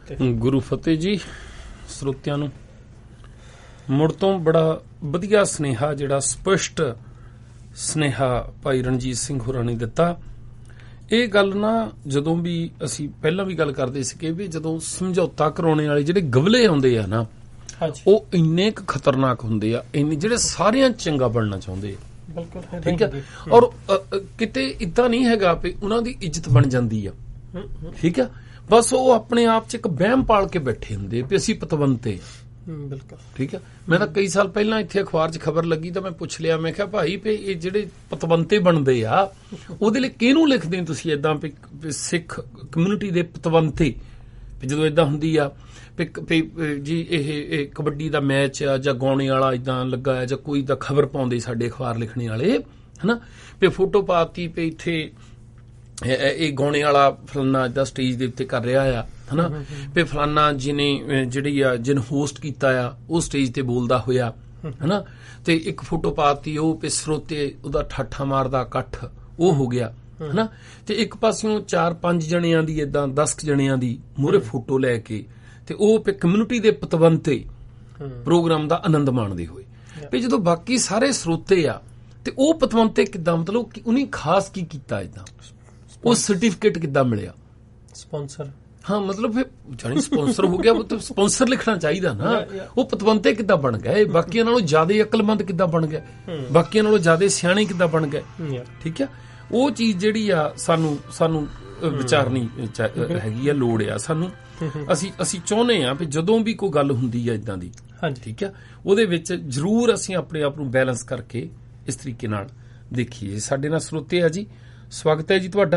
ਗੁਰੂ ਫਤਿਹ ਜੀ। ਸਰੋਤਿਆਂ ਨੂੰ ਮੁੜ ਤੋਂ ਬੜਾ ਵਧੀਆ ਸੁਨੇਹਾ, ਜਿਹੜਾ ਸਪਸ਼ਟ ਸੁਨੇਹਾ ਭਾਈ ਰਣਜੀਤ ਸਿੰਘ ਹੋਰਾਂ ਨੇ ਦਿੱਤਾ। ਇਹ ਗੱਲ ਨਾ ਜਦੋਂ ਵੀ ਅਸੀਂ ਪਹਿਲਾਂ ਵੀ ਗੱਲ ਕਰਦੇ ਸੀਗੇ ਵੀ ਜਦੋਂ ਸਮਝੌਤਾ ਕਰਾਉਣੇ ਵਾਲੇ ਜਿਹੜੇ ਗਵਲੇ ਆਉਂਦੇ ਆ ਨਾ, ਉਹ ਇੰਨੇ ਕੁ ਖਤਰਨਾਕ ਹੁੰਦੇ ਆ, ਇੰਨੇ ਜਿਹੜੇ ਸਾਰਿਆਂ ਚੰਗਾ ਬਣਨਾ ਚਾਹੁੰਦੇ ਆ। ਠੀਕ ਹੈ। ਔਰ ਕਿਤੇ ਇਦਾਂ ਨਹੀਂ ਹੈਗਾ ਵੀ ਉਹਨਾਂ ਦੀ ਇੱਜ਼ਤ ਬਣ ਜਾਂਦੀ ਆ। ਠੀਕ ਹੈ। ਬਸ ਉਹ ਆਪਣੇ ਆਪ ਚ ਇੱਕ ਵਹਿਮ ਪਾਲ ਕੇ ਬੈਠੇ ਹੁੰਦੇ ਵੀ ਅਸੀਂ ਪਤਵੰਤੇ। ਬਿਲਕੁਲ ਠੀਕ ਹੈ। ਮੈਂ ਤਾਂ ਕਈ ਸਾਲ ਪਹਿਲਾਂ ਇੱਥੇ ਅਖਬਾਰ 'ਚ ਖਬਰ ਲੱਗੀ ਤਾਂ ਮੈਂ ਪੁੱਛ ਲਿਆ, ਮੈਂ ਕਿਹਾ ਭਾਈ ਵੀ ਇਹ ਜਿਹੜੇ ਪਤਵੰਤੇ ਬਣਦੇ ਆ ਉਹਦੇ ਲਈ ਕਿਹਨੂੰ ਲਿਖਦੇ ਤੁਸੀਂ ਏਦਾਂ ਵੀ ਸਿੱਖ ਕਮਿਊਨਿਟੀ ਦੇ ਪਤਵੰਤੇ? ਜਦੋਂ ਏਦਾਂ ਹੁੰਦੀ ਆ ਜੀ ਇਹ ਕਬੱਡੀ ਦਾ ਮੈਚ ਆ ਜਾਂ ਗਾਉਣੇ ਵਾਲਾ ਏਦਾਂ ਲੱਗਾ ਹੈ ਜਾਂ ਕੋਈ ਤਾਂ ਖਬਰ ਪਾਉਂਦੇ ਸਾਡੇ ਅਖਬਾਰ ਲਿਖਣੇ ਵਾਲੇ, ਹਨਾ, ਵੀ ਫੋਟੋ ਪਾਤੀ ਵੀ ਇੱਥੇ ਇਹ ਗਾਉਣੇ ਵਾਲਾ ਫਲਾਨਾ ਏਦਾਂ ਸਟੇਜ ਦੇ ਉੱਤੇ ਕਰ ਰਿਹਾ ਆ, ਹਨਾ, ਵੀ ਫਲਾਨਾ ਜਿਹਨੇ ਹੋਸਟ ਕੀਤਾ ਆ ਉਹ ਸਟੇਜ ਤੇ ਬੋਲਦਾ ਹੋਇਆ, ਹਨਾ, ਤੇ ਇੱਕ ਫੋਟੋ ਪਾਤੀ ਉਹ ਵੀ ਸਰੋਤੇ ਉਹਦਾ ਠਾਠਾ ਮਾਰਦਾ ਇਕੱਠ ਉਹ ਹੋ ਗਿਆ, ਹਨਾ, ਤੇ ਇੱਕ ਪਾਸਿਓਂ 4-5 ਜਣਿਆਂ ਦੀ ਏਦਾਂ 10 ਜਣਿਆਂ ਦੀ ਮੂਹਰੇ ਫੋਟੋ ਲੈ ਕੇ ਤੇ ਉਹ ਕਮਿਊਨਿਟੀ ਦੇ ਪਤਵੰਤੇ ਪ੍ਰੋਗਰਾਮ ਦਾ ਆਨੰਦ ਮਾਣਦੇ ਹੋਏ ਵੀ ਜਦੋਂ ਬਾਕੀ ਸਾਰੇ ਸਰੋਤੇ ਆ ਤੇ ਉਹ ਪਤਵੰਤੇ ਕਿੱਦਾਂ, ਮਤਲਬ ਉਹਨੇ ਖਾਸ ਕੀ ਕੀਤਾ, ਏਦਾਂ ਉਹ ਸਰਟੀਫਿਕੇਟ ਕਿੱਦਾਂ ਮਿਲਿਆ? ਸਪਾਂਸਰ। ਹਾਂ, ਮਤਲਬ ਫਿਰ ਜਾਨੀ ਸਪਾਂਸਰ ਹੋ ਗਿਆ, ਉਹ ਤਾਂ ਸਪਾਂਸਰ ਲਿਖਣਾ ਚਾਹੀਦਾ ਨਾ। ਉਹ ਪਤਵੰਤੇ ਕਿੱਦਾਂ ਬਣ ਗਏ? ਬਾਕੀਆਂ ਨਾਲੋਂ ਜ਼ਿਆਦਾ ਅਕਲਮੰਦ ਕਿੱਦਾਂ ਬਣ ਗਏ? ਬਾਕੀਆਂ ਨਾਲੋਂ ਜ਼ਿਆਦਾ ਸਿਆਣੇ ਕਿੱਦਾਂ ਬਣ ਗਏ? ਠੀਕ ਹੈ। ਉਹ ਚੀਜ਼ ਜਿਹੜੀ ਆ ਸਾਨੂੰ ਵਿਚਾਰਨੀ ਹੈਗੀ ਆ, ਲੋੜ ਆ ਸਾਨੂੰ। ਅਸੀਂ ਚਾਹੁੰਦੇ ਆ ਵੀ ਜਦੋਂ ਵੀ ਕੋਈ ਗੱਲ ਹੁੰਦੀ ਆ ਇਦਾਂ ਦੀ, ਠੀਕ ਹੈ, ਉਹਦੇ ਵਿੱਚ ਜ਼ਰੂਰ ਅਸੀਂ ਆਪਣੇ ਆਪ ਨੂੰ ਬੈਲੈਂਸ ਕਰਕੇ ਇਸ ਤਰੀਕੇ ਨਾਲ ਦੇਖੀਏ। ਸਾਡੇ ਨਾਲ ਸਰੋਤੇ ਆ ਜੀ, ਸਵਾਗਤ ਹੈ ਜੀ ਤੁਹਾਡਾ।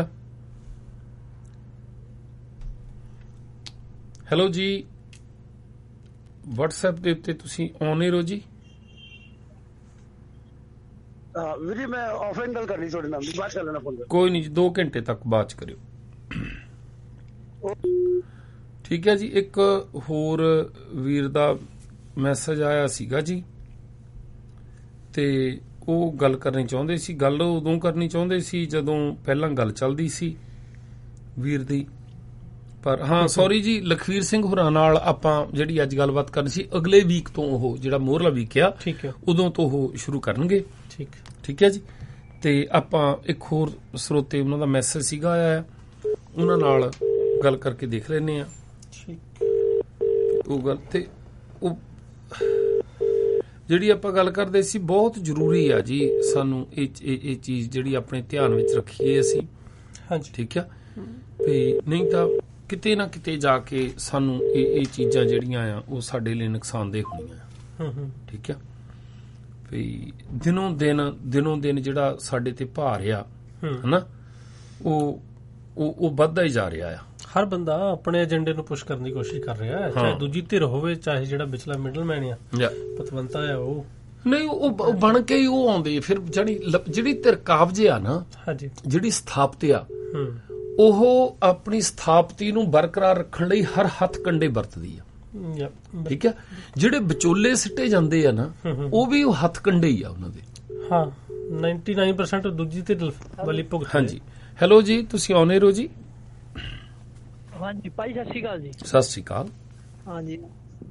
ਹੈਲੋ ਜੀ, WhatsApp ਦੇ ਉੱਤੇ ਤੁਸੀਂ ਔਨ 에ਅਰ ਹੋ ਜੀ। ਵੀਰੇ ਮੈਂ ਆਫਲਾਈਨ ਗੱਲ ਕਰਨੀ ਤੁਹਾਡੇ ਨਾਲ, ਬਾਅਦ ਕਰ ਲੈਣਾ ਫੋਨ। ਕੋਈ ਨਹੀਂ ਜੀ, 2 ਘੰਟੇ ਤੱਕ ਬਾਅਦ ਚ ਕਰਿਓ। ਠੀਕ ਹੈ ਜੀ। ਇੱਕ ਹੋਰ ਵੀਰ ਦਾ ਮੈਸੇਜ ਆਇਆ ਸੀਗਾ ਜੀ, ਤੇ ਉਹ ਗੱਲ ਕਰਨੀ ਚਾਹੁੰਦੇ ਸੀ। ਗੱਲ ਉਦੋਂ ਕਰਨੀ ਚਾਹੁੰਦੇ ਸੀ ਜਦੋਂ ਪਹਿਲਾਂ ਗੱਲ ਚੱਲਦੀ ਸੀ ਵੀਰ ਦੀ, ਪਰ ਹਾਂ ਸੌਰੀ ਜੀ, ਲਖਵੀਰ ਸਿੰਘ ਹੋਰਾਂ ਨਾਲ ਆਪਾਂ ਜਿਹੜੀ ਅੱਜ ਗੱਲਬਾਤ ਕਰਨੀ ਸੀ ਅਗਲੇ ਵੀਕ ਤੋਂ, ਉਹ ਜਿਹੜਾ ਮੋਹਰਲਾ ਵੀਕ ਆ ਉਦੋਂ ਤੋਂ ਉਹ ਸ਼ੁਰੂ ਕਰਨਗੇ। ਠੀਕ ਹੈ ਜੀ। ਤੇ ਆਪਾਂ ਇੱਕ ਹੋਰ ਸਰੋਤੇ, ਉਹਨਾਂ ਦਾ ਮੈਸੇਜ ਸੀਗਾ ਆਇਆ, ਉਹਨਾਂ ਨਾਲ ਗੱਲ ਕਰਕੇ ਦੇਖ ਲੈਂਦੇ ਆ ਉਹ ਗੱਲ। ਤੇ ਉਹ ਜਿਹੜੀ ਆਪਾਂ ਗੱਲ ਕਰਦੇ ਸੀ ਬਹੁਤ ਜ਼ਰੂਰੀ ਆ ਜੀ, ਸਾਨੂੰ ਇਹ ਚੀਜ਼ ਜਿਹੜੀ ਆਪਣੇ ਧਿਆਨ ਵਿੱਚ ਰੱਖੀਏ ਅਸੀਂ। ਠੀਕ ਆ ਵੀ ਨਹੀਂ ਤਾਂ ਕਿਤੇ ਨਾ ਕਿਤੇ ਜਾ ਕੇ ਸਾਨੂੰ ਇਹ ਚੀਜ਼ਾਂ ਜਿਹੜੀਆਂ ਆ ਉਹ ਸਾਡੇ ਲਈ ਨੁਕਸਾਨਦੇਹ ਹੋਣੀਆਂ। ਠੀਕ ਆ ਵੀ ਦਿਨੋਂ ਦਿਨ ਜਿਹੜਾ ਸਾਡੇ ਤੇ ਭਾਰ ਆ, ਹਨਾ, ਉਹ ਵੱਧਦਾ ਹੀ ਜਾ ਰਿਹਾ ਆ। ਹਰ ਬੰਦਾ ਆਪਣੇ ਏਜੰਡੇ ਨੂੰ ਪੁਸ਼ ਕਰਨ ਦੀ ਕੋਸ਼ਿਸ਼ ਕਰ ਰਿਹਾ ਹੈ, ਚਾਹੇ ਦੂਜੀ ਧਿਰ ਹੋਵੇ, ਚਾਹੇ ਜਿਹੜਾ ਵਿਚਲਾ ਮਿਡਲਮੈਨ ਆ, ਪਤਵੰਤਾ ਆ, ਉਹ ਨਹੀਂ, ਉਹ ਬਣ ਕੇ ਹੀ ਉਹ ਆਉਂਦੇ। ਫਿਰ ਜਿਹੜੀ ਧਿਰ ਕਾਬਜ ਆ ਨਾ, ਜਿਹੜੀ ਸਥਾਪਤ ਆ, ਉਹ ਆਪਣੀ ਸਥਾਪਤੀ ਨੂੰ ਬਰਕਰਾਰ ਰੱਖਣ ਲਈ ਹਰ ਹੱਥ ਕੰਡੇ ਵਰਤਦੀ ਆ। ਠੀਕ ਹੈ। ਜਿਹੜੇ ਵਿਚੋਲੇ ਸਿੱਟੇ ਜਾਂਦੇ ਆ ਨਾ, ਉਹ ਵੀ ਉਹ ਹੱਥ ਕੰਡੇ ਹੀ ਆ ਉਹਨਾਂ ਦੇ। ਹਾਂ, 99% ਦੂਜੀ ਧਿਰ ਵਾਲੀ ਭੁਗਤ। ਹਾਂਜੀ। ਹੈਲੋ ਜੀ, ਤੁਸੀਂ ਆਨ 에ਅਰ ਹੋ ਜੀ। ਹਾਂਜੀ ਭਾਈ, ਸਤਿ ਸ਼੍ਰੀ ਅਕਾਲ ਜੀ। ਸਤਿ ਸ਼੍ਰੀ ਅਕਾਲ। ਹਾਂਜੀ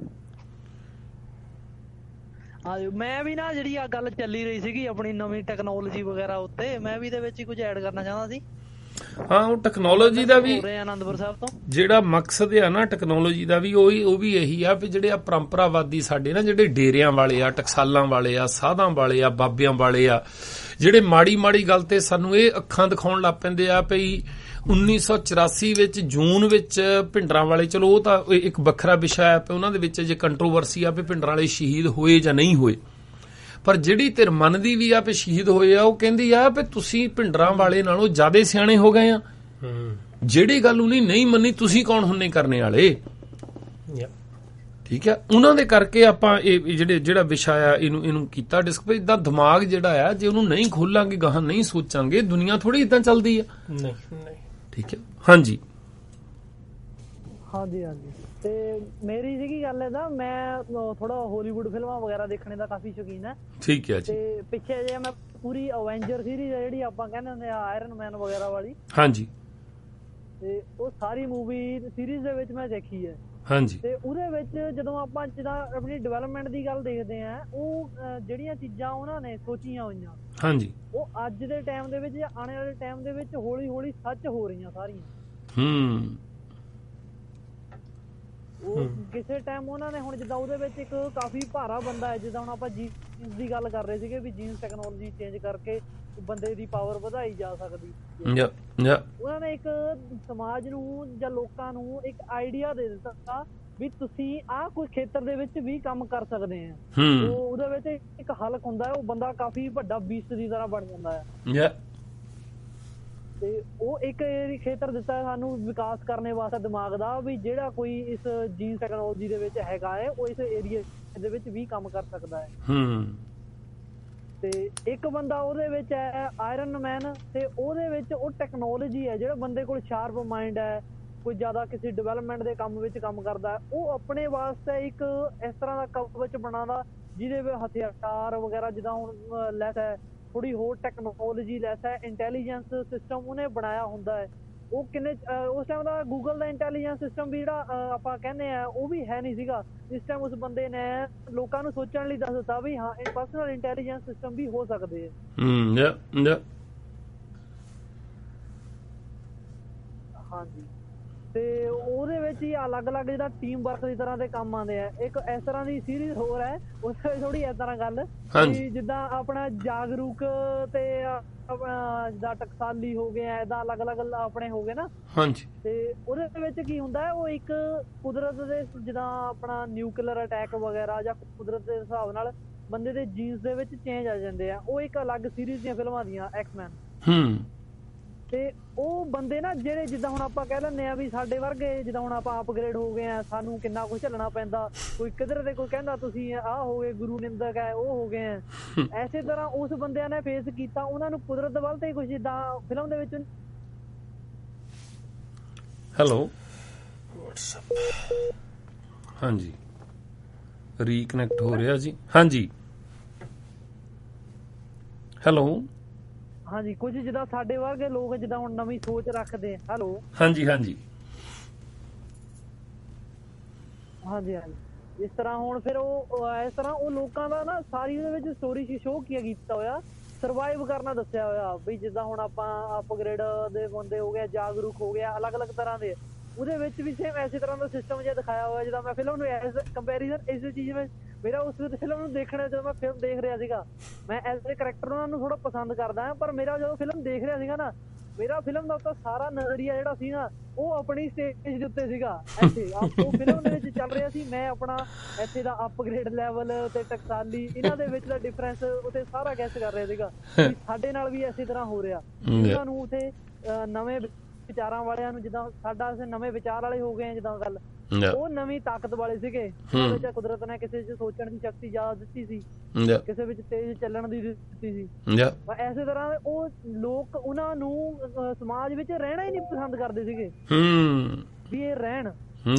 ਮੈਂ ਵੀ ਨਾ ਜਿਹੜੀ ਆ ਗੱਲ ਚੱਲੀ ਰਹੀ ਸੀਗੀ ਆਪਣੀ ਨਵੀਂ ਟੈਕਨੋਲੋਜੀ ਵਗੈਰਾ ਉੱਤੇ, ਮੈਂ ਵੀ ਇਹਦੇ ਵਿੱਚ ਹੀ ਕੁਝ ਐਡ ਕਰਨਾ ਚਾਹੁੰਦਾ ਸੀ। ਹਾਂ, ਉਹ ਟੈਕਨੋਲੋਜੀ ਦਾ ਵੀ ਆਨੰਦਪੁਰ ਸਾਹਿਬ ਤੋਂ ਜਿਹੜਾ ਮਕਸਦ ਆ ਨਾ ਟੈਕਨੋਲੋਜੀ ਦਾ ਵੀ ਉਹ ਵੀ ਇਹੀ ਆ ਵੀ ਜਿਹੜੇ ਆ ਪਰੰਪਰਾਵਾਦੀ ਸਾਡੇ ਨਾ ਜਿਹੜੇ ਡੇਰਿਆਂ ਵਾਲੇ ਆ, ਟਕਸਾਲਾਂ ਵਾਲੇ ਆ, ਸਾਧਾਂ ਵਾਲੇ ਆ, ਬਾਬਿਆਂ ਵਾਲੇ ਆ, ਜਿਹੜੇ ਮਾੜੀ ਗੱਲ ਤੇ ਸਾਨੂੰ ਇਹ ਅੱਖਾਂ ਦਿਖਾਉਣ ਲੱਗ ਪੈਂਦੇ ਆ ਵੀ 1984 ਵਿੱਚ ਜੂਨ ਵਿੱਚ ਭਿੰਡਰਾਂ ਵਾਲੇ, ਚਲੋ ਉਹ ਤਾਂ ਇੱਕ ਵੱਖਰਾ ਵਿਸ਼ਾ ਹੈ, ਉਹਨਾਂ ਦੇ ਵਿੱਚ ਜੇ ਕੰਟਰੋਵਰਸੀ ਆ ਵੀ ਭਿੰਡਰਾਂ ਵਾਲੇ ਸ਼ਹੀਦ ਹੋਏ ਜਾਂ ਨਹੀਂ ਹੋਏ, ਪਰ ਜਿਹੜੀ ਧਿਰ ਮੰਨਦੀ ਵੀ ਆ ਵੀ ਸ਼ਹੀਦ ਹੋਏ ਆ, ਉਹ ਕਹਿੰਦੀ ਆ ਵੀ ਤੁਸੀਂ ਭਿੰਡਰਾਂ ਵਾਲੇ ਨਾਲੋਂ ਜ਼ਿਆਦਾ ਸਿਆਣੇ ਹੋ ਗਏ ਆ। ਜਿਹੜੀ ਗੱਲ ਉਹਨੇ ਨਹੀਂ ਮੰਨੀ, ਤੁਸੀਂ ਕੌਣ ਹੁੰਨੇ ਕਰਨੇ ਵਾਲੇ? ਠੀਕ ਹੈ। ਉਹਨਾਂ ਦੇ ਕਰਕੇ ਆਪਾਂ ਇਹ ਜਿਹੜਾ ਵਿਸ਼ਾ ਆ ਇਹਨੂੰ ਕੀਤਾ ਡਿਸਕਸ। ਇਦਾਂ ਦਿਮਾਗ ਜਿਹੜਾ ਆ, ਜੇ ਉਹਨੂੰ ਨਹੀਂ ਖੋਲਾਂਗੇ, ਗਾਹਾਂ ਨਹੀਂ ਸੋਚਾਂਗੇ, ਦੁਨੀਆ ਥੋੜੀ ਇਦਾਂ ਚੱਲਦੀ ਆ। ਠੀਕ ਹੈ। ਹਾਂਜੀ ਹਾਂਜੀ ਤੇ ਮੇਰੀ ਸੀਗੀ ਗੱਲ ਇਹਦਾ, ਮੈਂ ਥੋੜਾ ਹਾਲੀਵੁੱਡ ਫਿਲਮਾਂ ਵਗੈਰਾ ਦੇਖਣੇ ਦਾ ਕਾਫੀ ਸ਼ੌਕੀਨ ਹੈ। ਠੀਕ ਹੈ ਜੀ। ਤੇ ਪਿੱਛੇ ਜੇ ਮੈਂ ਪੂਰੀ ਅਵੈਂਜਰ ਸੀਰੀਜ਼ ਜਿਹੜੀ ਆਪਾਂ ਕਹਿੰਦੇ ਹੁੰਦੇ ਆ, ਆਇਰਨ ਮੈਨ ਵਗੈਰਾ ਵਾਲੀ, ਹਾਂਜੀ, ਤੇ ਉਹ ਸਾਰੀ ਮੂਵੀ ਸੀਰੀਜ਼ ਦੇ ਵਿੱਚ ਮੈਂ ਦੇਖੀ ਹੈ। ਹਾਂਜੀ ਤੇ ਉਹਦੇ ਵਿੱਚ ਜਦੋਂ ਆਪਾਂ ਜਿੱਦਾਂ ਆਪਣੀ ਡਿਵੈਲਪਮੈਂਟ ਦੀ ਗੱਲ ਦੇਖਦੇ ਆ, ਉਹ ਜਿਹੜੀਆਂ ਚੀਜ਼ਾਂ ਉਹਨਾਂ ਨੇ ਸੋਚੀਆਂ ਹੋਈਆਂ, ਹਾਂਜੀ, ਉਹ ਅੱਜ ਦੇ ਟਾਈਮ ਦੇ ਵਿੱਚ ਜਾਂ ਆਉਣ ਵਾਲੇ ਟਾਈਮ ਦੇ ਵਿੱਚ ਹੌਲੀ ਹੌਲੀ ਸੱਚ ਹੋ ਰਹੀਆਂ ਸਾਰੀਆਂ। ਉਹ ਕਿਸੇ ਟਾਈਮ ਉਹਨਾਂ ਨੇ ਹੁਣ ਜਿੱਦਾਂ ਉਹਦੇ ਵਿੱਚ ਇੱਕ ਕਾਫੀ ਭਾਰਾ ਬੰਦਾ ਹੈ, ਜਿੱਦਾਂ ਹੁਣ ਆਪਾਂ ਜੀਨਸ ਦੀ ਗੱਲ ਕਰ ਰਹੇ ਸੀਗੇ ਵੀ ਜੀਨਸ ਟੈਕਨੋਲੋਜੀ ਚੇਂਜ ਕਰਕੇ ਬੰਦੇ ਦੀ ਪਾਵਰ ਵਧਾਈ ਜਾ ਸਕਦੀ। ਉਹਨਾਂ ਨੇ ਇੱਕ ਸਮਾਜ ਨੂੰ ਜਾਂ ਲੋਕਾਂ ਨੂੰ ਇੱਕ ਆਈਡੀਆ ਦੇ ਦਿੱਤਾ ਵੀ ਤੁਸੀਂ ਆਹ ਕੋਈ ਖੇਤਰ ਦੇ ਵਿੱਚ ਵੀ ਕੰਮ ਕਰ ਸਕਦੇ ਆ। ਉਹਦੇ ਵਿੱਚ ਇੱਕ ਹਲਕ ਹੁੰਦਾ ਹੈ, ਉਹ ਬੰਦਾ ਕਾਫੀ ਵੱਡਾ ਬੀਸਟ ਦੀ ਤਰ੍ਹਾਂ ਬਣ ਜਾਂਦਾ ਹੈ। ਤੇ ਉਹ ਇੱਕ ਖੇਤਰ ਦਿੱਤਾ ਸਾਨੂੰ ਵਿਕਾਸ ਕਰਨੇ ਵਾਸਤੇ ਦਿਮਾਗ ਦਾ, ਵੀ ਜਿਹੜਾ ਕੋਈ ਇਸ ਜੀਨਸ ਟੈਕਨੋਲੋਜੀ ਦੇ ਵਿੱਚ ਹੈਗਾ ਹੈ ਉਹ ਇਸ ਏਰੀਏ ਦੇ ਵਿੱਚ ਵੀ ਕੰਮ ਕਰ ਸਕਦਾ ਹੈ। ਤੇ ਇੱਕ ਬੰਦਾ ਉਹਦੇ ਵਿੱਚ ਹੈ ਆਇਰਨ ਮੈਨ, ਤੇ ਉਹਦੇ ਵਿੱਚ ਉਹ ਟੈਕਨੋਲੋਜੀ ਹੈ, ਜਿਹੜਾ ਬੰਦੇ ਕੋਲ ਸ਼ਾਰਪ ਮਾਈਂਡ ਹੈ, ਕੋਈ ਜ਼ਿਆਦਾ ਕਿਸੇ ਡਿਵੈਲਪਮੈਂਟ ਦੇ ਕੰਮ ਵਿੱਚ ਕੰਮ ਕਰਦਾ ਹੈ, ਉਹ ਆਪਣੇ ਵਾਸਤੇ ਇੱਕ ਇਸ ਤਰ੍ਹਾਂ ਦਾ ਕਵਚ ਬਣਾਉਂਦਾ ਜਿਹਦੇ ਵਿੱਚ ਹਥਿਆਰ ਵਗੈਰਾ ਜਿੱਦਾਂ ਹੁਣ ਲੈਸ ਹੈ, ਥੋੜੀ ਹੋਰ ਟੈਕਨੋਲੋਜੀ ਲੈਸ ਹੈ, ਇੰਟੈਲੀਜੈਂਸ ਸਿਸਟਮ ਉਹਨੇ ਬਣਾਇਆ ਹੁੰਦਾ ਹੈ। ਉਹ ਕਿੰਨੇ ਉਸ ਟਾਈਮ ਦਾ ਗੂਗਲ ਦਾ ਇੰਟੈਲੀਜੈਂਸ ਸਿਸਟਮ ਵੀ ਜਿਹੜਾ ਆਪਾਂ ਕਹਿੰਦੇ ਆ ਉਹ ਵੀ ਹੈ ਨਹੀਂ ਸੀਗਾ। ਇਸ ਟਾਈਮ ਉਸ ਬੰਦੇ ਨੇ ਲੋਕਾਂ ਨੂੰ ਸੋਚਣ ਲਈ ਦੱਸ ਦਿੱਤਾ ਵੀ ਹਾਂ ਇਹ ਪਰਸਨਲ ਇੰਟੈਲੀਜੈਂਸ ਸਿਸਟਮ ਵੀ ਹੋ ਸਕਦੇ ਆ। ਹਾਂਜੀ, ਤੇ ਉਹਦੇ ਵਿੱਚ ਹੀ ਅਲੱਗ-ਅਲੱਗ ਜਿਹੜਾ ਟੀਮ ਵਰਕ ਦੀ ਤਰ੍ਹਾਂ ਦੇ ਕੰਮ ਆਉਂਦੇ ਆ। ਇੱਕ ਇਸ ਤਰ੍ਹਾਂ ਦੀ ਸੀਰੀਜ਼ ਹੋਰ ਹੈ, ਉਸ ਵਿੱਚ ਥੋੜੀ ਇਸ ਤਰ੍ਹਾਂ ਗੱਲ ਵੀ ਜਿੱਦਾਂ ਆਪਣਾ ਜਾਗਰੂਕ ਤੇ ਆਪਣਾ ਜਿੱਦਾਂ ਟਕਸਾਲੀ ਹੋ ਗਿਆ, ਏਦਾਂ ਅਲੱਗ-ਅਲੱਗ ਆਪਣੇ ਹੋ ਗਏ ਨਾ। ਹਾਂਜੀ, ਤੇ ਉਹਦੇ ਵਿੱਚ ਕੀ ਹੁੰਦਾ ਹੈ, ਉਹ ਇੱਕ ਕੁਦਰਤ ਦੇ ਜਿੱਦਾਂ ਆਪਣਾ ਨਿਊਕਲੀਅਰ ਅਟੈਕ ਵਗੈਰਾ ਜਾਂ ਕੁਦਰਤ ਦੇ ਹਿਸਾਬ ਨਾਲ ਬੰਦੇ ਦੇ ਜੀਨਸ ਦੇ ਵਿੱਚ ਚੇਂਜ ਆ ਜਾਂਦੇ ਆ। ਉਹ ਇੱਕ ਅਲੱਗ ਸੀਰੀਜ਼ ਦੀਆਂ ਫਿਲਮਾਂ ਦੀਆਂ ਐਕਸਮੈਨ। ਤੇ ਉਹ ਬੰਦੇ ਨਾ ਜਿਹੜੇ ਜਿੱਦਾਂ ਹੁਣ ਆਪਾਂ ਕਹਿ ਲੈਂਦੇ ਆ ਵੀ ਸਾਡੇ ਵਰਗੇ ਜਿੱਦਾਂ ਹੁਣ ਆਪਾਂ ਅਪਗ੍ਰੇਡ ਹੋ ਗਏ ਆ, ਸਾਨੂੰ ਕਿੰਨਾ ਕੁਛ ਝੱਲਣਾ ਪੈਂਦਾ, ਕੋਈ ਕਿਧਰ ਦੇ ਕੋਈ ਕਹਿੰਦਾ ਤੁਸੀਂ ਆਹ ਹੋ ਗਏ ਗੁਰੂ ਨਿੰਦਕ ਹੈ, ਉਹ ਹੋ ਗਏ ਆ। ਐਸੇ ਤਰ੍ਹਾਂ ਉਸ ਬੰਦਿਆਂ ਨੇ ਫੇਸ ਕੀਤਾ, ਉਹਨਾਂ ਨੂੰ ਕੁਦਰਤ ਵੱਲ ਤੇ ਕੁਛ ਜਿੱਦਾਂ ਫਿਲਮ ਦੇ ਵਿੱਚ। ਹੈਲੋ, ਹਾਂਜੀ, ਰੀਕਨੈਕਟ ਹੋ ਰਿਹਾ ਜੀ। ਹਾਂਜੀ, ਹੈਲੋ, ਹਾਂਜੀ, ਕੁਝ ਜਿੱਦਾਂ ਸਾਡੇ ਵਰਗੇ ਲੋਕ ਜਿੱਦਾਂ ਹੁਣ ਨਵੀਂ ਸੋਚ ਰੱਖਦੇ ਆ। ਹੈਲੋ, ਹਾਂਜੀ ਹਾਂਜੀ ਹਾਂਜੀ ਹਾਂਜੀ, ਇਸ ਤਰ੍ਹਾਂ ਹੁਣ ਫਿਰ ਉਹ ਇਸ ਤਰ੍ਹਾਂ ਉਹ ਲੋਕਾਂ ਦਾ ਨਾ ਸਾਰੀ ਉਹਦੇ ਵਿੱਚ ਸਟੋਰੀ ਸ਼ੋਅ ਕੀਤਾ ਹੋਇਆ, ਸਰਵਾਈਵ ਕਰਨਾ ਦੱਸਿਆ ਹੋਇਆ ਵੀ ਜਿੱਦਾਂ ਹੁਣ ਆਪਾਂ ਅਪਗ੍ਰੇਡ ਦੇ ਬੰਦੇ ਹੋ ਗਏ, ਜਾਗਰੂਕ ਹੋ ਗਿਆ, ਅਲੱਗ-ਅਲੱਗ ਤਰ੍ਹਾਂ ਦੇ। ਉਹਦੇ ਵਿੱਚ ਵੀ ਸੇਮ ਐਸੇ ਤਰ੍ਹਾਂ ਦਾ ਸਿਸਟਮ ਜਿਹਾ ਦਿਖਾਇਆ ਹੋਇਆ। ਜਿੱਦਾਂ ਮੈਂ ਫਿਲਮ ਨੂੰ ਐਜ਼ ਕੰਪੈਰੀਜ਼ਨ ਇਸ ਚੀਜ਼ ਵਿੱਚ ਮੇਰਾ ਉਸ ਫਿਲਮ ਨੂੰ ਦੇਖਣਾ, ਜਦੋਂ ਮੈਂ ਫਿਲਮ ਦੇਖ ਰਿਹਾ ਸੀਗਾ, ਮੈਂ ਐਜ਼ ਏ ਕਰੈਕਟਰ ਉਹਨਾਂ ਨੂੰ ਥੋੜਾ ਪਸੰਦ ਕਰਦਾ ਹਾਂ, ਪਰ ਮੇਰਾ ਜਦੋਂ ਫਿਲਮ ਦੇਖ ਰਿਹਾ ਸੀਗਾ ਨਾ, ਮੇਰਾ ਫਿਲਮ ਦਾ ਉੱਤੇ ਸਾਰਾ ਨਜ਼ਰੀਆ ਜਿਹੜਾ ਸੀ ਨਾ ਉਹ ਆਪਣੀ ਸਟੇਜ ਦੇ ਉੱਤੇ ਸੀਗਾ। ਇੱਥੇ ਉਹ ਫਿਲਮ ਦੇ ਵਿੱਚ ਚੱਲ ਰਿਹਾ ਸੀ, ਮੈਂ ਆਪਣਾ ਇੱਥੇ ਦਾ ਅਪਗ੍ਰੇਡ ਲੈਵਲ ਤੇ ਟਕਸਾਲੀ ਇਹਨਾਂ ਦੇ ਵਿੱਚ ਦਾ ਡਿਫਰੈਂਸ ਉੱਥੇ ਸਾਰਾ ਗੈਸ ਕਰ ਰਿਹਾ ਸੀਗਾ ਵੀ ਸਾਡੇ ਨਾਲ ਵੀ ਇਸੇ ਤਰ੍ਹਾਂ ਹੋ ਰਿਹਾ। ਉਹਨਾਂ ਨੂੰ ਉੱਥੇ ਨਵੇਂ ਵਿਚਾਰਾਂ ਵਾਲਿਆਂ ਨੂੰ, ਜਿੱਦਾਂ ਸਾਡਾ ਨਵੇਂ ਵਿਚਾਰ ਵਾਲੇ ਹੋ ਗਏ ਜਿੱਦਾਂ ਗੱਲ, ਉਹ ਨਵੀਂ ਤਾਕਤ ਵਾਲੇ ਸੀਗੇ। ਉਹਨਾਂ ਵਿੱਚ ਕੁਦਰਤ ਨੇ ਕਿਸੇ ਚ ਸੋਚਣ ਦੀ ਸ਼ਕਤੀ ਜ਼ਿਆਦਾ ਦਿੱਤੀ ਸੀ, ਕਿਸੇ ਵਿੱਚ ਤੇਜ਼ ਚੱਲਣ ਦੀ ਦਿੱਤੀ ਸੀ। ਐਸੇ ਤਰ੍ਹਾਂ ਉਹ ਲੋਕ ਉਹਨਾਂ ਨੂੰ ਸਮਾਜ ਵਿੱਚ ਰਹਿਣਾ ਹੀ ਨਹੀਂ ਪਸੰਦ ਕਰਦੇ ਸੀਗੇ ਵੀ ਇਹ ਰਹਿਣ।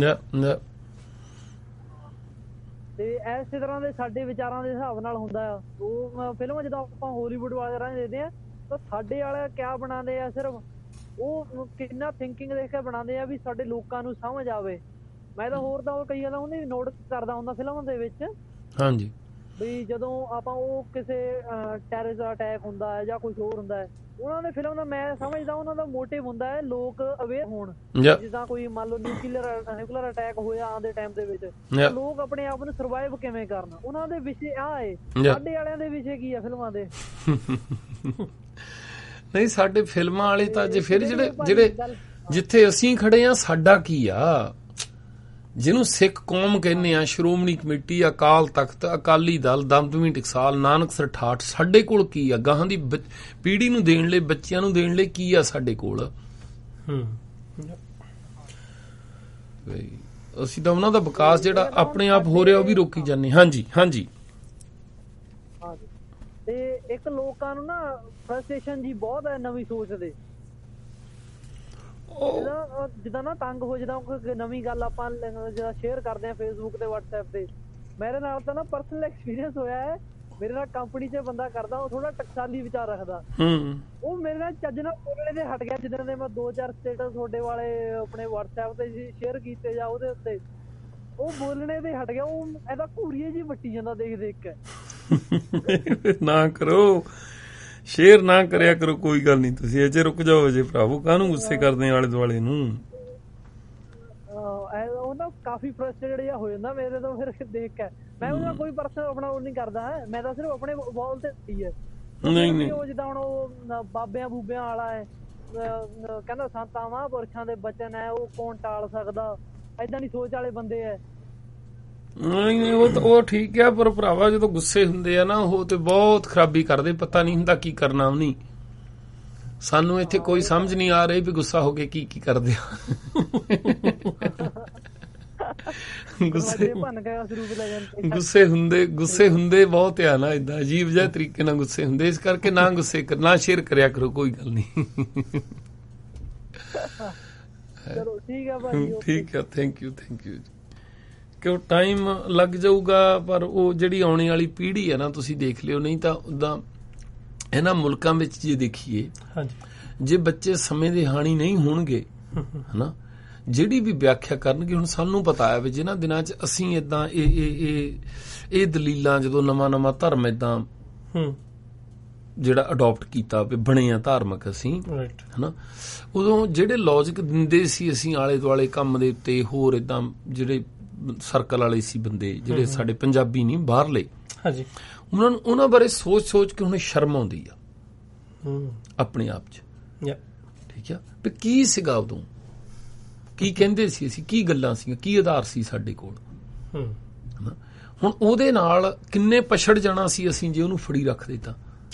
ਤੇ ਐਸੇ ਤਰ੍ਹਾਂ ਦੇ ਸਾਡੇ ਵਿਚਾਰਾਂ ਦੇ ਹਿਸਾਬ ਨਾਲ ਹੁੰਦਾ ਆ। ਉਹ ਫਿਲਮਾਂ ਜਦੋਂ ਆਪਾਂ ਹਾਲੀਵੁੱਡ ਵਗੈਰਾ ਦੇਖਦੇ ਆ ਤਾਂ ਸਾਡੇ ਵਾਲੇ ਕਿਆ ਬਣਾਉਂਦੇ ਆ, ਸਿਰਫ ਉਹ ਕਿੰਨਾ ਥਿੰਕਿੰਗ ਦੇਖ ਕੇ ਬਣਾਉਂਦੇ ਆ ਵੀ ਸਾਡੇ ਲੋਕਾਂ ਨੂੰ ਸਮਝ ਆਵੇ। ਮੈਂ ਤਾਂ ਹੋਰ ਤਾਂ ਉਹ ਕਈ ਗੱਲਾਂ ਉਹਨੇ ਵੀ ਨੋਟ ਕਰਦਾ ਹੁੰਦਾ ਫਿਲਮਾਂ ਦੇ ਵਿੱਚ। ਹਾਂਜੀ, ਵੀ ਜਦੋਂ ਆਪਾਂ ਉਹ ਕਿਸੇ ਟੈਰਰਿਸਟ ਅਟੈਕ ਹੁੰਦਾ ਹੈ ਜਾਂ ਕੁਛ ਹੋਰ ਹੁੰਦਾ ਹੈ, ਉਹਨਾਂ ਦੇ ਫਿਲਮ ਦਾ ਮੈਂ ਸਮਝਦਾ ਉਹਨਾਂ ਦਾ ਮੋਟਿਵ ਹੁੰਦਾ ਹੈ ਲੋਕ ਅਵੇਅਰ ਹੋਣ। ਜਿੱਦਾਂ ਕੋਈ ਮੰਨ ਲਓ ਨਿਊਕਲੀਅਰ ਅਟੈਕ ਹੋਇਆ ਆਉਂਦੇ ਟਾਈਮ ਦੇ ਵਿੱਚ, ਲੋਕ ਆਪਣੇ ਆਪ ਨੂੰ ਸਰਵਾਈਵ ਕਿਵੇਂ ਕਰਨ, ਉਹਨਾਂ ਦੇ ਵਿਸ਼ੇ ਆਹ ਏ। ਸਾਡੇ ਵਾਲਿਆਂ ਦੇ ਵਿਸ਼ੇ ਕੀ ਆ ਫਿਲਮਾਂ ਦੇ? ਨਹੀਂ, ਸਾਡੇ ਫਿਲਮਾਂ ਵਾਲੇ ਤਾਂ ਜੇ ਫਿਰ ਜਿਹੜੇ ਜਿੱਥੇ ਅਸੀਂ ਖੜੇ ਆ, ਸਾਡਾ ਕੀ ਆ, ਜਿਹਨੂੰ ਸਿੱਖ ਕੌਮ ਕਹਿੰਦੇ ਆ, ਸ਼੍ਰੋਮਣੀ ਕਮੇਟੀ, ਅਕਾਲ ਤਖਤ, ਅਕਾਲੀ ਦਲ, ਦਮਦਮੀ ਟਕਸਾਲ, ਨਾਨਕਸਰ ਠਾਠ, ਸਾਡੇ ਕੋਲ ਕੀ ਆ? ਗਾਹਾਂ ਦੀ ਪੀੜ੍ਹੀ ਨੂੰ ਦੇਣ ਲਈ, ਬੱਚਿਆਂ ਨੂੰ ਦੇਣ ਲਈ ਕੀ ਆ ਸਾਡੇ ਕੋਲ? ਅਸੀਂ ਤਾਂ ਉਹਨਾਂ ਦਾ ਵਿਕਾਸ ਜਿਹੜਾ ਆਪਣੇ ਆਪ ਹੋ ਰਿਹਾ ਉਹ ਵੀ ਰੋਕੀ ਜਾਂਦੇ। ਹਾਂਜੀ ਹਾਂਜੀ, ਤੇ ਇੱਕ ਲੋਕਾਂ ਨੂੰ ਨਾ ਫਰਸਟ੍ਰੇਸ਼ਨ ਜੀ ਬਹੁਤ ਹੈ ਨਵੀਂ ਸੋਚ ਦੇ। ਜਿੱਦਾਂ ਨਾ ਤੰਗ ਹੋ, ਜਿੱਦਾਂ ਕੋਈ ਨਵੀਂ ਗੱਲ ਆਪਾਂ ਜਿਹੜਾ ਸ਼ੇਅਰ ਕਰਦੇ ਆ ਫੇਸਬੁੱਕ ਤੇ WhatsApp ਤੇ, ਮੇਰੇ ਨਾਲ ਤਾਂ ਨਾ ਪਰਸਨਲ ਐਕਸਪੀਰੀਅੰਸ ਹੋਇਆ ਹੈ ਮੇਰੇ ਨਾਲ ਕੰਪਨੀ 'ਚ ਬੰਦਾ ਕਰਦਾ, ਉਹ ਥੋੜਾ ਟਕਸਾਲੀ ਵਿਚਾਰ ਰੱਖਦਾ, ਉਹ ਮੇਰੇ ਨਾਲ ਚੱਜ ਨਾਲ ਬੋਲਣੇ ਤੇ ਹਟ ਗਿਆ। ਜਿੱਦਣ ਦੇ ਮੈਂ 2-4 ਸਟੇਟਸ ਤੁਹਾਡੇ ਵਾਲੇ ਆਪਣੇ WhatsApp ਤੇ ਸ਼ੇਅਰ ਕੀਤੇ ਜਾਂ ਉਹਦੇ ਉੱਤੇ, ਉਹ ਬੋਲਣੇ ਤੇ ਹਟ ਗਿਆ। ਉਹ ਇਹਦਾ ਘੂਰੀਏ ਜੀ ਵੱਟੀ ਜਾਂਦਾ ਦੇਖ ਕੇ। ਨਾ ਕਰੋ ਸ਼ੇਅਰ, ਨਾ ਕਰਿਆ ਕਰੋ, ਕੋਈ ਗੱਲ ਨਹੀਂ, ਤੁਸੀਂ ਅਜੇ ਰੁਕ ਜਾਓ ਅਜੇ ਭਰਾਵੋ, ਕਾਹਨੂੰ ਗੁੱਸੇ ਕਰਦੇ ਆਲੇ ਦੁਆਲੇ ਨੂੰ। ਉਹ ਨਾ ਕਾਫੀ ਫਰਸਟ੍ਰੇਟਡ ਜਿਹਾ ਹੋ ਜਾਂਦਾ ਮੇਰੇ ਤੋਂ ਫਿਰ ਦੇਖ ਕੇ। ਮੈਂ ਉਹਦਾ ਕੋਈ ਪਰਸਨਲ ਆਪਣਾ ਉਹ ਨਹੀਂ ਕਰਦਾ, ਮੈਂ ਤਾਂ ਸਿਰਫ ਆਪਣੇ ਵਾਲ ਤੇ ਹੀ ਹੈ। ਨਹੀਂ ਉਹ ਜਿੱਦਾਂ ਹੁਣ ਉਹ ਬਾਬਿਆਂ ਬੂਬਿਆਂ ਵਾਲਾ ਹੈ, ਕਹਿੰਦਾ ਸੰਤਾਂ ਮਹਾਂਪੁਰਸ਼ਾਂ ਦੇ ਬਚਨ ਹੈ, ਉਹ ਕੌਣ ਟਾਲ ਸਕਦਾ, ਏਦਾਂ ਦੀ ਸੋਚ ਵਾਲੇ ਬੰਦੇ ਹੈ। ਨਹੀਂ ਉਹ ਠੀਕ ਆ, ਪਰ ਭਰਾਵਾ ਜਦੋਂ ਗੁੱਸੇ ਹੁੰਦੇ ਆ ਨਾ, ਉਹ ਤੇ ਬਹੁਤ ਖਰਾਬੀ ਕਰਦੇ, ਪਤਾ ਨਹੀਂ ਹੁੰਦਾ ਕੀ ਕਰਨਾ ਉਹਨੀ। ਸਾਨੂੰ ਇੱਥੇ ਕੋਈ ਸਮਝ ਨਹੀਂ ਆ ਰਹੀ ਵੀ ਗੁੱਸਾ ਹੋ ਕੇ ਕੀ ਕਰਦੇ ਆ। ਗੁੱਸੇ ਹੁੰਦੇ ਬਹੁਤ ਆ ਨਾ, ਏਦਾਂ ਅਜੀਬ ਜਿਹੇ ਤਰੀਕੇ ਨਾਲ ਗੁੱਸੇ ਹੁੰਦੇ। ਇਸ ਕਰਕੇ ਨਾ ਗੁੱਸੇ ਨਾ ਸ਼ੇਅਰ ਕਰਿਆ ਕਰੋ, ਕੋਈ ਗੱਲ ਨਹੀਂ। ਚਲੋ ਠੀਕ ਆ ਭਾਈ, ਠੀਕ ਆ, ਥੈਂਕ ਯੂ ਕਿਉਂ ਟਾਈਮ ਲੱਗ ਜਾਊਗਾ, ਪਰ ਉਹ ਜਿਹੜੀ ਆਉਣ ਵਾਲੀ ਪੀੜ੍ਹੀ ਹੈ ਨਾ, ਤੁਸੀਂ ਦੇਖ ਲਿਓ। ਨਹੀਂ ਤਾਂ ਉਦਾਂ ਇਹਨਾਂ ਮੁਲਕਾਂ ਵਿੱਚ ਜੇ ਦੇਖੀਏ, ਜੇ ਬੱਚੇ ਸਮੇਂ ਦੇ ਹਾਣੀ ਨਹੀਂ ਹੋਣਗੇ ਹਨਾ, ਜਿਹੜੀ ਵੀ ਵਿਆਖਿਆ ਕਰਨਗੇ। ਹੁਣ ਸਾਨੂੰ ਪਤਾ ਹੈ ਵੀ ਜਿਹਨਾਂ ਦਿਨਾਂ 'ਚ ਅਸੀਂ ਏਦਾਂ ਇਹ ਦਲੀਲਾਂ, ਜਦੋਂ ਨਵਾਂ ਧਰਮ ਏਦਾਂ ਜਿਹੜਾ ਅਡੋਪਟ ਕੀਤਾ ਵੀ ਬਣੇ ਆ ਧਾਰਮਿਕ ਅਸੀਂ ਹਨਾ, ਉਦੋਂ ਜਿਹੜੇ ਲੌਜਿਕ ਦਿੰਦੇ ਸੀ ਅਸੀਂ ਆਲੇ ਦੁਆਲੇ ਕੰਮ ਦੇ ਉੱਤੇ, ਹੋਰ ਏਦਾਂ ਜਿਹੜੇ ਸਰਕਲ ਵਾਲੇ ਸੀ ਬੰਦੇ, ਜਿਹੜੇ ਸਾਡੇ ਪੰਜਾਬੀ ਨਹੀਂ ਬਾਹਰਲੇ, ਉਹਨਾਂ ਬਾਰੇ ਸੋਚ ਕੇ ਹੁਣ ਸ਼ਰਮ ਆਉਂਦੀ ਆ ਆਪਣੇ ਆਪ 'ਚ। ਠੀਕ ਆ ਵੀ ਕੀ ਸੀਗਾ ਉਦੋਂ, ਕੀ ਕਹਿੰਦੇ ਸੀ ਅਸੀਂ, ਕੀ ਗੱਲਾਂ ਸੀ, ਕੀ ਆਧਾਰ ਸੀ ਸਾਡੇ ਕੋਲ। ਹੁਣ ਉਹਦੇ ਨਾਲ ਕਿੰਨੇ ਪਛੜ ਜਾਣਾ ਸੀ ਅਸੀਂ ਜੇ ਉਹਨੂੰ ਫੜੀ ਰੱਖਦੇ ਤਾਂ।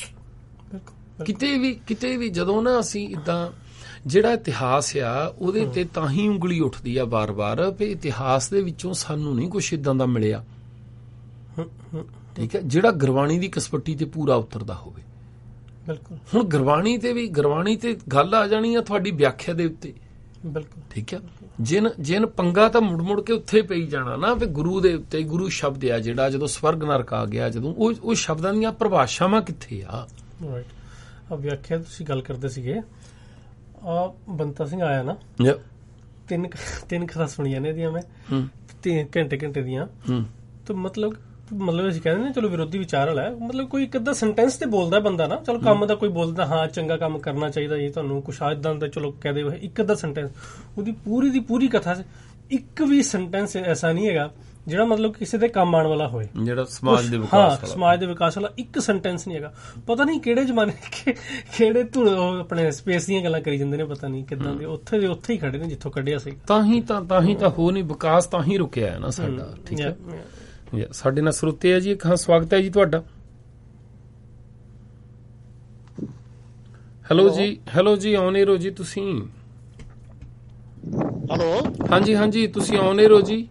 ਕਿਤੇ ਵੀ ਜਦੋਂ ਨਾ ਅਸੀਂ ਇਦਾਂ ਜਿਹੜਾ ਇਤਿਹਾਸ ਆ ਉਹਦੇ ਤੇ ਤਾਂ ਹੀ ਉਂਗਲੀ ਉੱਠਦੀ ਆ ਵਾਰ-ਵਾਰ ਵੀ ਇਤਿਹਾਸ ਦੇ ਵਿੱਚੋਂ ਸਾਨੂੰ ਨਹੀਂ ਕੁਛ ਇਦਾਂ ਦਾ ਮਿਲਿਆ। ਠੀਕ ਹੈ, ਜਿਹੜਾ ਗੁਰਬਾਣੀ ਦੀ ਕਸਵੱਟੀ ਤੇ ਪੂਰਾ ਉਤਰਦਾ ਹੋਵੇ। ਬਿਲਕੁਲ। ਹੁਣ ਗੁਰਬਾਣੀ ਤੇ ਗੱਲ ਆ ਜਾਣੀ ਆ ਤੁਹਾਡੀ ਵਿਆਖਿਆ ਦੇ ਉੱਤੇ। ਬਿਲਕੁਲ ਠੀਕ ਹੈ। ਜਿਨ ਪੰਗਾ ਤਾਂ ਮੁੜ ਕੇ ਉੱਥੇ ਪਈ ਜਾਣਾ ਨਾ ਵੀ ਗੁਰੂ ਦੇ ਉੱਤੇ। ਗੁਰੂ ਸ਼ਬਦ ਆ ਜਿਹੜਾ, ਜਦੋਂ ਸਵਰਗ ਨਰਕ ਆ ਗਿਆ, ਜਦੋਂ ਉਹ ਸ਼ਬਦਾਂ ਦੀਆਂ ਪਰਿਭਾਸ਼ਾਵਾਂ ਕਿੱਥੇ ਆ। ਵਿਆਖਿਆ ਤੁਸੀਂ ਗੱਲ ਕਰਦੇ ਸੀਗੇ, ਬੰਤਾ ਸਿੰਘ ਆਇਆ ਨਾ, ਤਿੰਨ ਕਥਾ ਸੁਣੀਆਂ ਨੇ ਇਹਦੀਆਂ ਮੈਂ, ਘੰਟੇ ਦੀਆਂ। ਤੇ ਮਤਲਬ ਅਸੀਂ ਕਹਿੰਦੇ ਨੇ ਚਲੋ ਵਿਰੋਧੀ ਵਿਚਾਰ ਵਾਲਾ, ਮਤਲਬ ਕੋਈ ਇੱਕ ਅੱਧਾ ਸੈਂਟੈਂਸ ਤੇ ਬੋਲਦਾ ਬੰਦਾ ਨਾ, ਚਲੋ ਕੰਮ ਦਾ ਕੋਈ ਬੋਲਦਾ, ਹਾਂ ਚੰਗਾ ਕੰਮ ਕਰਨਾ ਚਾਹੀਦਾ ਜੀ ਤੁਹਾਨੂੰ, ਕੁਛ ਏਦਾਂ ਦਾ ਚਲੋ ਕਹਿ ਦੇ, ਇੱਕ ਅੱਧਾ ਸੈਂਟੈਂਸ। ਉਹਦੀ ਪੂਰੀ ਦੀ ਪੂਰੀ ਕਥਾ ਇੱਕ ਵੀ ਸੈਂਟੈਂਸ ਐਸਾ ਨਹੀਂ ਹੈਗਾ ਜਿਹੜਾ ਮਤਲਬ ਕਿਸੇ ਦੇ ਕੰਮ ਆਉਣ ਵਾਲਾ ਹੋਏ, ਜਿਹੜਾ ਸਮਾਜ ਦੇ ਵਿਕਾਸ ਵਾਲਾ ਇੱਕ ਸੈਂਟੈਂਸ ਨਹੀਂ ਹੈਗਾ। ਪਤਾ ਨਹੀਂ ਕਿਹੜੇ ਜ਼ਮਾਨੇ ਕਿਹੜੇ ਆਪਣੇ ਸਪੇਸ ਦੀਆਂ ਗੱਲਾਂ ਕਰੀ ਜਾਂਦੇ ਨੇ, ਪਤਾ ਨਹੀਂ ਕਿੱਦਾਂ ਦੇ, ਉੱਥੇ ਹੀ ਖੜੇ ਨੇ ਜਿੱਥੋਂ ਕੱਢਿਆ ਸੀ। ਤਾਂ ਹੀ ਤਾਂ ਹੋ ਨਹੀਂ, ਵਿਕਾਸ ਤਾਂ ਹੀ ਰੁਕਿਆ ਹੈ ਨਾ ਸਾਡਾ। ਠੀਕ ਹੈ, ਸਾਡੇ ਨਾਲ ਸਰੋਤੇ ਹੈ ਜੀ, ਹਾਂ ਸਵਾਗਤ ਹੈ ਜੀ ਤੁਹਾਡਾ। ਹੈਲੋ ਜੀ ਔਨ 에ਅਰ ਹੋ ਜੀ ਤੁਸੀਂ। ਹੈਲੋ ਹਾਂਜੀ ਤੁਸੀਂ ਔਨ 에ਅਰ ਹੋ ਜੀ।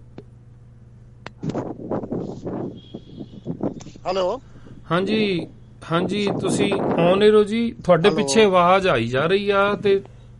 ਹੈਲੋ ਹਾਂਜੀ ਤੁਸੀਂ ਔਨ 에ਅਰ ਹੋ ਜੀ। ਤੁਹਾਡੇ ਪਿੱਛੇ ਆਵਾਜ਼ ਆਈ ਜਾ ਰਹੀ ਆ ਤੇ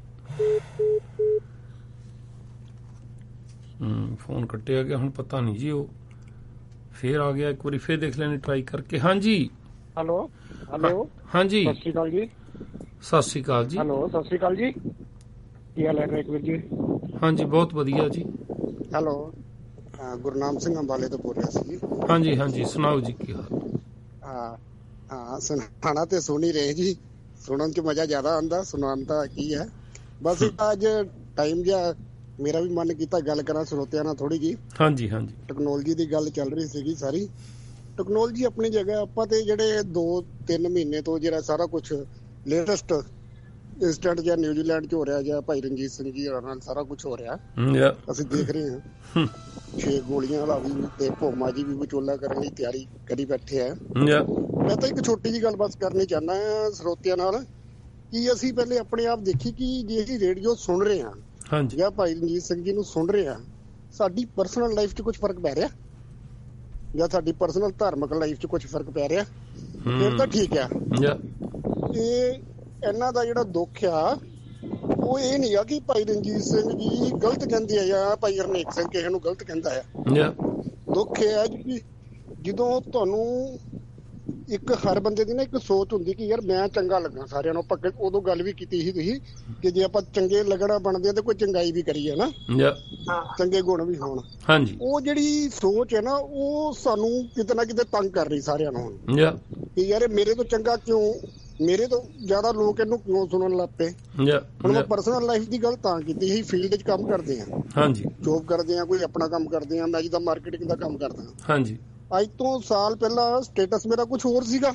ਫੋਨ ਕੱਟਿਆ ਗਿਆ। ਹੁਣ ਪਤਾ ਨਹੀਂ ਜੀ, ਉਹ ਫੇਰ ਆ ਗਿਆ, ਇੱਕ ਵਾਰੀ ਫੇਰ ਦੇਖ ਲੈਣੇ ਟਰਾਈ ਕਰਕੇ। ਹਾਂਜੀ ਹੈਲੋ ਹਾਂਜੀ ਸਤਿ ਸ਼੍ਰੀ ਅਕਾਲ ਜੀ। ਸਤਿ ਸ਼੍ਰੀ ਅਕਾਲ ਜੀ। ਹੈਲੋ ਸਤਿ ਸ਼੍ਰੀ ਅਕਾਲ ਜੀ, ਕੀ ਹਾਲ ਹੈ ਰੇਕਵੀਰ ਜੀ? ਹਾਂਜੀ ਬਹੁਤ ਵਧੀਆ ਜੀ। ਹੈਲੋ ਗੁਰਨਾਮ ਸਿੰਘ ਅੰਬਾਲੇ ਤੋਂ ਬੋਲ ਰਿਹਾ ਸੀ ਜੀ। ਹਾਂਜੀ ਸੁਣਾਓ ਜੀ ਕੀ ਹਾਲ? ਹਾਂ ਸੁਣਾਣਾ ਤੇ ਸੁਣ ਹੀ ਰਹੇ ਜੀ, ਸੁਣਨ ਚ ਮਜ਼ਾ ਜ਼ਿਆਦਾ ਆਉਂਦਾ, ਸੁਣਾਉਣ ਤਾਂ ਕੀ ਹੈ। ਬਸ ਅੱਜ ਟਾਈਮ ਜਿਹਾ ਮੇਰਾ ਵੀ ਮਨ ਕੀਤਾ ਗੱਲ ਕਰਾਂ ਸਰੋਤਿਆਂ ਨਾਲ ਥੋੜੀ ਜੀ। ਹਾਂਜੀ ਟੈਕਨੋਲੋਜੀ ਦੀ ਗੱਲ ਚੱਲ ਰਹੀ ਸੀਗੀ ਸਾਰੀ। ਟੈਕਨੋਲੋਜੀ ਆਪਣੀ ਜਗ੍ਹਾ, ਆਪਾਂ ਤੇ ਜਿਹੜੇ 2-3 ਮਹੀਨੇ ਤੋਂ ਜਿਹੜਾ ਸਾਰਾ ਕੁਛ ਲੇਟੈਸਟ ਇੰਸਟੈਂਟ ਜਾਂ ਨਿਊਜ਼ੀਲੈਂਡ ਚ ਹੋ ਰਿਹਾ, ਜਾਂ ਭਾਈ ਰਣਜੀਤ ਸਿੰਘ ਜੀ ਨਾਲ ਸਾਰਾ ਕੁਛ ਹੋ ਰਿਹਾ, ਅਸੀਂ ਦੇਖ ਰਹੇ ਹਾਂ। 6 ਗੋਲੀਆਂ ਵਾਲਾ ਵੀ ਤੇ ਭੋਮਾ ਜੀ ਵੀ ਵਿਚੋਲਾ ਕਰਨ ਲਈ ਤਿਆਰੀ ਕਰੀ ਬੈਠੇ ਆ। ਮੈਂ ਤਾਂ ਇੱਕ ਛੋਟੀ ਜਿਹੀ ਗੱਲ ਬਸ ਕਰਨੀ ਚਾਹੁੰਦਾ ਹਾਂ ਸਰੋਤਿਆਂ ਨਾਲ, ਕਿ ਅਸੀਂ ਪਹਿਲੇ ਆਪਣੇ ਆਪ ਦੇਖੀ ਕਿ ਜੇ ਅਸੀਂ ਰੇਡੀਓ ਸੁਣ ਰਹੇ ਹਾਂ ਜਾਂ ਭਾਈ ਰਣਜੀਤ ਸਿੰਘ ਜੀ ਨੂੰ ਸੁਣ ਰਹੇ ਹਾਂ, ਸਾਡੀ ਪਰਸਨਲ ਲਾਈਫ 'ਚ ਕੁਝ ਫਰਕ ਪੈ ਰਿਹਾ, ਜਾਂ ਸਾਡੀ ਪਰਸਨਲ ਧਾਰਮਿਕ ਲਾਈਫ 'ਚ ਕੁਝ ਫਰਕ ਪੈ ਰਿਹਾ, ਫਿਰ ਤਾਂ ਠੀਕ ਆ। ਇਹ ਇਹਨਾਂ ਦਾ ਜਿਹੜਾ ਦੁੱਖ ਆ ਉਹ ਇਹ ਨਹੀਂ ਆ ਕਿ ਭਾਈ ਰਣਜੀਤ ਸਿੰਘ ਜੀ ਗਲਤ ਕਹਿੰਦੇ ਆ ਜਾਂ ਭਾਈ ਹਰਨੇਕ ਸਿੰਘ ਕਿਸੇ ਨੂੰ ਗਲਤ ਕਹਿੰਦਾ ਆ। ਦੁੱਖ ਇਹ ਆ ਕਿ ਜਦੋਂ ਤੁਹਾਨੂੰ ਇੱਕ ਹਰ ਬੰਦੇ ਦੀ ਨਾ ਇੱਕ ਸੋਚ ਹੁੰਦੀ ਕਿ ਯਾਰ ਮੈਂ ਚੰਗਾ ਲੱਗਾ ਸਾਰਿਆਂ ਨੂੰ। ਆਪਾਂ ਉਦੋਂ ਗੱਲ ਵੀ ਕੀਤੀ ਸੀ ਤੁਸੀਂ ਕਿ ਜੇ ਆਪਾਂ ਚੰਗੇ ਲੱਗਣਾ ਬਣਦੇ ਆ ਤੇ ਕੋਈ ਚੰਗਾਈ ਵੀ ਕਰੀਏ ਨਾ, ਚੰਗੇ ਗੁਣ ਵੀ ਹੋਣ। ਹਾਂਜੀ, ਉਹ ਜਿਹੜੀ ਸੋਚ ਹੈ ਨਾ ਉਹ ਸਾਨੂੰ ਕਿਤੇ ਨਾ ਕਿਤੇ ਤੰਗ ਕਰ ਰਹੀ ਸਾਰਿਆਂ ਨੂੰ ਕਿ ਯਾਰ ਮੇਰੇ ਤੋਂ ਚੰਗਾ ਕਿਉਂ, ਮੇਰੇ ਤੋਂ ਜ਼ਿਆਦਾ ਲੋਕ ਇਹਨੂੰ ਕਿਉਂ ਸੁਣਨ ਲੱਗ ਪਏ। ਹੁਣ ਮੈਂ ਪਰਸਨਲ ਲਾਈਫ ਦੀ ਗੱਲ ਤਾਂ ਕੀਤੀ ਸੀ, ਫੀਲਡ 'ਚ ਕੰਮ ਕਰਦੇ ਆ, ਹਾਂਜੀ ਜੋਬ ਕਰਦੇ ਆ, ਕੋਈ ਆਪਣਾ ਕੰਮ ਕਰਦੇ ਆ, ਮੈਂ ਜਿੱਦਾਂ ਮਾਰਕੀਟਿੰਗ ਦਾ ਕੰਮ ਕਰਦਾ। ਹਾਂਜੀ, ਅੱਜ ਤੋਂ ਸਾਲ ਪਹਿਲਾਂ ਸਟੇਟਸ ਮੇਰਾ ਕੁਝ ਹੋਰ ਸੀਗਾ।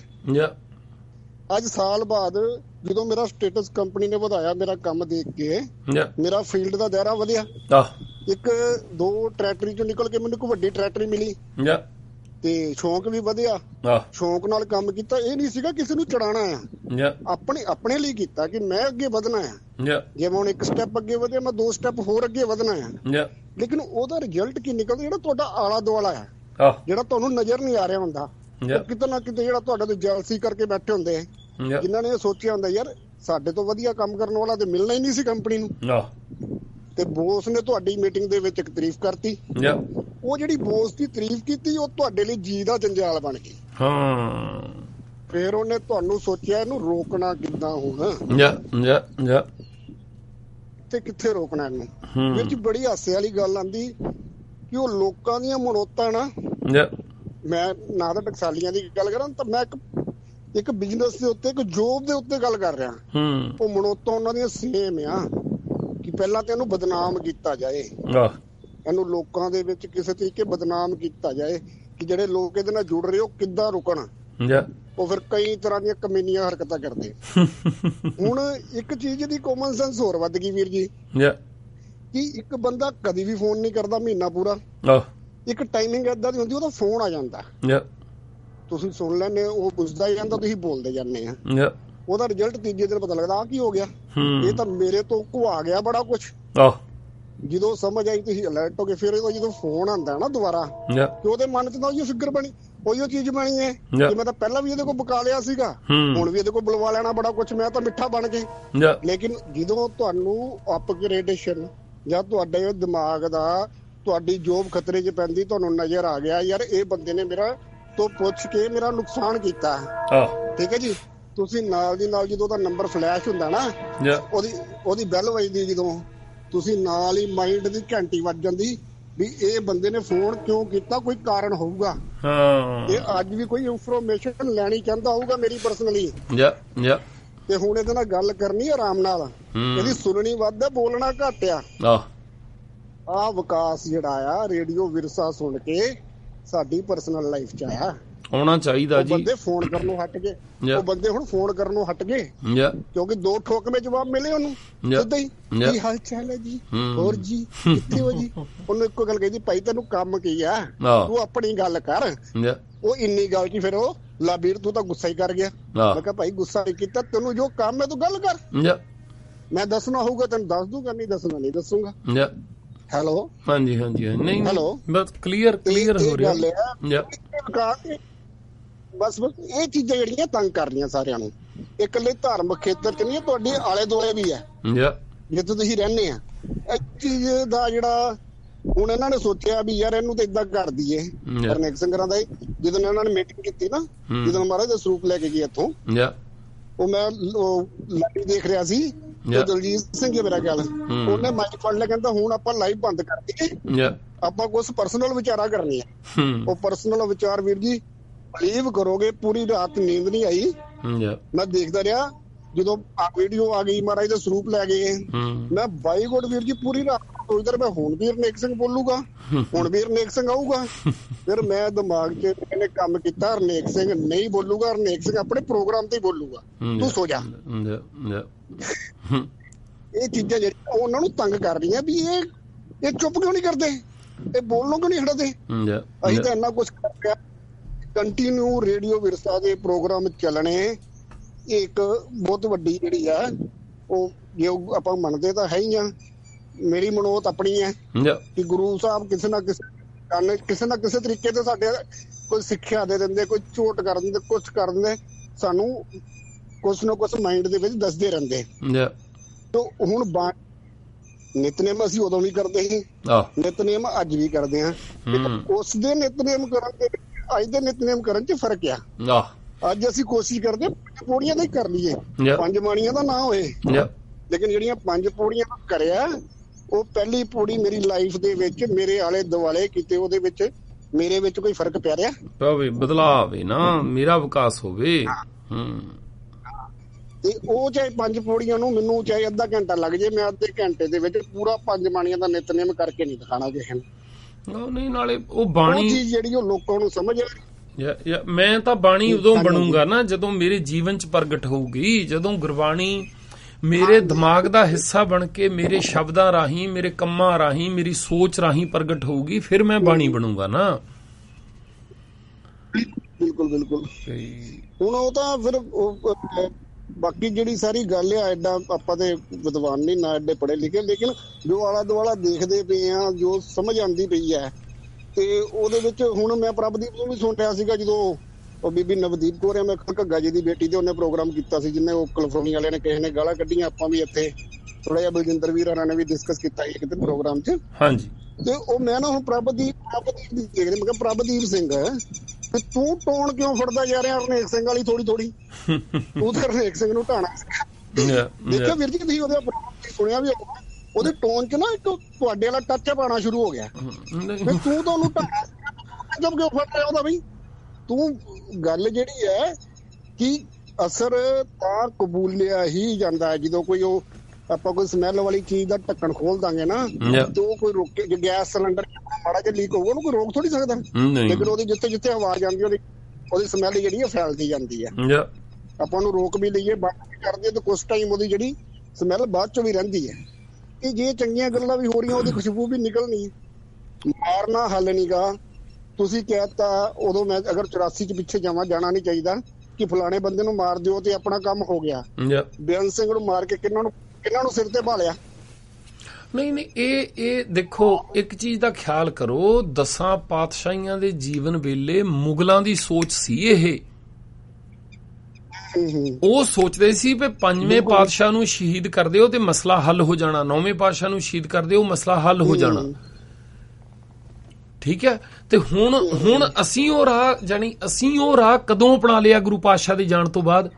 ਅੱਜ ਸਾਲ ਬਾਅਦ ਜਦੋਂ ਮੇਰਾ ਸਟੇਟਸ ਕੰਪਨੀ ਨੇ ਵਧਾਇਆ, ਮੇਰਾ ਕੰਮ ਦੇਖ ਕੇ ਮੇਰਾ ਫੀਲਡ ਦਾ ਦਾਇਰਾ ਵਧਿਆ। 1-2 ਟਰੈਕਟਰੀ ਚੋਂ ਨਿਕਲ ਕੇ ਮੈਨੂੰ ਇੱਕ ਵੱਡੀ ਟਰੈਕਟਰੀ ਮਿਲੀ ਤੇ ਸ਼ੌਂਕ ਵੀ ਵਧਿਆ। ਸ਼ੌਂਕ ਨਾਲ ਕੰਮ ਕੀਤਾ, ਇਹ ਨਹੀਂ ਸੀਗਾ ਕਿਸੇ ਨੂੰ ਚੜਾਉਣਾ ਆ, ਆਪਣੇ ਲਈ ਕੀਤਾ ਕਿ ਮੈਂ ਅੱਗੇ ਵਧਣਾ ਆ। ਜੇ ਮੈਂ ਹੁਣ 1 ਸਟੈਪ ਅੱਗੇ ਵਧਿਆ, ਮੈਂ 2 ਸਟੈਪ ਹੋਰ ਅੱਗੇ ਵਧਣਾ ਆ। ਲੇਕਿਨ ਉਹਦਾ ਰਿਜ਼ਲਟ ਕੀ ਨਿਕਲਦਾ, ਜਿਹੜਾ ਤੁਹਾਡਾ ਆਲਾ ਦੁਆਲਾ ਆ, ਜਿਹੜਾ ਤੁਹਾਨੂੰ ਨਜ਼ਰ ਨਹੀਂ ਆ ਰਿਹਾ ਹੁੰਦਾ, ਕਿਤੇ ਨਾ ਕਿਤੇ ਜਿਹੜਾ ਤੁਹਾਡੇ ਤੋਂ ਜੈਲਸੀ ਕਰਕੇ ਬੈਠੇ ਹੁੰਦੇ ਆ, ਜਿਨ੍ਹਾਂ ਨੇ ਇਹ ਸੋਚਿਆ ਹੁੰਦਾ ਯਾਰ ਸਾਡੇ ਤੋਂ ਵਧੀਆ ਕੰਮ ਕਰਨ ਵਾਲਾ ਤੇ ਮਿਲਣਾ ਹੀ ਨਹੀਂ ਸੀ ਕੰਪਨੀ ਨੂੰ, ਤੇ ਬੋਸ ਨੇ ਤੁਹਾਡੀ ਮੀਟਿੰਗ ਦੇ ਵਿੱਚ ਇੱਕ ਤਾਰੀਫ ਕਰਤੀ। ਉਹ ਜਿਹੜੀ ਬੋਸ ਦੀ ਤਾਰੀਫ ਕੀਤੀ ਉਹ ਤੁਹਾਡੇ ਲਈ ਜੀ ਦਾ ਜੰਜਾਲ ਬਣ ਗਈ। ਫਿਰ ਉਹਨੇ ਤੁਹਾਨੂੰ ਸੋਚਿਆ ਇਹਨੂੰ ਰੋਕਣਾ ਕਿੱਦਾਂ ਹੁਣ, ਤੇ ਕਿੱਥੇ ਰੋਕਣਾ ਇਹਨੂੰ। ਵਿੱਚ ਬੜੀ ਹਾਸੇ ਵਾਲੀ ਗੱਲ ਆਂਦੀ ਕਿ ਉਹ ਲੋਕਾਂ ਦੀਆਂ ਮਨੌਤਾਂ ਨਾ, ਮੈਂ ਨਾ ਤਾਂ ਟਕਸਾਲੀਆਂ ਦੀ ਗੱਲ ਕਰਾਂ ਤਾਂ ਮੈਂ ਇੱਕ ਬਿਜ਼ਨਸ ਦੇ ਉੱਤੇ, ਇੱਕ ਜੋਬ ਦੇ ਉੱਤੇ ਗੱਲ ਕਰ ਰਿਹਾ। ਉਹ ਮਨੌਤਾਂ ਉਹਨਾਂ ਦੀਆਂ ਸੇਮ ਆ ਕਿ ਪਹਿਲਾਂ ਤੇ ਇਹਨੂੰ ਬਦਨਾਮ ਕੀਤਾ ਜਾਏ, ਇਹਨੂੰ ਲੋਕਾਂ ਦੇ ਵਿੱਚ ਕਿਸੇ ਤਰੀਕੇ ਬਦਨਾਮ ਕੀਤਾ ਜਾਏ ਕਿ ਜਿਹੜੇ ਲੋਕ ਇਹਦੇ ਨਾਲ ਜੁੜ ਰਹੇ ਉਹ ਕਿੱਦਾਂ ਰੁਕਣ। ਉਹ ਫਿਰ ਕਈ ਤਰ੍ਹਾਂ ਦੀਆਂ ਕਮੀਨੀਆਂ ਹਰਕਤਾਂ ਕਰਦੇ। ਹੁਣ ਇੱਕ ਚੀਜ਼ ਦੀ ਕਾਮਨ ਸੈਂਸ ਹੋਰ ਵੱਧ ਗਈ ਵੀਰ ਜੀ ਕਿ ਇੱਕ ਬੰਦਾ ਕਦੀ ਵੀ ਫੋਨ ਨਹੀਂ ਕਰਦਾ ਮਹੀਨਾ ਪੂਰਾ, ਇੱਕ ਟਾਈਮਿੰਗ ਏਦਾਂ ਦੀ ਹੁੰਦੀ ਉਹਦਾ ਫੋਨ ਆ ਜਾਂਦਾ, ਤੁਸੀਂ ਸੁਣ ਲੈਂਦੇ, ਉਹ ਪੁੱਛਦਾ ਹੀ ਜਾਂਦਾ, ਤੁਸੀਂ ਬੋਲਦੇ ਜਾਂਦੇ ਆ, ਉਹਦਾ ਰਿਜ਼ਲਟ ਤੀਜੇ ਦਿਨ ਪਤਾ ਲੱਗਦਾ ਆ ਕੀ ਹੋ ਗਿਆ, ਇਹ ਤਾਂ ਮੇਰੇ ਤੋਂ ਘੁਆ ਗਿਆ ਬੜਾ ਕੁਛ। ਜਦੋਂ ਸਮਝ ਆਈ ਤੁਸੀਂ ਅਲਰਟ ਹੋ ਗਏ। ਫਿਰ ਜਦੋਂ ਫੋਨ ਆਉਂਦਾ ਨਾ ਦੁਬਾਰਾ ਤੇ ਉਹਦੇ ਮਨ 'ਚ ਤਾਂ ਉਹੀ ਫਿਕਰ ਬਣੀ, ਉਹੀ ਚੀਜ਼ ਬਣੀ ਹੈ ਕਿ ਮੈਂ ਤਾਂ ਪਹਿਲਾਂ ਵੀ ਇਹਦੇ ਕੋਲ ਬਕਾ ਲਿਆ ਸੀਗਾ, ਹੁਣ ਵੀ ਇਹਦੇ ਕੋਲ ਬੁਲਵਾ ਲੈਣਾ ਬੜਾ ਕੁਛ, ਮੈਂ ਤਾਂ ਮਿੱਠਾ ਬਣ ਕੇ। ਲੇਕਿਨ ਜਦੋਂ ਤੁਹਾਨੂੰ ਅਪਗ੍ਰੇਡੇਸ਼ਨ ਜਾਂ ਤੁਹਾਡੇ ਦਿਮਾਗ ਦਾ, ਤੁਹਾਡੀ ਜੋਬ ਖਤਰੇ 'ਚ ਪੈਂਦੀ, ਤੁਹਾਨੂੰ ਨਜ਼ਰ ਆ ਗਿਆ ਯਾਰ ਇਹ ਬੰਦੇ ਨੇ ਮੇਰਾ ਤੋਂ ਪੁੱਛ ਕੇ ਮੇਰਾ ਨੁਕਸਾਨ ਕੀਤਾ, ਠੀਕ ਹੈ ਜੀ, ਤੁਸੀਂ ਨਾਲ ਦੀ ਨਾਲ ਜਦੋਂ ਉਹਦਾ ਨੰਬਰ ਫਲੈਸ਼ ਹੁੰਦਾ ਨਾ, ਉਹਦੀ ਬੈਲ ਵੱਜਦੀ, ਜਦੋਂ ਤੁਸੀਂ ਨਾਲ ਹੀ ਮਾਈਂਡ ਦੀ ਘੰਟੀ ਵੱਜ ਜਾਂਦੀ ਵੀ ਇਹ ਬੰਦੇ ਨੇ ਫੋਨ ਕਿਉਂ ਕੀਤਾ, ਕੋਈ ਕਾਰਨ ਹੋਊਗਾ। ਇਹ ਅੱਜ ਵੀ ਕੋਈ ਇਨਫੋਰਮੇਸ਼ਨ ਲੈਣੀ ਚਾਹੁੰਦਾ ਹੋਊਗਾ ਮੇਰੀ ਪਰਸਨਲੀ, ਤੇ ਹੁਣ ਇਹਦੇ ਨਾਲ ਗੱਲ ਕਰਨੀ ਆਰਾਮ ਨਾਲ, ਇਹਦੀ ਸੁਣਨੀ ਵੱਧ ਹੈ, ਬੋਲਣਾ ਘੱਟ ਆ ਵਿਕਾਸ ਜਿਹੜਾ ਆ ਰੇਡੀਓ ਵਿਰਸਾ ਸੁਣ ਕੇ ਸਾਡੀ ਪਰਸਨਲ ਲਾਈਫ 'ਚ ਆਇਆ, ਆਉਣਾ ਚਾਹੀਦਾ ਜੀ। ਬੰਦੇ ਫੋਨ ਕਰਨੋਂ ਹਟ ਗਏ, ਉਹ ਬੰਦੇ ਹੁਣ ਫੋਨ ਕਰਨੋਂ ਹਟ ਗਏ ਕਿਉਂਕਿ 2 ਠੋਕਵੇਂ ਜਵਾਬ ਮਿਲੇ ਉਹਨੂੰ ਸਿੱਧਾ ਹੀ, ਕੀ ਹਾਲ ਚਾਲ ਹੈ ਜੀ, ਹੋਰ ਜੀ ਕਿੱਥੇ ਹੋ ਜੀ। ਉਹਨੂੰ ਇੱਕੋ ਗੱਲ ਕਹੀ, ਭਾਈ ਤੈਨੂੰ ਕੰਮ ਕੀ ਆ, ਤੂੰ ਆਪਣੀ ਗੱਲ ਕਰ। ਉਹ ਇੰਨੀ ਗੱਲ ਚ ਫਿਰ ਉਹ ਲਾਬੀਰ ਤੂੰ ਤਾਂ ਗੁੱਸਾ ਹੀ ਕਰ ਗਿਆ। ਮੈਂ ਕਿਹਾ ਭਾਈ ਗੁੱਸਾ ਨਹੀਂ ਕੀਤਾ, ਤੈਨੂੰ ਜੋ ਕੰਮ ਹੈ ਤੂੰ ਗੱਲ ਕਰ, ਮੈਂ ਦੱਸਣਾ ਹੋਊਗਾ ਤੈਨੂੰ ਦੱਸ ਦੂੰਗਾ, ਨਹੀਂ ਦੱਸਣਾ ਨਹੀਂ ਦੱਸੂਗਾ। ਹੈਲੋ, ਹਾਂਜੀ, ਨਹੀਂ ਹੈਲੋ, ਬਸ ਕਲੀਅਰ ਹੋ ਰਿਹਾ। ਬਸ ਇਹ ਚੀਜ਼ਾਂ ਜਿਹੜੀਆਂ ਤੰਗ ਕਰ ਰਹੀਆਂ ਸਾਰਿਆਂ ਨੂੰ, ਇਹ ਇਕੱਲੇ ਧਾਰਮਿਕ ਖੇਤਰ 'ਚ ਨਹੀਂ, ਤੁਹਾਡੇ ਆਲੇ ਦੁਆਲੇ ਵੀ ਹੈ ਜਿੱਥੇ ਤੁਸੀਂ ਰਹਿੰਦੇ ਆ। ਇਸ ਚੀਜ਼ ਦਾ ਜਿਹੜਾ ਹੁਣ ਇਹਨਾਂ ਨੇ ਸੋਚਿਆ ਵੀ ਯਾਰ ਇਹਨੂੰ ਤਾਂ ਏਦਾਂ ਕਰ ਦਈਏ। ਹਰਨੇਕ ਸਿੰਘਰਾਂ ਦਾ ਜਦੋਂ ਇਹਨਾਂ ਨੇ ਮੀਟਿੰਗ ਕੀਤੀ ਨਾ, ਜਦੋਂ ਮਹਾਰਾਜ ਦਾ ਸਰੂਪ ਲੈ ਕੇ ਗਏ ਇੱਥੋਂ, ਉਹ ਮੈਂ ਲਾਈਵ ਦੇਖ ਰਿਹਾ ਸੀ, ਦਲਜੀਤ ਸਿੰਘ ਮੇਰਾ ਗੱਲ, ਉਹਨੇ ਮਾਈਕ ਫੜ ਲਿਆ, ਕਹਿੰਦਾ ਹੁਣ ਆਪਾਂ ਲਾਈਵ ਬੰਦ ਕਰ ਦਈਏ, ਆਪਾਂ ਕੁਛ ਪਰਸਨਲ ਵਿਚਾਰਾ ਕਰਨੀ ਆ। ਉਹ ਪਰਸਨਲ ਵਿਚਾਰ ਵੀਰ ਜੀ ਬਲੀਵ ਕਰੋਗੇ ਪੂਰੀ ਰਾਤ ਨੀਂਦ ਨਹੀਂ ਆਈ। ਮੈਂ ਦੇਖਦਾ ਰਿਹਾ ਜਦੋਂ ਵੀਡੀਓ ਆ ਗਈ ਮਹਾਰਾਜ ਦਾ ਸਰੂਪ ਲੈ ਗਏ, ਮੈਂ ਬਾਈ ਗੋਡ ਵੀਰ ਜੀ ਪੂਰੀ ਰਾਤ ਸੋਚਦਾ ਮੈਂ ਹੁਣ ਵੀ ਹਰਨੇਕ ਸਿੰਘ ਬੋਲੂਗਾ, ਹੁਣ ਵੀ ਹਰਨੇਕ ਸਿੰਘ ਆਊਗਾ। ਫਿਰ ਮੈਂ ਦਿਮਾਗ 'ਚ ਇਹਨੇ ਕੰਮ ਕੀਤਾ, ਹਰਨੇਕ ਸਿੰਘ ਨਹੀਂ ਬੋਲੂਗਾ, ਹਰਨੇਕ ਸਿੰਘ ਆਪਣੇ ਪ੍ਰੋਗਰਾਮ ਤੇ ਹੀ ਬੋਲੂਗਾ, ਤੂੰ ਸੋ ਜਾ। ਇਹ ਚੀਜ਼ਾਂ ਜਿਹੜੀਆਂ ਉਹਨਾਂ ਨੂੰ ਤੰਗ ਕਰ ਰਹੀਆਂ ਵੀ ਇਹ ਚੁੱਪ ਕਿਉਂ ਨਹੀਂ ਕਰਦੇ, ਇਹ ਬੋਲਣੋਂ ਕਿਉਂ ਨਹੀਂ ਹਟਦੇ। ਅਸੀਂ ਤਾਂ ਇੰਨਾ ਕੁਛ ਕਰ ਰਿਹਾ, ਕੰਟੀਨਿਊ ਰੇਡੀਓ ਵਿਰਸਾ ਦੇ ਪ੍ਰੋਗਰਾਮ ਚੱਲਣੇ, ਇਹ ਇੱਕ ਬਹੁਤ ਵੱਡੀ ਜਿਹੜੀ ਆ ਉਹ ਜੇ ਆਪਾਂ ਮੰਨਦੇ ਤਾਂ ਹੈ ਹੀ ਆ। ਮੇਰੀ ਮਨੋਤ ਆਪਣੀ ਹੈ ਕਿ ਗੁਰੂ ਸਾਹਿਬ ਕਿਸੇ ਨਾ ਕਿਸੇ ਤਰੀਕੇ ਤੇ ਸਾਡੇ ਕੋਈ ਸਿੱਖਿਆ ਦੇ ਦਿੰਦੇ, ਕੋਈ ਝੋਟ ਕਰ ਦਿੰਦੇ, ਕੁਛ ਕਰ ਦਿੰਦੇ, ਸਾਨੂੰ ਕੁਛ ਨਾ ਕੁਛ ਮਾਈਂਡ ਦੇ ਵਿੱਚ ਦੱਸਦੇ ਰਹਿੰਦੇ। ਤੇ ਹੁਣ ਨਿਤਨੇਮ ਅਸੀਂ ਉਦੋਂ ਵੀ ਕਰਦੇ ਸੀ, ਨਿਤਨੇਮ ਅੱਜ ਵੀ ਕਰਦੇ ਹਾਂ। ਉਸ ਦੇ ਨਿਤਨੇਮ ਕਰਨ ਦੇ ਅੱਜ ਦੇ ਨਿਤਨੇਮ ਕਰਨ 'ਚ ਫਰਕ ਆ। ਅੱਜ ਅਸੀਂ ਕੋਸ਼ਿਸ਼ ਕਰਦੇ 5 ਪੌੜੀਆਂ ਦਾ ਹੀ ਕਰ ਲਈਏ, 5 ਬਾਣੀਆਂ ਦਾ ਨਾ ਹੋਏ, ਲੇਕਿਨ ਜਿਹੜੀਆਂ 5 ਪੌੜੀਆਂ ਕਰਿਆ, ਉਹ ਪਹਿਲੀ ਪੌੜੀ ਮੇਰੀ ਲਾਈਫ ਦੇ ਵਿੱਚ ਮੇਰੇ ਆਲੇ ਦੁਆਲੇ ਕਿਤੇ ਉਹਦੇ ਵਿੱਚ ਮੇਰੇ ਵਿੱਚ ਕੋਈ ਫਰਕ ਪੈ ਰਿਹਾ ਪਵੇ, ਬਦਲਾਅ ਆਵੇ ਨਾ, ਮੇਰਾ ਵਿਕਾਸ ਹੋਵੇ। ਤੇ ਉਹ ਚਾਹੇ 5 ਪੌੜੀਆਂ ਨੂੰ ਮੈਨੂੰ ਚਾਹੇ ਅੱਧਾ ਘੰਟਾ ਲੱਗ ਜੇ, ਮੈਂ ਅੱਧੇ ਘੰਟੇ ਦੇ ਵਿੱਚ ਪੂਰਾ 5 ਬਾਣੀਆਂ ਦਾ ਨਿਤਨੇਮ ਕਰਕੇ ਨਹੀਂ ਦਿਖਾਣਾ ਕਿਸੇ ਨੂੰ। ਨਹੀਂ, ਨਾਲੇ ਉਹ ਬਾਣੀ ਚੀਜ਼ ਜਿਹੜੀ ਉਹ ਲੋਕਾਂ ਨੂੰ ਸਮਝ ਮੈਂ ਤਾਂ ਬਾਣੀ ਉਦੋਂ ਬਣੂੰਗਾ ਨਾ ਜਦੋਂ ਮੇਰੇ ਜੀਵਨ ਚ ਪ੍ਰਗਟ ਹੋਊਗੀ, ਜਦੋਂ ਗੁਰਬਾਣੀ ਮੇਰੇ ਦਿਮਾਗ ਦਾ ਹਿੱਸਾ ਬਣ ਕੇ ਮੇਰੇ ਸ਼ਬਦਾਂ ਰਾਹੀਂ, ਮੇਰੇ ਕੰਮਾਂ ਰਾਹੀਂ, ਮੇਰੀ ਸੋਚ ਰਾਹੀਂ ਪ੍ਰਗਟ ਹੋਊਗੀ, ਫਿਰ ਮੈਂ ਬਾਣੀ ਬਣੂੰਗਾ ਨਾ। ਬਿਲਕੁਲ ਬਿਲਕੁਲ। ਹੁਣ ਉਹ ਤਾਂ ਫਿਰ ਬਾਕੀ ਜਿਹੜੀ ਸਾਰੀ ਗੱਲ ਆ, ਐਡਾ ਆਪਾਂ ਤੇ ਵਿਦਵਾਨ ਨਹੀਂ ਨਾ ਐਡੇ ਪੜ੍ਹੇ ਲਿਖੇ, ਲੇਕਿਨ ਜੋ ਆਲਾ ਦੁਆਲਾ ਦੇਖਦੇ ਪਏ ਆ, ਜੋ ਸਮਝ ਆਉਂਦੀ ਪਈ ਹੈ, ਤੇ ਉਹਦੇ ਵਿੱਚ ਹੁਣ ਮੈਂ ਪ੍ਰਭਦੀਪ ਨੂੰ ਵੀ ਸੁਣ ਰਿਹਾ ਸੀਗਾ ਜਦੋਂ ਉਹ ਬੀਬੀ ਨਵਦੀਪ ਕੌਰ ਆ, ਮੈਂ ਘੱਗਾ ਜੀ ਦੀ ਬੇਟੀ ਤੇ ਉਹਨੇ ਪ੍ਰੋਗਰਾਮ ਕੀਤਾ ਸੀ, ਜਿਹਨੇ ਉਹ ਕੈਲੀਫੋਰਨੀਆ ਵਾਲਿਆਂ ਨੇ ਕਿਸੇ ਨੇ ਗਾਲਾਂ ਕੱਢੀਆਂ, ਆਪਾਂ ਵੀ ਇੱਥੇ ਥੋੜਾ ਜਿਹਾ ਬਲਜਿੰਦਰ ਵੀਰ ਹੋਰਾਂ ਨੇ ਵੀ ਡਿਸਕਸ ਕੀਤਾ ਇੱਕ ਦਿਨ ਪ੍ਰੋਗਰਾਮ 'ਚ। ਹਾਂਜੀ। ਤੇ ਉਹ ਮੈਂ ਨਾ ਹੁਣ ਪ੍ਰਭਦੀਪ ਦੀ ਦੇਖਦੇ, ਮੈਂ ਕਿਹਾ ਪ੍ਰਭਦੀਪ ਸਿੰਘ ਤੇ ਤੂੰ ਟੋਨ ਕਿਉਂ ਫੜਦਾ ਜਾ ਰਿਹਾ ਹਰਨੇਕ ਸਿੰਘ ਵਾਲੀ ਥੋੜੀ, ਤੂੰ ਤੇ ਹਰਨੇਕ ਸਿੰਘ ਨੂੰ ਢਾਣਾ। ਦੇਖਿਆ ਵੀਰ ਜੀ ਤੁਸੀਂ ਉਹਦੇ ਸੁਣਿਆ ਵੀ ਉਹਦੇ ਟੋਨ 'ਚ ਨਾ ਇੱਕ ਤੁਹਾਡੇ ਵਾਲਾ ਟੱਚ ਪਾਣਾ ਸ਼ੁਰੂ ਹੋ ਗਿਆ, ਤੂੰ ਤਾਂ ਉਹਨੂੰ ਢਾਣਾ ਜਦ ਕਿਉਂ ਫੜ ਰਿਹਾ ਉਹਦਾ ਬਈ। ਤੂੰ ਗੱਲ ਜਿਹੜੀ ਹੈ ਕਿ ਅਸਰ ਤਾਂ ਕਬੂਲਿਆ ਹੀ ਜਾਂਦਾ ਹੈ ਜਦੋਂ ਕੋਈ ਉਹ ਆਪਾਂ ਕੋਈ ਸਮੈਲ ਵਾਲੀ ਚੀਜ਼ ਦਾ ਢੱਕਣ ਖੋਲ ਦਾਂਗੇ ਨਾ, ਤੇ ਉਹ ਕੋਈ ਰੋਕੇ, ਜੇ ਗੈਸ ਸਿਲੰਡਰ ਮਾੜਾ ਜਿਹਾ ਲੀਕ ਹੋਊਗਾ ਉਹਨੂੰ ਕੋਈ ਰੋਕ ਥੋੜੀ ਸਕਦਾ, ਲੇਕਿਨ ਉਹਦੀ ਜਿੱਥੇ ਆਵਾਜ਼ ਆਉਂਦੀ ਉਹਦੀ ਸਮੈਲ ਜਿਹੜੀ ਹੈ ਫੈਲਦੀ ਜਾਂਦੀ ਹੈ। ਆਪਾਂ ਉਹਨੂੰ ਰੋਕ ਵੀ ਲਈਏ, ਬੰਦ ਵੀ ਕਰਦੇ ਤੇ ਕੁਛ ਟਾਈਮ ਉਹਦੀ ਜਿਹੜੀ ਸਮੈਲ ਬਾਅਦ ਚੋਂ ਵੀ ਰਹਿੰਦੀ ਹੈ। ਕਿ ਜੇ ਚੰਗੀਆਂ ਗੱਲਾਂ ਵੀ ਹੋ ਰਹੀਆਂ ਉਹਦੀ ਖੁਸ਼ਬੂ ਵੀ ਨਿਕਲਣੀ ਹੈ। ਮਾਰਨਾ ਹੱਲ ਨੀਗਾ। ਤੁਸੀਂ ਕਹਿਤਾ ਉਦੋਂ ਮੈਂ ਅਗਰ 84 ਚ ਪਿੱਛੇ ਜਾਣਾ ਨਹੀਂ ਚਾਹੀਦਾ ਕਿ ਫਲਾਣੇ ਬੰਦੇ ਨੂੰ ਮਾਰ ਦਿਓ ਤੇ ਆਪਣਾ ਕੰਮ ਹੋ ਗਿਆ। ਬੇਅੰਤ ਸਿੰਘ ਨੂੰ ਮਾਰ ਕੇ ਕਿਹਨਾਂ ਨੂੰ ਸਿਰ ਤੇ ਭਾਲਿਆ? ਨਹੀਂ, ਇਹ ਦੇਖੋ ਇੱਕ ਚੀਜ਼ ਦਾ ਖਿਆਲ ਕਰੋ, 10 ਪਾਤਸ਼ਾਹੀਆਂ ਦੇ ਜੀਵਨ ਵੇਲੇ ਮੁਗਲਾਂ ਦੀ ਸੋਚ ਸੀ ਇਹ। ਉਹ ਸੋਚਦੇ ਸੀ ਵੀ 5ਵੇਂ ਪਾਤਸ਼ਾਹ ਨੂੰ ਸ਼ਹੀਦ ਕਰ ਦਿਓ ਤੇ ਮਸਲਾ ਹੱਲ ਹੋ ਜਾਣਾ, 9ਵੇਂ ਪਾਤਸ਼ਾਹ ਨੂੰ ਸ਼ਹੀਦ ਕਰ ਦਿਓ ਮਸਲਾ ਹੱਲ ਹੋ ਜਾਣਾ। ਠੀਕ ਹੈ। ਤੇ ਹੁਣ ਅਸੀਂ ਉਹ ਰਾਹ ਕਦੋਂ ਅਪਣਾ ਲਿਆ ਗੁਰੂ ਪਾਤਸ਼ਾਹ ਦੇ ਜਾਣ ਤੋਂ ਬਾਅਦ?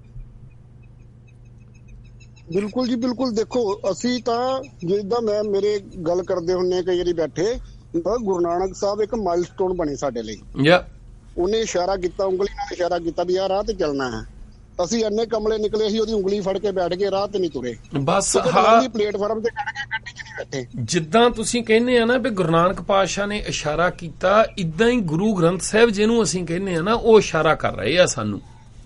ਬਿਲਕੁਲ ਜੀ ਬਿਲਕੁਲ। ਦੇਖੋ ਅਸੀਂ ਤਾਂ ਜਿੱਦਾਂ ਮੇਰੇ ਗੱਲ ਕਰਦੇ ਹੁੰਨੇ ਕਈ ਵਾਰੀ ਬੈਠੇ, ਗੁਰੂ ਨਾਨਕ ਸਾਹਿਬ ਇੱਕ ਮਾਈਲਸਟੋਨ ਬਣੇ ਸਾਡੇ ਲਈ। ਉਹਨੇ ਇਸ਼ਾਰਾ ਕੀਤਾ, ਉਂਗਲੀ ਨਾਲ ਇਸ਼ਾਰਾ ਕੀਤਾ ਵੀ ਆਹ ਰਾਹ ਤੇ ਚੱਲਣਾ ਹੈ। ਅਸੀਂ ਇੰਨੇ ਕਮਲੇ ਨਿਕਲੇ ਸੀ, ਉਹਦੀ ਉਂਗਲੀ ਫੜ ਕੇ ਬੈਠ ਕੇ ਰਾਹ ਤੇ ਨਹੀਂ ਤੁਰੇ, ਬਸ ਪਲੇਟਫਾਰਮ ਤੇ ਖੜ ਕੇ ਗੱਡੀ 'ਚ ਨਹੀਂ ਬੈਠੇ। ਜਿੱਦਾਂ ਤੁਸੀਂ ਕਹਿੰਦੇ ਆ ਨਾ ਵੀ ਗੁਰੂ ਨਾਨਕ ਪਾਤਸ਼ਾਹ ਨੇ ਇਸ਼ਾਰਾ ਕੀਤਾ, ਇਦਾਂ ਹੀ ਗੁਰੂ ਗ੍ਰੰਥ ਸਾਹਿਬ ਜਿਹਨੂੰ ਅਸੀਂ ਕਹਿੰਦੇ ਆ ਨਾ, ਉਹ ਇਸ਼ਾਰਾ ਕਰ ਰਹੇ ਆ ਸਾਨੂੰ।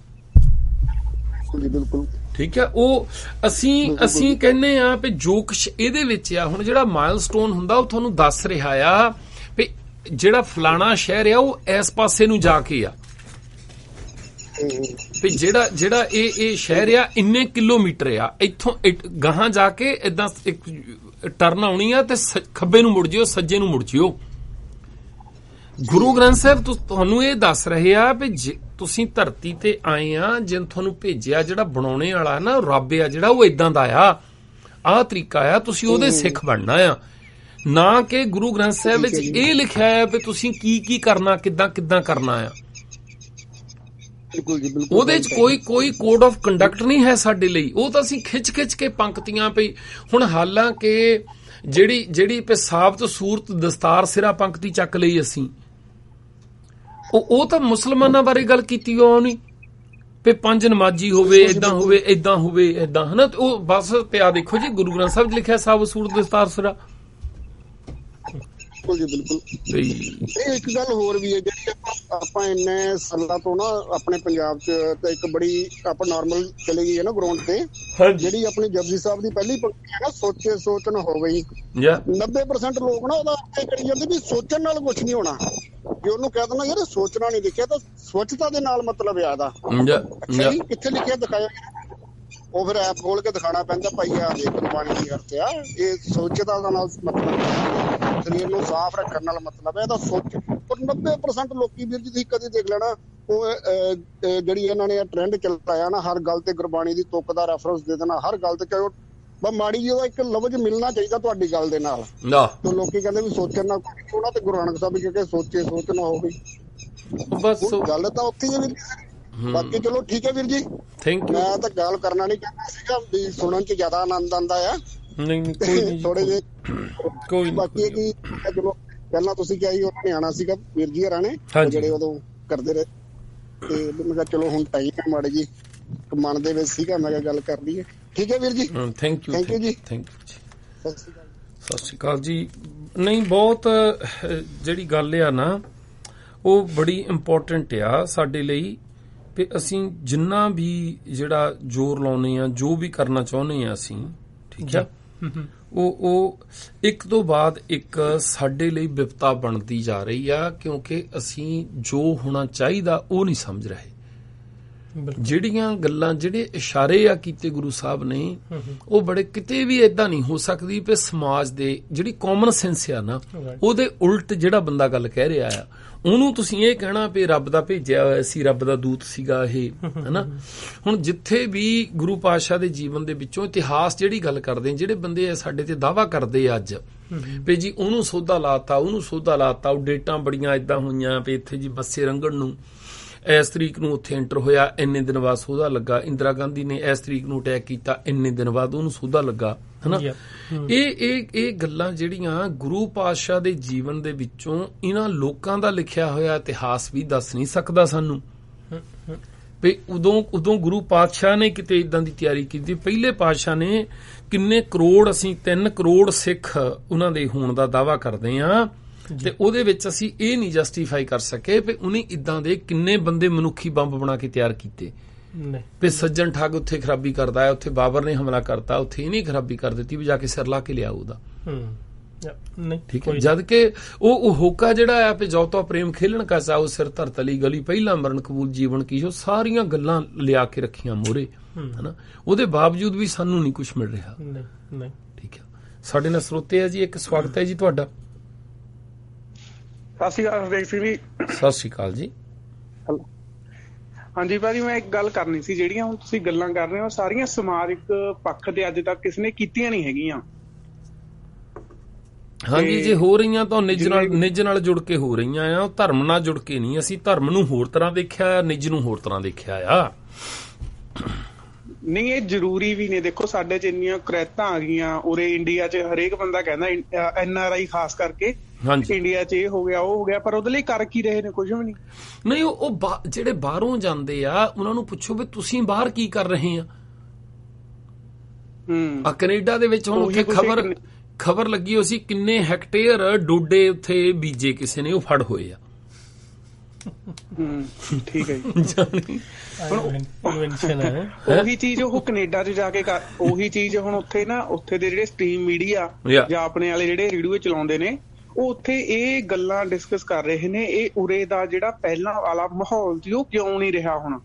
ਬਿਲਕੁਲ ਠੀਕ ਹੈ। ਉਹ ਅਸੀਂ ਕਹਿੰਦੇ ਆ ਵੀ ਜੋ ਕੁਛ ਇਹਦੇ ਵਿੱਚ ਆ, ਹੁਣ ਜਿਹੜਾ ਮਾਈਲਸਟੋਨ ਹੁੰਦਾ ਉਹ ਤੁਹਾਨੂੰ ਦੱਸ ਰਿਹਾ ਆ ਵੀ ਜਿਹੜਾ ਫਲਾਣਾ ਸ਼ਹਿਰ ਆ ਉਹ ਇਸ ਪਾਸੇ ਨੂੰ ਜਾ ਕੇ ਆ, ਵੀ ਜਿਹੜਾ ਇਹ ਸ਼ਹਿਰ ਆ ਇੰਨੇ ਕਿਲੋਮੀਟਰ ਆ, ਇੱਥੋਂ ਗਾਹਾਂ ਜਾ ਕੇ ਏਦਾਂ ਇੱਕ ਟਰਨ ਆਉਣੀ ਆ ਤੇ ਖੱਬੇ ਨੂੰ ਮੁੜ ਜਿਓ, ਸੱਜੇ ਨੂੰ ਮੁੜ ਜਿਓ। ਗੁਰੂ ਗ੍ਰੰਥ ਸਾਹਿਬ ਤੁਹਾਨੂੰ ਇਹ ਦੱਸ ਰਹੇ ਆ ਵੀ ਤੁਸੀਂ ਧਰਤੀ ਤੇ ਆਏ ਆ, ਜਿਨ ਤੁਹਾਨੂੰ ਭੇਜਿਆ ਜਿਹੜਾ ਬਣਾਉਣੇ ਵਾਲਾ ਨਾ ਰੱਬ ਆ ਜਿਹੜਾ, ਉਹ ਏਦਾਂ ਦਾ ਆਹ ਤਰੀਕਾ ਆ, ਤੁਸੀਂ ਉਹਦੇ ਸਿੱਖ ਬਣਨਾ ਆ। ਨਾ ਕਿ ਗੁਰੂ ਗ੍ਰੰਥ ਸਾਹਿਬ ਵਿੱਚ ਇਹ ਲਿਖਿਆ ਹੈ ਵੀ ਤੁਸੀਂ ਕੀ ਕਰਨਾ, ਕਿੱਦਾਂ ਕਰਨਾ ਆ। ਉਹਦੇ ਚ ਕੋਈ ਕੋਡ ਆਫ ਕੰਡਕਟ ਨਹੀਂ ਹੈ ਸਾਡੇ ਲਈ। ਉਹ ਤਾਂ ਅਸੀਂ ਖਿੱਚ ਕੇ ਪੰਕਤੀਆਂ ਪਈ। ਹੁਣ ਹਾਲਾਂਕਿ ਜਿਹੜੀ ਸਾਬਤ ਸੂਰਤ ਦਸਤਾਰ ਸਿਰਾ ਪੰਕਤੀ ਚੱਕ ਲਈ ਅਸੀਂ, ਉਹ ਤਾਂ ਮੁਸਲਮਾਨਾਂ ਬਾਰੇ ਗੱਲ ਕੀਤੀ ਉਹ ਨਹੀਂ ਵੀ 5 ਨਮਾਜ਼ੀ ਹੋਵੇ, ਏਦਾਂ ਹੋਵੇ ਹਨਾ। ਉਹ ਬਸ ਪਿਆ ਦੇਖੋ ਜੀ ਗੁਰੂ ਗ੍ਰੰਥ ਸਾਹਿਬ ਲਿਖਿਆ ਸਾਬਤ ਸੂਰਤ ਦਸਤਾਰ ਸਿਰਾ। ਬਿਲਕੁਲ ਜੀ ਬਿਲਕੁਲ। ਇਹ ਇੱਕ ਗੱਲ ਹੋਰ ਵੀ ਹੈ ਜਿਹੜੀ ਆਪਾਂ ਇੰਨੇ ਸਾਲਾਂ ਤੋਂ ਨਾ ਆਪਣੇ ਪੰਜਾਬ ਚ ਤਾਂ ਇੱਕ ਬੜੀ ਆਪਾਂ ਨਾਰਮਲ ਚਲੇ ਗਈ ਹੈ ਨਾ ਗਰਾਊਂਡ ਤੇ, ਜਿਹੜੀ ਆਪਣੀ ਜਪਜੀ ਸਾਹਿਬ ਦੀ ਪਹਿਲੀ ਪੰਕਤੀ ਹੈ ਨਾ, ਸੋਚੇ ਸੋਚ ਨਾ ਹੋਵੇ। 90% ਲੋਕ ਨਾ ਉਹਦਾ ਅਰਥ ਕਰੀ ਜਾਂਦੇ ਵੀ ਸੋਚਣ ਨਾਲ ਕੁਛ ਨਹੀਂ ਹੋਣਾ। ਜੇ ਉਹਨੂੰ ਕਹਿ ਦੇਣਾ ਯਾਰ ਸੋਚਣਾ ਨਹੀਂ ਲਿਖਿਆ ਤਾਂ ਸਵੱਛਤਾ ਦੇ ਨਾਲ ਮਤਲਬ ਆ ਦਾ, ਅੱਛਾ ਜੀ ਕਿੱਥੇ ਲਿਖਿਆ ਦਿਖਾਇਆ, ਉਹ ਫਿਰ ਐਪ ਖੋਲ ਕੇ ਦਿਖਾਣਾ ਪੈਂਦਾ, ਭਾਈ ਆ ਦੇਖ ਗੁਰਬਾਣੀ ਦੀ ਅਰਥ ਆ, ਇਹ ਸੋਚਤਾ ਦਾ ਨਾਲ ਮਤਲਬ ਸਰੀਰ ਨੂੰ ਸਾਫ਼ ਰੱਖਣ ਨਾਲ ਮਤਲਬ ਹੈ ਇਹਦਾ ਸੋਚ। ਪਰ 90% ਲੋਕੀ ਵੀਰ ਜੀ ਤੁਸੀਂ ਕਦੇ ਦੇਖ ਲੈਣਾ, ਉਹ ਜਿਹੜੀ ਇਹਨਾਂ ਨੇ ਟ੍ਰੈਂਡ ਚਲਾਇਆ ਨਾ, ਹਰ ਗੱਲ ਤੇ ਗੁਰਬਾਣੀ ਦੀ ਤੁਕ ਦਾ ਰੈਫਰੈਂਸ ਦੇ ਦੇਣਾ, ਹਰ ਗੱਲ ਤੇ ਚਾਹੇ ਬਸ ਮਾੜੀ ਜਿਹੀ ਉਹਦਾ ਇੱਕ ਲਫ਼ਜ਼ ਮਿਲਣਾ ਚਾਹੀਦਾ ਤੁਹਾਡੀ ਗੱਲ ਦੇ ਨਾਲ। ਤੇ ਲੋਕੀ ਕਹਿੰਦੇ ਵੀ ਸੋਚਣ ਨਾਲ ਉਹਨਾਂ ਤੇ ਗੁਰੂ ਨਾਨਕ ਸਾਹਿਬ ਕਿਉਂਕਿ ਸੋਚੇ ਸੋਚ ਨਾ ਹੋਵੇ, ਬਸ ਗੱਲ ਤਾਂ ਉੱਥੇ ਹੀ ਬਾਕੀ ਚਲੋ ਠੀਕ ਹੈ ਵੀਰ ਜੀ, ਥੈਂਕ ਯੂ। ਮੈਂ ਤਾਂ ਗੱਲ ਕਰਨਾ ਨਹੀਂ ਚਾਹੁੰਦਾ ਸੀਗਾ ਵੀ ਸੁਣਨ ਚ ਜ਼ਿਆਦਾ ਆਨੰਦ ਆਉਂਦਾ ਆ। ਨਹੀਂ ਕੋਈ ਨਹੀਂ ਥੋੜੇ ਜਿਹੇ ਕੋਈ ਬਾਕੀ ਕੀ ਚਲੋ ਪਹਿਲਾਂ ਤੁਸੀਂ ਕਿਹਾ ਸੀ ਉਹਨਾਂ ਨੇ ਆਉਣਾ ਸੀਗਾ ਵੀਰ ਜੀ ਹਰਾਂ ਨੇ ਜਿਹੜੇ ਉਦੋਂ ਕਰਦੇ ਰਹੇ, ਤੇ ਮੈਂ ਕਿਹਾ ਚਲੋ ਹੁਣ ਟਾਈਮ ਹੈ ਮਾੜੇ ਜੀ ਮਨ ਦੇ ਵਿੱਚ ਸੀਗਾ, ਮੈਂ ਕਿਹਾ ਗੱਲ ਕਰ ਲਈਏ। ਠੀਕ ਹੈ ਵੀਰ ਜੀ, ਥੈਂਕ ਯੂ ਥੈਂਕ ਯੂ ਜੀ, ਥੈਂਕ ਯੂ ਜੀ, ਸਤਿ ਸ਼੍ਰੀ ਅਕਾਲ। ਸਤਿ ਸ਼੍ਰੀ ਅਕਾਲ ਜੀ। ਨਹੀਂ ਬਹੁਤ ਜਿਹੜੀ ਗੱਲ ਆ ਨਾ ਉਹ ਬੜੀ ਇੰਪੋਰਟੈਂਟ ਆ ਸਾਡੇ ਲਈ, ਤੇ ਅਸੀਂ ਜਿੰਨਾ ਵੀ ਜਿਹੜਾ ਜ਼ੋਰ ਲਾਉਨੇ ਆ, ਜੋ ਵੀ ਕਰਨਾ ਚਾਹੁੰਦੇ ਆ ਅਸੀਂ, ਠੀਕ ਆ, ਉਹ ਇੱਕ ਤੋਂ ਬਾਅਦ ਇੱਕ ਸਾਡੇ ਲਈ ਵਿਪਤਾ ਬਣਦੀ ਜਾ ਰਹੀ ਆ, ਕਿਉਂਕਿ ਅਸੀਂ ਜੋ ਹੋਣਾ ਚਾਹੀਦਾ ਉਹ ਨਹੀਂ ਸਮਝ ਰਹੇ। ਜਿਹੜੀਆਂ ਗੱਲਾਂ, ਜਿਹੜੇ ਇਸ਼ਾਰੇ ਆ ਕੀਤੇ ਗੁਰੂ ਸਾਹਿਬ ਨੇ, ਉਹ ਬੜੇ ਕਿਤੇ ਵੀ ਏਦਾਂ ਨਹੀਂ ਹੋ ਸਕਦੀ ਵੀ ਸਮਾਜ ਦੇ ਜਿਹੜੀ ਕਾਮਨ ਸੈਂਸ ਆ ਨਾ, ਉਹਦੇ ਉਲਟ ਜਿਹੜਾ ਬੰਦਾ ਗੱਲ ਕਹਿ ਰਿਹਾ ਆ, ਉਹਨੂੰ ਤੁਸੀਂ ਇਹ ਕਹਿਣਾ ਵੀ ਰੱਬ ਦਾ ਭੇਜਿਆ ਹੋਇਆ ਸੀ, ਰੱਬ ਦਾ ਦੂਤ ਸੀਗਾ ਇਹ, ਹਨਾ। ਹੁਣ ਜਿੱਥੇ ਵੀ ਗੁਰੂ ਪਾਤਸ਼ਾਹ ਦੇ ਜੀਵਨ ਦੇ ਵਿੱਚੋਂ ਇਤਿਹਾਸ ਜਿਹੜੀ ਗੱਲ ਕਰਦੇ, ਜਿਹੜੇ ਬੰਦੇ ਸਾਡੇ ਤੇ ਦਾਅਵਾ ਕਰਦੇ ਅੱਜ ਵੀ ਜੀ ਉਹਨੂੰ ਸੋਧਾ ਲਾਤਾ, ਉਹਨੂੰ ਸੋਧਾ ਲਾਤਾ, ਉਹ ਡੇਟਾਂ ਬੜੀਆਂ ਏਦਾਂ ਹੋਈਆਂ ਵੀ ਇੱਥੇ ਜੀ ਬੱਸੇ ਰੰਗਣ ਨੂੰ ਇਸ ਤਰੀਕ ਨੂੰ ਉੱਥੇ ਐਂਟਰ ਹੋਇਆ, ਇੰਨੇ ਦਿਨ ਬਾਅਦ ਸੋਧਾ ਲੱਗਾ, ਇੰਦਰਾ ਗਾਂਧੀ ਨੇ ਇਸ ਤਰੀਕ ਨੂੰ ਅਟੈਕ ਕੀਤਾ, ਇੰਨੇ ਦਿਨ ਬਾਅਦ ਉਹਨੂੰ ਸੋਧਾ ਲੱਗਾ, ਹਨਾ। ਇਹ ਗੱਲਾਂ ਜਿਹੜੀਆਂ ਗੁਰੂ ਪਾਤਸ਼ਾਹ ਦੇ ਜੀਵਨ ਦੇ ਵਿੱਚੋਂ ਇਹਨਾਂ ਲੋਕਾਂ ਦਾ ਲਿਖਿਆ ਹੋਇਆ ਇਤਿਹਾਸ ਵੀ ਦੱਸ ਨਹੀਂ ਸਕਦਾ ਸਾਨੂੰ ਵੀ ਉਦੋਂ ਗੁਰੂ ਪਾਤਸ਼ਾਹ ਨੇ ਕਿਤੇ ਇਦਾਂ ਦੀ ਤਿਆਰੀ ਕੀਤੀ। ਪਹਿਲੇ ਪਾਤਸ਼ਾਹ ਨੇ ਕਿੰਨੇ ਕਰੋੜ, ਅਸੀਂ 3 ਕਰੋੜ ਸਿੱਖ ਉਹਨਾਂ ਦੇ ਹੋਣ ਦਾ ਦਾਅਵਾ ਕਰਦੇ ਆ, ਤੇ ਉਹਦੇ ਵਿੱਚ ਅਸੀਂ ਇਹ ਨਹੀਂ ਜਸਟੀਫਾਈ ਕਰ ਸਕੇ ਵੀ ਉਹਨੇ ਇਦਾਂ ਦੇ ਕਿੰਨੇ ਬੰਦੇ ਮਨੁੱਖੀ ਬੰਬ ਬਣਾ ਕੇ ਤਿਆਰ ਕੀਤੇ। ਵੀ ਸੱਜਣ ਠੱਗ ਉੱਥੇ ਖਰਾਬੀ ਕਰਦਾ ਹੈ, ਉੱਥੇ ਬਾਬਰ ਨੇ ਹਮਲਾ ਕਰਤਾ, ਉੱਥੇ ਇਹਨੇ ਖਰਾਬੀ ਕਰ ਦਿੱਤੀ ਵੀ ਜਾ ਕੇ ਸਿਰ ਲਾ ਕੇ ਲਿਆ ਉਹਦਾ, ਠੀਕ ਹੈ। ਜਦ ਕਿ ਉਹ ਹੋਕਾ ਜਿਹੜਾ ਆ ਵੀ ਜੋ ਤਾਂ ਪ੍ਰੇਮ ਖੇਲਣ ਕਾ ਚਾਹੋ ਸਿਰ ਧਰਤਲੀ ਗਲੀ ਪਹਿਲਾਂ ਮਰਨ ਕਬੂਲ ਜੀਵਨ ਕੀ, ਉਹ ਸਾਰੀਆਂ ਗੱਲਾਂ ਲਿਆ ਕੇ ਰੱਖੀਆਂ ਮੋਹਰੇ, ਹਨਾ। ਉਹਦੇ ਬਾਵਜੂਦ ਵੀ ਸਾਨੂੰ ਨਹੀਂ ਕੁਝ ਮਿਲ ਰਿਹਾ, ਠੀਕ ਹੈ। ਸਾਡੇ ਨਾਲ ਸਰੋਤੇ ਹੈ ਜੀ, ਇੱਕ ਸਵਾਗਤ ਹੈ ਜੀ ਤੁਹਾਡਾ। ਸਤਿ ਸ਼੍ਰੀ ਅਕਾਲ ਹਰਦੇਵ ਸਿੰਘ ਜੀ। ਸਤਿ ਸ਼੍ਰੀ ਅਕਾਲ ਜੀ। ਹਾਂਜੀ ਭਾਜੀ, ਮੈਂ ਇੱਕ ਗੱਲ ਕਰਨੀ ਸੀ। ਜਿਹੜੀਆਂ ਹੁਣ ਤੁਸੀਂ ਗੱਲਾਂ ਕਰ ਰਹੇ ਹੋ ਸਾਰੀਆਂ ਸਮਾਜਿਕ ਪੱਖ ਦੇ ਅੱਜ ਤੱਕ ਕਿਸੇ ਨੇ ਕੀਤੀਆਂ ਨਹੀਂ ਹੈਗੀਆਂ। ਹਾਂਜੀ, ਜੇ ਹੋ ਰਹੀਆਂ ਤਾਂ ਨਿੱਜ ਨਾਲ ਜੁੜ ਕੇ ਹੋ ਰਹੀਆਂ ਆ, ਧਰਮ ਨਾਲ ਜੁੜ ਕੇ ਨਹੀਂ। ਅਸੀਂ ਧਰਮ ਨੂੰ ਹੋਰ ਤਰ੍ਹਾਂ ਦੇਖਿਆ, ਨਿੱਜ ਨੂੰ ਹੋਰ ਤਰ੍ਹਾਂ ਦੇਖਿਆ ਆ। ਨਹੀਂ, ਇਹ ਜ਼ਰੂਰੀ ਵੀ ਨੇ। ਦੇਖੋ ਸਾਡੇ ਚ ਇੰਨੀਆਂ ਕੁਰੈਤਾਂ ਆ ਗਈਆਂ ਉਰੇ ਇੰਡੀਆ ਚ, ਹਰੇਕ ਬੰਦਾ ਕਹਿੰਦਾ NRI ਖਾਸ ਕਰਕੇ ਇੰਡੀਆ ਚ ਇਹ ਹੋ ਗਿਆ ਉਹ ਹੋ ਗਿਆ, ਪਰ ਉਹਦੇ ਲਈ ਕਰ ਕੀ ਰਹੇ ਨੇ? ਕੁਝ ਵੀ ਨਹੀਂ। ਉਹ ਜਿਹੜੇ ਬਾਹਰੋਂ ਜਾਂਦੇ ਆ ਉਹਨਾਂ ਨੂੰ ਪੁੱਛੋ ਵੀ ਤੁਸੀਂ ਬਾਹਰ ਕੀ ਕਰ ਰਹੇ ਆ। ਕੈਨੇਡਾ ਦੇ ਵਿੱਚ ਹੁਣ ਉੱਥੇ ਖਬਰ ਲੱਗੀ ਹੋਈ ਸੀ, ਕਿੰਨੇ ਹੈਕਟੇਅਰ ਡੋਡੇ ਉੱਥੇ ਬੀਜੇ ਕਿਸੇ ਨੇ, ਉਹ ਫੜ ਹੋਏ ਆ। ਠੀਕ ਹੈ ਜੀ। ਉਹੀ ਚੀਜ਼ ਉਹ ਕੈਨੇਡਾ ਚ ਜਾ ਕੇ ਉਹੀ ਚੀਜ਼ ਹੁਣ ਉੱਥੇ ਨਾ, ਉੱਥੇ ਦੇ ਜਿਹੜੇ ਸਟ੍ਰੀਮ ਮੀਡੀਆ ਜਾਂ ਆਪਣੇ ਵਾਲੇ ਜਿਹੜੇ ਰੇਡੀਓ ਚਲਾਉਂਦੇ ਨੇ, ਉਹ ਉੱਥੇ ਇਹ ਗੱਲਾਂ ਡਿਸਕਸ ਕਰ ਰਹੇ ਨੇ। ਇਹ ਉਰੇ ਦਾ ਜਿਹੜਾ ਪਹਿਲਾਂ ਵਾਲਾ ਮਾਹੌਲ ਸੀ ਉਹ ਕਿਉਂ ਨਹੀਂ ਰਿਹਾ ਹੁਣ?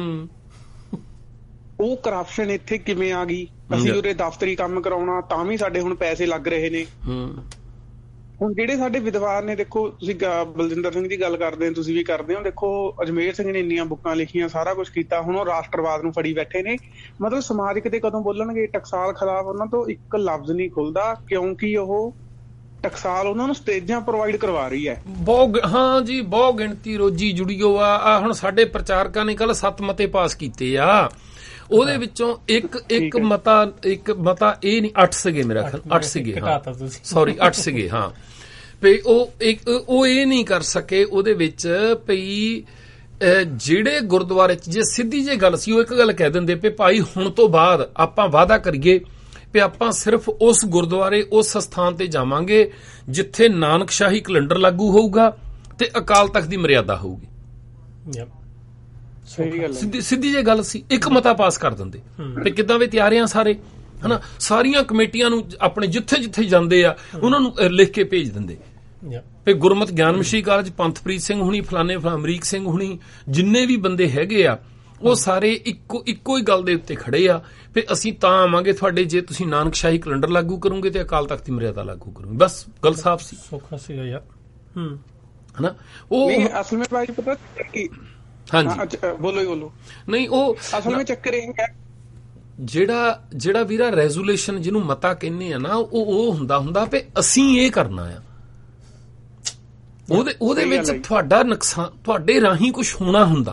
ਉਹ ਕਰਪਸ਼ਨ ਇੱਥੇ ਕਿਵੇਂ ਆ ਗਈ? ਅਸੀਂ ਉਰੇ ਦਫ਼ਤਰੀ ਕੰਮ ਕਰਾਉਣਾ ਤਾਂ ਵੀ ਸਾਡੇ ਹੁਣ ਪੈਸੇ ਲੱਗ ਰਹੇ ਨੇ। ਹੁਣ ਜਿਹੜੇ ਸਾਡੇ ਵਿਦਵਾਨ ਨੇ, ਦੇਖੋ ਤੁਸੀਂ ਬਲਜਿੰਦਰ ਸਿੰਘ ਦੀ ਗੱਲ ਕਰਦੇ ਹੋ, ਤੁਸੀਂ ਵੀ ਕਰਦੇ ਹੋ। ਦੇਖੋ ਅਜਮੇਰ ਸਿੰਘ ਨੇ ਇੰਨੀਆਂ ਬੁੱਕਾਂ ਲਿਖੀਆਂ, ਸਾਰਾ ਕੁਝ ਕੀਤਾ, ਹੁਣ ਉਹ ਰਾਸ਼ਟਰਵਾਦ ਨੂੰ ਫੜੀ ਬੈਠੇ ਨੇ। ਮਤਲਬ ਸਮਾਜਿਕ ਤੇ ਕਦੋਂ ਬੋਲਣਗੇ? ਟਕਸਾਲ ਖਿਲਾਫ ਉਹਨਾਂ ਤੋਂ ਇੱਕ ਲਫ਼ਜ਼ ਨਹੀਂ ਖੁੱਲਦਾ, ਕਿਉਂਕਿ ਉਹ ਟਕਸਾਲ ਉਹਨਾਂ ਨੂੰ ਸਟੇਜਾਂ ਪ੍ਰੋਵਾਈਡ ਕਰਵਾ ਰਹੀ ਹੈ। ਹਾਂ ਜੀ, ਬਹੁਤ ਗਿਣਤੀ ਰੋਜੀ ਜੁੜੀਓ ਆ। ਹੁਣ ਸਾਡੇ ਪ੍ਰਚਾਰਕਾਂ ਨੇ ਕੱਲ 7 ਮਤੇ ਪਾਸ ਕੀਤੇ ਆ, ਉਹਦੇ ਵਿੱਚੋਂ ਇੱਕ ਮਤਾ ਇਹ ਨਹੀਂ, 8 ਸੀਗੇ ਮੇਰਾ ਖਿਆਲ, 8 ਸੀਗੇ, ਸੌਰੀ 8 ਸੀਗੇ। ਹਾਂ, ਵੀ ਉਹ ਇਹ ਨਹੀਂ ਕਰ ਸਕੇ ਉਹਦੇ ਵਿੱਚ ਵੀ ਜਿਹੜੇ ਗੁਰਦੁਆਰੇ ਚ ਜੇ ਸਿੱਧੀ ਜੇ ਗੱਲ ਸੀ, ਉਹ ਇੱਕ ਗੱਲ ਕਹਿ ਦਿੰਦੇ ਵੀ ਭਾਈ ਹੁਣ ਤੋਂ ਬਾਅਦ ਆਪਾਂ ਵਾਅਦਾ ਕਰੀਏ ਵੀ ਆਪਾਂ ਸਿਰਫ ਉਸ ਗੁਰਦੁਆਰੇ, ਉਸ ਸਥਾਨ ਤੇ ਜਾਵਾਂਗੇ ਜਿੱਥੇ ਨਾਨਕਸ਼ਾਹੀ ਕੈਲੰਡਰ ਲਾਗੂ ਹੋਊਗਾ ਤੇ ਅਕਾਲ ਤਖਤ ਦੀ ਮਰਿਆਦਾ ਹੋਊਗੀ। ਸਿੱਧੀ ਜੇ ਗੱਲ ਸੀ, ਇੱਕ ਮਤਾ ਪਾਸ ਕਰ ਦਿੰਦੇ ਤੇ ਕਿੱਦਾਂ ਵੀ ਤਿਆਰ ਆ ਸਾਰੇ, ਹਨਾ। ਸਾਰੀਆਂ ਕਮੇਟੀਆਂ ਨੂੰ ਆਪਣੇ ਜਿੱਥੇ ਜਿੱਥੇ ਜਾਂਦੇ ਆ ਉਹਨਾਂ ਨੂੰ ਲਿਖ ਕੇ ਭੇਜ ਦਿੰਦੇ ਵੀ ਗੁਰਮਤਿ ਗਿਆਨ ਮਿਸ਼ਰੀ ਕਾਲਜ, ਪੰਥਪ੍ਰੀਤ ਸਿੰਘ ਹੁਣੀ, ਫਲਾਣੇ ਅਮਰੀਕ ਸਿੰਘ ਹੁਣੀ, ਜਿੰਨੇ ਵੀ ਬੰਦੇ ਹੈਗੇ ਆ ਉਹ ਸਾਰੇ ਇੱਕੋ ਹੀ ਗੱਲ ਦੇ ਉੱਤੇ ਖੜੇ ਆ ਵੀ ਅਸੀਂ ਤਾਂ ਆਵਾਂਗੇ ਤੁਹਾਡੇ ਜੇ ਤੁਸੀਂ ਨਾਨਕਸ਼ਾਹੀ ਕੈਲੰਡਰ ਲਾਗੂ ਕਰੋਗੇ ਤੇ ਅਕਾਲ ਤਖਤ ਦੀ ਮਰਿਆਦਾ ਲਾਗੂ ਕਰੋਗੇ। ਬਸ ਗੱਲ ਸਾਫ਼ ਸੀ, ਸੌਖਾ ਸੀਗਾ ਯਾਰ, ਹਨਾ। ਉਹ ਅਸਲ ਵਿੱਚ ਭਾਈ ਪਤਾ ਕੀ, ਹਾਂਜੀ ਬੋਲੋ। ਨਹੀਂ, ਉਹ ਅਸਲ ਵਿੱਚ ਚੱਕਰ ਇਹ ਹੈ, ਜਿਹੜਾ ਵੀਰਾ ਰੈਜ਼ੋਲੂਸ਼ਨ ਜਿਹਨੂੰ ਮਤਾ ਕਹਿੰਦੇ ਆ ਨਾ, ਉਹ ਹੁੰਦਾ ਵੀ ਅਸੀਂ ਇਹ ਕਰਨਾ ਆ। ਉਹਦੇ ਵਿੱਚ ਤੁਹਾਡਾ ਨੁਕਸਾਨ, ਤੁਹਾਡੇ ਰਾਹੀਂ ਕੁਝ ਹੋਣਾ ਹੁੰਦਾ,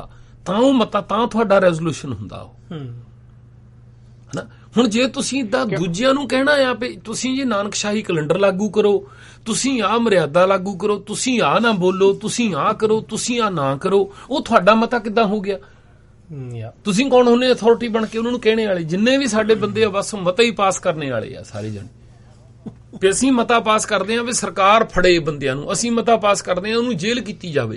ਤਾਂ ਉਹ ਮਤਾ, ਤਾਂ ਤੁਹਾਡਾ ਰੈਜ਼ੋਲੂਸ਼ਨ ਹੁੰਦਾ ਉਹ ਹਨਾ। ਹੁਣ ਜੇ ਤੁਸੀਂ ਤਾਂ ਦੂਜਿਆਂ ਨੂੰ ਕਹਿਣਾ ਆ ਵੀ ਤੁਸੀਂ ਜੀ ਨਾਨਕਸ਼ਾਹੀ ਕੈਲੰਡਰ ਲਾਗੂ ਕਰੋ, ਤੁਸੀਂ ਆਹ ਮਰਿਆਦਾ ਲਾਗੂ ਕਰੋ, ਤੁਸੀਂ ਆਹ ਨਾ ਬੋਲੋ, ਤੁਸੀਂ ਆਹ ਕਰੋ, ਤੁਸੀਂ ਆਹ ਨਾ ਕਰੋ, ਉਹ ਤੁਹਾਡਾ ਮਤਾ ਕਿੱਦਾਂ ਹੋ ਗਿਆ? ਤੁਸੀਂ ਕੌਣ ਹੁੰਦੇ ਅਥਾਰਟੀ ਬਣ ਕੇ ਉਹਨਾਂ ਨੂੰ ਕਹਿਣੇ ਵਾਲੇ? ਜਿੰਨੇ ਵੀ ਸਾਡੇ ਬੰਦੇ ਆ ਬਸ ਮਤਾ ਹੀ ਪਾਸ ਕਰਨੇ ਵਾਲੇ ਆ ਸਾਰੇ ਜਣੇ। ਵੀ ਅਸੀਂ ਮਤਾ ਪਾਸ ਕਰਦੇ ਆ ਵੀ ਸਰਕਾਰ ਫੜੇ ਬੰਦਿਆਂ ਨੂੰ, ਅਸੀਂ ਮਤਾ ਪਾਸ ਕਰਦੇ ਆ ਉਹਨੂੰ ਜੇਲ੍ਹ ਕੀਤੀ ਜਾਵੇ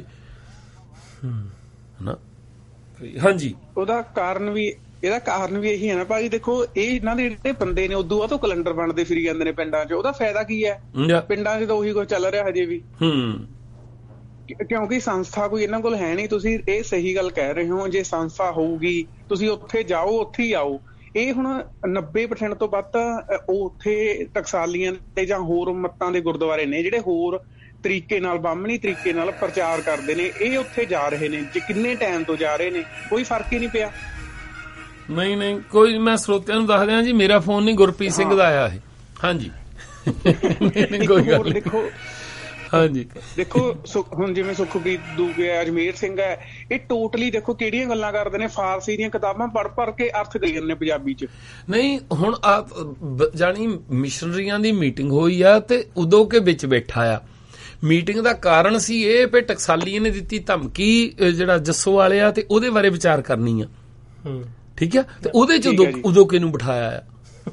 ਹਨਾ। ਹਾਂਜੀ, ਇਹਦਾ ਕਾਰਨ ਵੀ ਇਹੀ ਹੈ ਨਾ ਭਾਜੀ। ਦੇਖੋ ਇਹ ਇਹਨਾਂ ਦੇ ਜਿਹੜੇ ਬੰਦੇ ਨੇ ਉਦੋਂ ਬਾਅਦ ਕੈਲੰਡਰ ਬਣਦੇ ਫਿਰੀ ਜਾਂਦੇ ਨੇ ਪਿੰਡਾਂ 'ਚ, ਉਹਦਾ ਫਾਇਦਾ ਕੀ ਹੈ? ਪਿੰਡਾਂ 'ਚ ਤਾਂ ਉਹੀ ਕੁਝ ਚੱਲ ਰਿਹਾ ਹਜੇ ਵੀ, ਕਿਉਂਕਿ ਸੰਸਥਾ ਕੋਈ ਇਹਨਾਂ ਕੋਲ ਹੈ ਨਹੀਂ। ਤੁਸੀਂ ਇਹ ਸਹੀ ਗੱਲ ਕਹਿ ਰਹੇ ਹੋ, ਜੇ ਸੰਸਥਾ ਹੋਊਗੀ ਤੁਸੀਂ ਉੱਥੇ ਜਾਓ, ਉੱਥੇ ਹੀ ਆਓ। ਇਹ ਹੁਣ 90% ਤੋਂ ਵੱਧ ਉਹ ਉੱਥੇ ਟਕਸਾਲੀਆਂ ਤੇ ਜਾਂ ਹੋਰ ਮੱਤਾਂ ਦੇ ਗੁਰਦੁਆਰੇ ਨੇ ਜਿਹੜੇ ਹੋਰ ਤਰੀਕੇ ਨਾਲ, ਬਾਹਮਣੀ ਤਰੀਕੇ ਨਾਲ ਪ੍ਰਚਾਰ ਕਰਦੇ ਨੇ, ਇਹ ਉੱਥੇ ਜਾ ਰਹੇ ਨੇ। ਜੇ ਕਿੰਨੇ ਟਾਈਮ ਤੋਂ ਜਾ ਰਹੇ ਨੇ, ਕੋਈ ਫਰਕ ਹੀ ਨਹੀਂ ਪਿਆ। ਨਹੀਂ ਕੋਈ, ਮੈਂ ਸਰੋਤਿਆਂ ਨੂੰ ਦੱਸ ਦਿਆਂ ਜੀ, ਮੇਰਾ ਫੋਨ ਨਹੀਂ ਗੁਰਪ੍ਰੀਤ ਸਿੰਘ ਦਾ ਆਇਆ ਹੈ। ਹਾਂਜੀ ਕੋਈ ਗੱਲ ਦੇਖੋ, ਹਾਂਜੀ ਦੇਖੋ ਹੁਣ ਜਿਵੇਂ ਸੁਖਪ੍ਰੀਤ ਦੂਗੇ, ਅਜਮੇਰ ਸਿੰਘ ਹੈ, ਇਹ ਟੋਟਲੀ ਦੇਖੋ ਕਿਹੜੀਆਂ ਗੱਲਾਂ ਕਰਦੇ ਨੇ, ਫਾਰਸੀ ਦੀਆਂ ਕਿਤਾਬਾਂ ਪੜ੍ਹ ਕੇ ਅਰਥ ਕਰੀ ਜਾਂਦੇ ਨੇ ਪੰਜਾਬੀ 'ਚ। ਨਹੀਂ ਹੁਣ ਜਾਣੀ ਮਿਸ਼ਨਰੀਆਂ ਦੀ ਮੀਟਿੰਗ ਹੋਈ ਆ ਤੇ ਉਦੋਂ ਕੇ ਵਿੱਚ ਬੈਠਾ ਆ। ਮੀਟਿੰਗ ਦਾ ਕਾਰਨ ਸੀ ਇਹ ਵੀ ਟਕਸਾਲੀ ਨੇ ਦਿੱਤੀ ਧਮਕੀ ਜਿਹੜਾ ਜੱਸੋ ਵਾਲੇ ਆ, ਤੇ ਉਹਦੇ ਬਾਰੇ ਵਿਚਾਰ ਕਰਨੀ ਆ। ਠੀਕ ਆ, ਤੇ ਉਹਦੇ 'ਚ ਉਦੋਂ ਕਿਹਨੂੰ ਬਿਠਾਇਆ ਆ?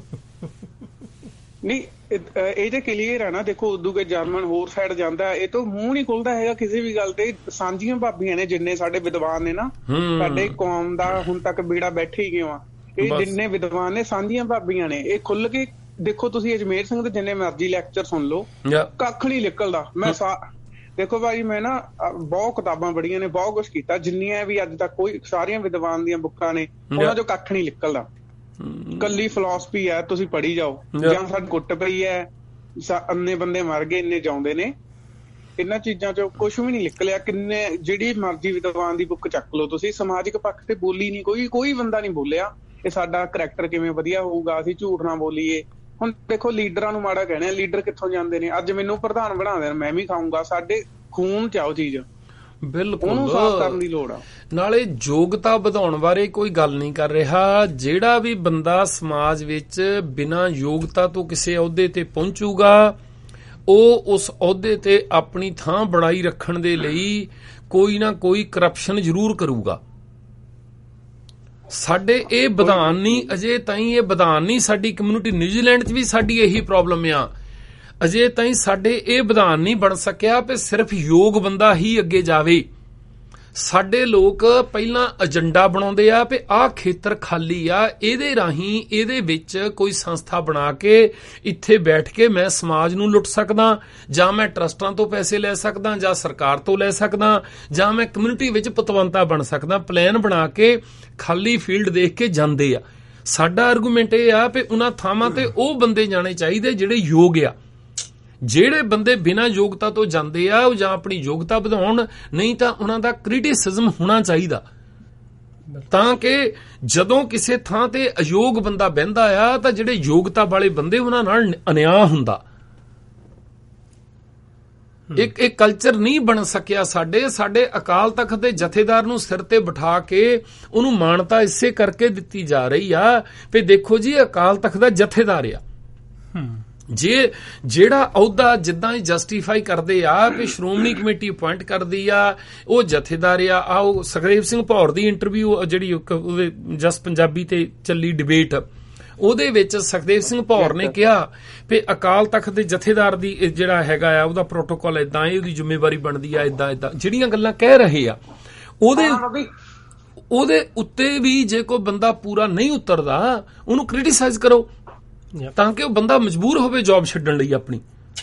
ਨਹੀਂ ਇਹ ਤੇ ਕਲੀਅਰ ਹੈ ਨਾ। ਦੇਖੋ ਉਦੋਂ ਕੇ ਜਰਮਨ ਹੋਰ ਸਾਈਡ ਜਾਂਦਾ, ਇਹ ਤੋਂ ਮੂੰਹ ਨਹੀਂ ਖੁੱਲਦਾ ਹੈਗਾ ਕਿਸੇ ਵੀ ਗੱਲ ਤੇ। ਸਾਂਝੀਆਂ ਭਾਬੀਆਂ ਨੇ ਜਿੰਨੇ ਸਾਡੇ ਵਿਦਵਾਨ ਨੇ ਨਾ, ਸਾਡੇ ਕੌਮ ਦਾ ਹੁਣ ਤੱਕ ਬੇੜਾ ਬੈਠੇ ਹੀ ਕਿਉਂ ਆ। ਇਹ ਜਿੰਨੇ ਵਿਦਵਾਨ ਨੇ ਸਾਂਝੀਆਂ ਭਾਬੀਆਂ ਨੇ, ਇਹ ਖੁੱਲ ਕੇ ਦੇਖੋ। ਤੁਸੀਂ ਅਜਮੇਰ ਸਿੰਘ ਦੇ ਜਿੰਨੇ ਮਰਜ਼ੀ ਲੈਕਚਰ ਸੁਣ ਲਓ, ਕੱਖ ਨਹੀਂ ਨਿਕਲਦਾ। ਮੈਂ ਦੇਖੋ ਭਾਜੀ, ਮੈਂ ਨਾ ਬਹੁਤ ਕਿਤਾਬਾਂ ਪੜ੍ਹੀਆਂ ਨੇ, ਬਹੁਤ ਕੁਛ ਕੀਤਾ, ਜਿੰਨੀਆਂ ਵੀ ਅੱਜ ਤੱਕ ਕੋਈ ਸਾਰੀਆਂ ਵਿਦਵਾਨ ਦੀਆਂ ਬੁੱਕਾਂ ਨੇ, ਉਹਨਾਂ ਚੋਂ ਕੱਖ ਨਹੀਂ ਨਿਕਲਦਾ। ਕੱਲੀ ਫਿਲਾਸਫੀ ਹੈ, ਤੁਸੀਂ ਪੜ੍ਹੀ ਜਾਓ। ਜਾਂ ਸਾਡੀ ਕੁੱਟ ਪਈ ਹੈ, ਇੰਨੇ ਬੰਦੇ ਮਰ ਗਏ, ਇੰਨੇ ਜਾਉਂਦੇ ਨੇ, ਇਹਨਾਂ ਚੀਜ਼ਾਂ ਚੋਂ ਕੁਛ ਵੀ ਨਹੀਂ ਨਿਕਲਿਆ। ਕਿੰਨੇ ਜਿਹੜੀ ਮਰਜ਼ੀ ਵਿਦਵਾਨ ਦੀ ਬੁੱਕ ਚੱਕ ਲਓ ਤੁਸੀਂ, ਸਮਾਜਿਕ ਪੱਖ ਤੇ ਬੋਲੀ ਨਹੀਂ ਕੋਈ ਬੰਦਾ ਨਹੀਂ ਬੋਲਿਆ ਇਹ ਸਾਡਾ ਕਰੈਕਟਰ ਕਿਵੇਂ ਵਧੀਆ ਹੋਊਗਾ, ਅਸੀਂ ਝੂਠ ਨਾ ਬੋਲੀਏ। ਹੁਣ ਦੇਖੋ ਲੀਡਰਾਂ ਨੂੰ ਮਾੜਾ ਕਹਿਣਾ, ਲੀਡਰ ਕਿੱਥੋਂ ਜਾਂਦੇ ਨੇ? ਅੱਜ ਮੈਨੂੰ ਪ੍ਰਧਾਨ ਬਣਾ ਦੇਣ, ਮੈਂ ਵੀ ਖਾਊਂਗਾ। ਸਾਡੇ ਖੂਨ ਚ ਆ ਉਹ ਚੀਜ਼, ਬਿਲਕੁਲ ਉਹਨੂੰ ਸਾਫ਼ ਕਰਨ ਦੀ ਲੋੜ ਆ। ਨਾਲੇ ਯੋਗਤਾ ਵਧਾਉਣ ਬਾਰੇ ਕੋਈ ਗੱਲ ਨਹੀਂ ਕਰ ਰਿਹਾ। ਜਿਹੜਾ ਵੀ ਬੰਦਾ ਸਮਾਜ ਵਿੱਚ ਬਿਨਾਂ ਯੋਗਤਾ ਤੋਂ ਕਿਸੇ ਅਹੁਦੇ ਤੇ ਪਹੁੰਚੂਗਾ, ਉਹ ਉਸ ਅਹੁਦੇ ਤੇ ਆਪਣੀ ਥਾਂ ਬਣਾਈ ਰੱਖਣ ਦੇ ਲਈ ਕੋਈ ਨਾ ਕੋਈ ਕਰਪਸ਼ਨ ਜ਼ਰੂਰ ਕਰੂਗਾ। ਸਾਡੇ ਇਹ ਵਿਧਾਨ ਨਹੀਂ, ਅਜੇ ਤਾਈਂ ਇਹ ਵਿਧਾਨ ਨਹੀਂ। ਸਾਡੀ ਕਮਿਊਨਿਟੀ ਨਿਊਜ਼ੀਲੈਂਡ 'ਚ ਵੀ ਸਾਡੀ ਇਹੀ ਪ੍ਰੋਬਲਮ ਆ। ਅਜੇ ਤਾਈਂ ਸਾਡੇ ਇਹ ਵਿਧਾਨ ਨਹੀਂ ਬਣ ਸਕਿਆ ਵੀ ਸਿਰਫ ਯੋਗ ਬੰਦਾ ਹੀ ਅੱਗੇ ਜਾਵੇ। ਸਾਡੇ ਲੋਕ ਪਹਿਲਾਂ ਏਜੰਡਾ ਬਣਾਉਂਦੇ ਆ ਵੀ ਆਹ ਖੇਤਰ ਖਾਲੀ ਆ, ਇਹਦੇ ਰਾਹੀਂ ਇਹਦੇ ਵਿੱਚ ਕੋਈ ਸੰਸਥਾ ਬਣਾ ਕੇ ਇੱਥੇ ਬੈਠ ਕੇ ਮੈਂ ਸਮਾਜ ਨੂੰ ਲੁੱਟ ਸਕਦਾ, ਜਾਂ ਮੈਂ ਟਰਸਟਾਂ ਤੋਂ ਪੈਸੇ ਲੈ ਸਕਦਾ, ਜਾਂ ਸਰਕਾਰ ਤੋਂ ਲੈ ਸਕਦਾ, ਜਾਂ ਮੈਂ ਕਮਿਊਨਿਟੀ ਵਿੱਚ ਪਤਵੰਤਾ ਬਣ ਸਕਦਾ। ਪਲਾਨ ਬਣਾ ਕੇ ਖਾਲੀ ਫੀਲਡ ਦੇਖ ਕੇ ਜਾਂਦੇ ਆ। ਸਾਡਾ ਆਰਗੂਮੈਂਟ ਇਹ ਆ ਵੀ ਉਹਨਾਂ ਥਾਵਾਂ ਤੇ ਉਹ ਬੰਦੇ ਜਾਣੇ ਚਾਹੀਦੇ ਜਿਹੜੇ ਯੋਗ ਆ। ਜਿਹੜੇ ਬੰਦੇ ਬਿਨਾਂ ਯੋਗਤਾ ਤੋਂ ਜਾਂਦੇ ਆ, ਉਹ ਜਾਂ ਆਪਣੀ ਯੋਗਤਾ ਵਧਾਉਣ, ਨਹੀਂ ਤਾਂ ਉਹਨਾਂ ਦਾ ਕ੍ਰਿਟਿਸਿਜ਼ਮ ਹੋਣਾ ਚਾਹੀਦਾ, ਤਾਂ ਕਿ ਜਦੋਂ ਕਿਸੇ ਥਾਂ ਤੇ ਅਯੋਗ ਬੰਦਾ ਬਹਿੰਦਾ ਆ ਤਾਂ ਜਿਹੜੇ ਯੋਗਤਾ ਵਾਲੇ ਬੰਦੇ ਉਹਨਾਂ ਨਾਲ ਅਨਿਆਂ ਹੁੰਦਾ। ਇੱਕ ਕਲਚਰ ਨਹੀਂ ਬਣ ਸਕਿਆ ਸਾਡੇ ਅਕਾਲ ਤਖਤ ਦੇ ਜਥੇਦਾਰ ਨੂੰ ਸਿਰ ਤੇ ਬਿਠਾ ਕੇ ਉਹਨੂੰ ਮਾਨਤਾ ਇਸੇ ਕਰਕੇ ਦਿੱਤੀ ਜਾ ਰਹੀ ਆ ਵੀ ਦੇਖੋ ਜੀ ਅਕਾਲ ਤਖਤ ਦਾ ਜਥੇਦਾਰ ਆ। ਜੇ ਜਿਹੜਾ ਅਹੁਦਾ ਜਿੱਦਾਂ ਹੀ ਜਸਟੀਫਾਈ ਕਰਦੇ ਆ ਵੀ ਸ਼੍ਰੋਮਣੀ ਕਮੇਟੀ ਅਪਾਇੰਟ ਕਰਦੀ ਆ, ਉਹ ਜਥੇਦਾਰ ਆ। ਆਓ ਸੁਖਦੇਵ ਸਿੰਘ ਭੌਰ ਦੀ ਇੰਟਰਵਿਊ ਜਿਹੜੀ ਉਹਦੇ ਜਸ ਪੰਜਾਬੀ ਤੇ ਚੱਲੀ ਡਿਬੇਟ, ਉਹਦੇ ਵਿੱਚ ਸੁਖਦੇਵ ਸਿੰਘ ਭੌਰ ਨੇ ਕਿਹਾ ਵੀ ਅਕਾਲ ਤਖਤ ਦੇ ਜਥੇਦਾਰ ਦੀ ਜਿਹੜਾ ਹੈਗਾ ਆ ਉਹਦਾ ਪ੍ਰੋਟੋਕਾਲ ਏਦਾਂ, ਉਹਦੀ ਜ਼ਿੰਮੇਵਾਰੀ ਬਣਦੀ ਆ ਏਦਾਂ ਜਿਹੜੀਆਂ ਗੱਲਾਂ ਕਹਿ ਰਹੇ ਆ, ਉਹਦੇ ਉੱਤੇ ਵੀ ਜੇ ਕੋਈ ਬੰਦਾ ਪੂਰਾ ਨਹੀਂ ਉਤਰਦਾ ਉਹਨੂੰ ਕ੍ਰਿਟੀਸਾਈਜ਼ ਕਰੋ, ਤਾਂ ਕਿ ਉਹ ਬੰਦਾ ਮਜਬੂਰ ਹੋਵੇ ਜੌਬ ਛੱਡਣ ਲਈ ਆਪਣੀ।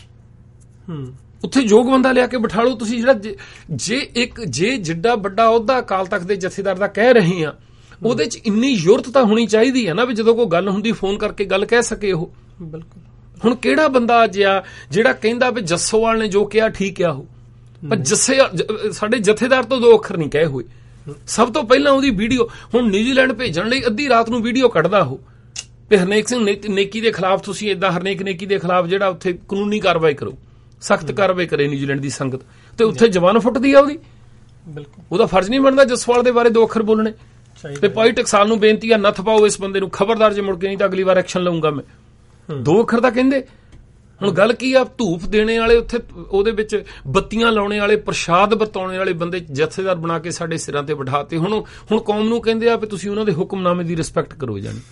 ਉੱਥੇ ਯੋਗ ਬੰਦਾ ਲਿਆ ਕੇ ਬਿਠਾ ਲਓ ਤੁਸੀਂ। ਜਿਹੜਾ ਜੇ ਜਿੱਡਾ ਵੱਡਾ ਅਹੁਦਾ ਅਕਾਲ ਤਖਤ ਦੇ ਜਥੇਦਾਰ ਦਾ ਕਹਿ ਰਹੇ ਆ, ਉਹਦੇ ਚ ਇੰਨੀ ਜ਼ਰੂਰਤ ਤਾਂ ਹੋਣੀ ਚਾਹੀਦੀ ਹੈ ਨਾ ਵੀ ਜਦੋਂ ਕੋਈ ਗੱਲ ਹੁੰਦੀ ਫੋਨ ਕਰਕੇ ਗੱਲ ਕਹਿ ਸਕੇ ਉਹ। ਬਿਲਕੁਲ। ਹੁਣ ਕਿਹੜਾ ਬੰਦਾ ਅੱਜ ਆ ਜਿਹੜਾ ਕਹਿੰਦਾ ਵੀ ਜੱਸੋਵਾਲ ਨੇ ਜੋ ਕਿਹਾ ਠੀਕ ਆ ਉਹ, ਪਰ ਸਾਡੇ ਜਥੇਦਾਰ ਤੋਂ 2 ਅੱਖਰ ਨਹੀਂ ਕਹੇ ਹੋਏ। ਸਭ ਤੋਂ ਪਹਿਲਾਂ ਉਹਦੀ ਵੀਡੀਓ ਹੁਣ ਨਿਊਜ਼ੀਲੈਂਡ ਭੇਜਣ ਲਈ ਅੱਧੀ ਰਾਤ ਨੂੰ ਵੀਡੀਓ ਕੱਢਦਾ ਉਹ ਵੀ ਹਰਨੇਕ ਸਿੰਘ ਨੇਕੀ ਦੇ ਖਿਲਾਫ ਤੁਸੀਂ ਏਦਾਂ ਹਰਨੇਕ ਨੇਕੀ ਦੇ ਖਿਲਾਫ ਜਿਹੜਾ ਉੱਥੇ ਕਾਨੂੰਨੀ ਕਾਰਵਾਈ ਕਰੋ, ਸਖਤ ਕਾਰਵਾਈ ਕਰੇ ਨਿਊਜ਼ੀਲੈਂਡ ਦੀ ਸੰਗਤ, ਤੇ ਉੱਥੇ ਜਵਾਨ ਫੁੱਟਦੀ ਆ ਉਹਦੀ। ਉਹਦਾ ਫਰਜ਼ ਨਹੀਂ ਬਣਦਾ ਜਸਵਾਲ ਦੇ ਬਾਰੇ 2 ਅੱਖਰ ਬੋਲਣੇ। ਤੇ ਭਾਈ ਟਕਸਾਲ ਨੂੰ ਬੇਨਤੀ ਆ, ਨੱਥ ਪਾਓ ਇਸ ਬੰਦੇ ਨੂੰ, ਖਬਰਦਾਰ ਜੇ ਮੁੜ ਕੇ ਨਹੀਂ ਤਾਂ ਅਗਲੀ ਵਾਰ ਐਕਸ਼ਨ ਲਊਂਗਾ ਮੈਂ। 2 ਅੱਖਰ ਤਾਂ ਕਹਿੰਦੇ। ਹੁਣ ਗੱਲ ਕੀ ਆ, ਧੂਫ ਦੇਣੇ ਵਾਲੇ ਉੱਥੇ ਉਹਦੇ ਵਿੱਚ ਬੱਤੀਆਂ ਲਾਉਣੇ ਵਾਲੇ, ਪ੍ਰਸ਼ਾਦ ਵਰਤਾਉਣੇ ਵਾਲੇ ਬੰਦੇ ਜਥੇਦਾਰ ਬਣਾ ਕੇ ਸਾਡੇ ਸਿਰਾਂ ਤੇ ਬਿਠਾਤੇ। ਹੁਣ ਕੌਮ ਨੂੰ ਕਹਿੰਦੇ ਆ ਵੀ ਤੁਸੀਂ ਉਹਨਾਂ ਦੇ ਹੁਕਮਨਾਮੇ ਦੀ ਰਿਸਪੈਕਟ ਕਰੋ ਜਾਣੀ।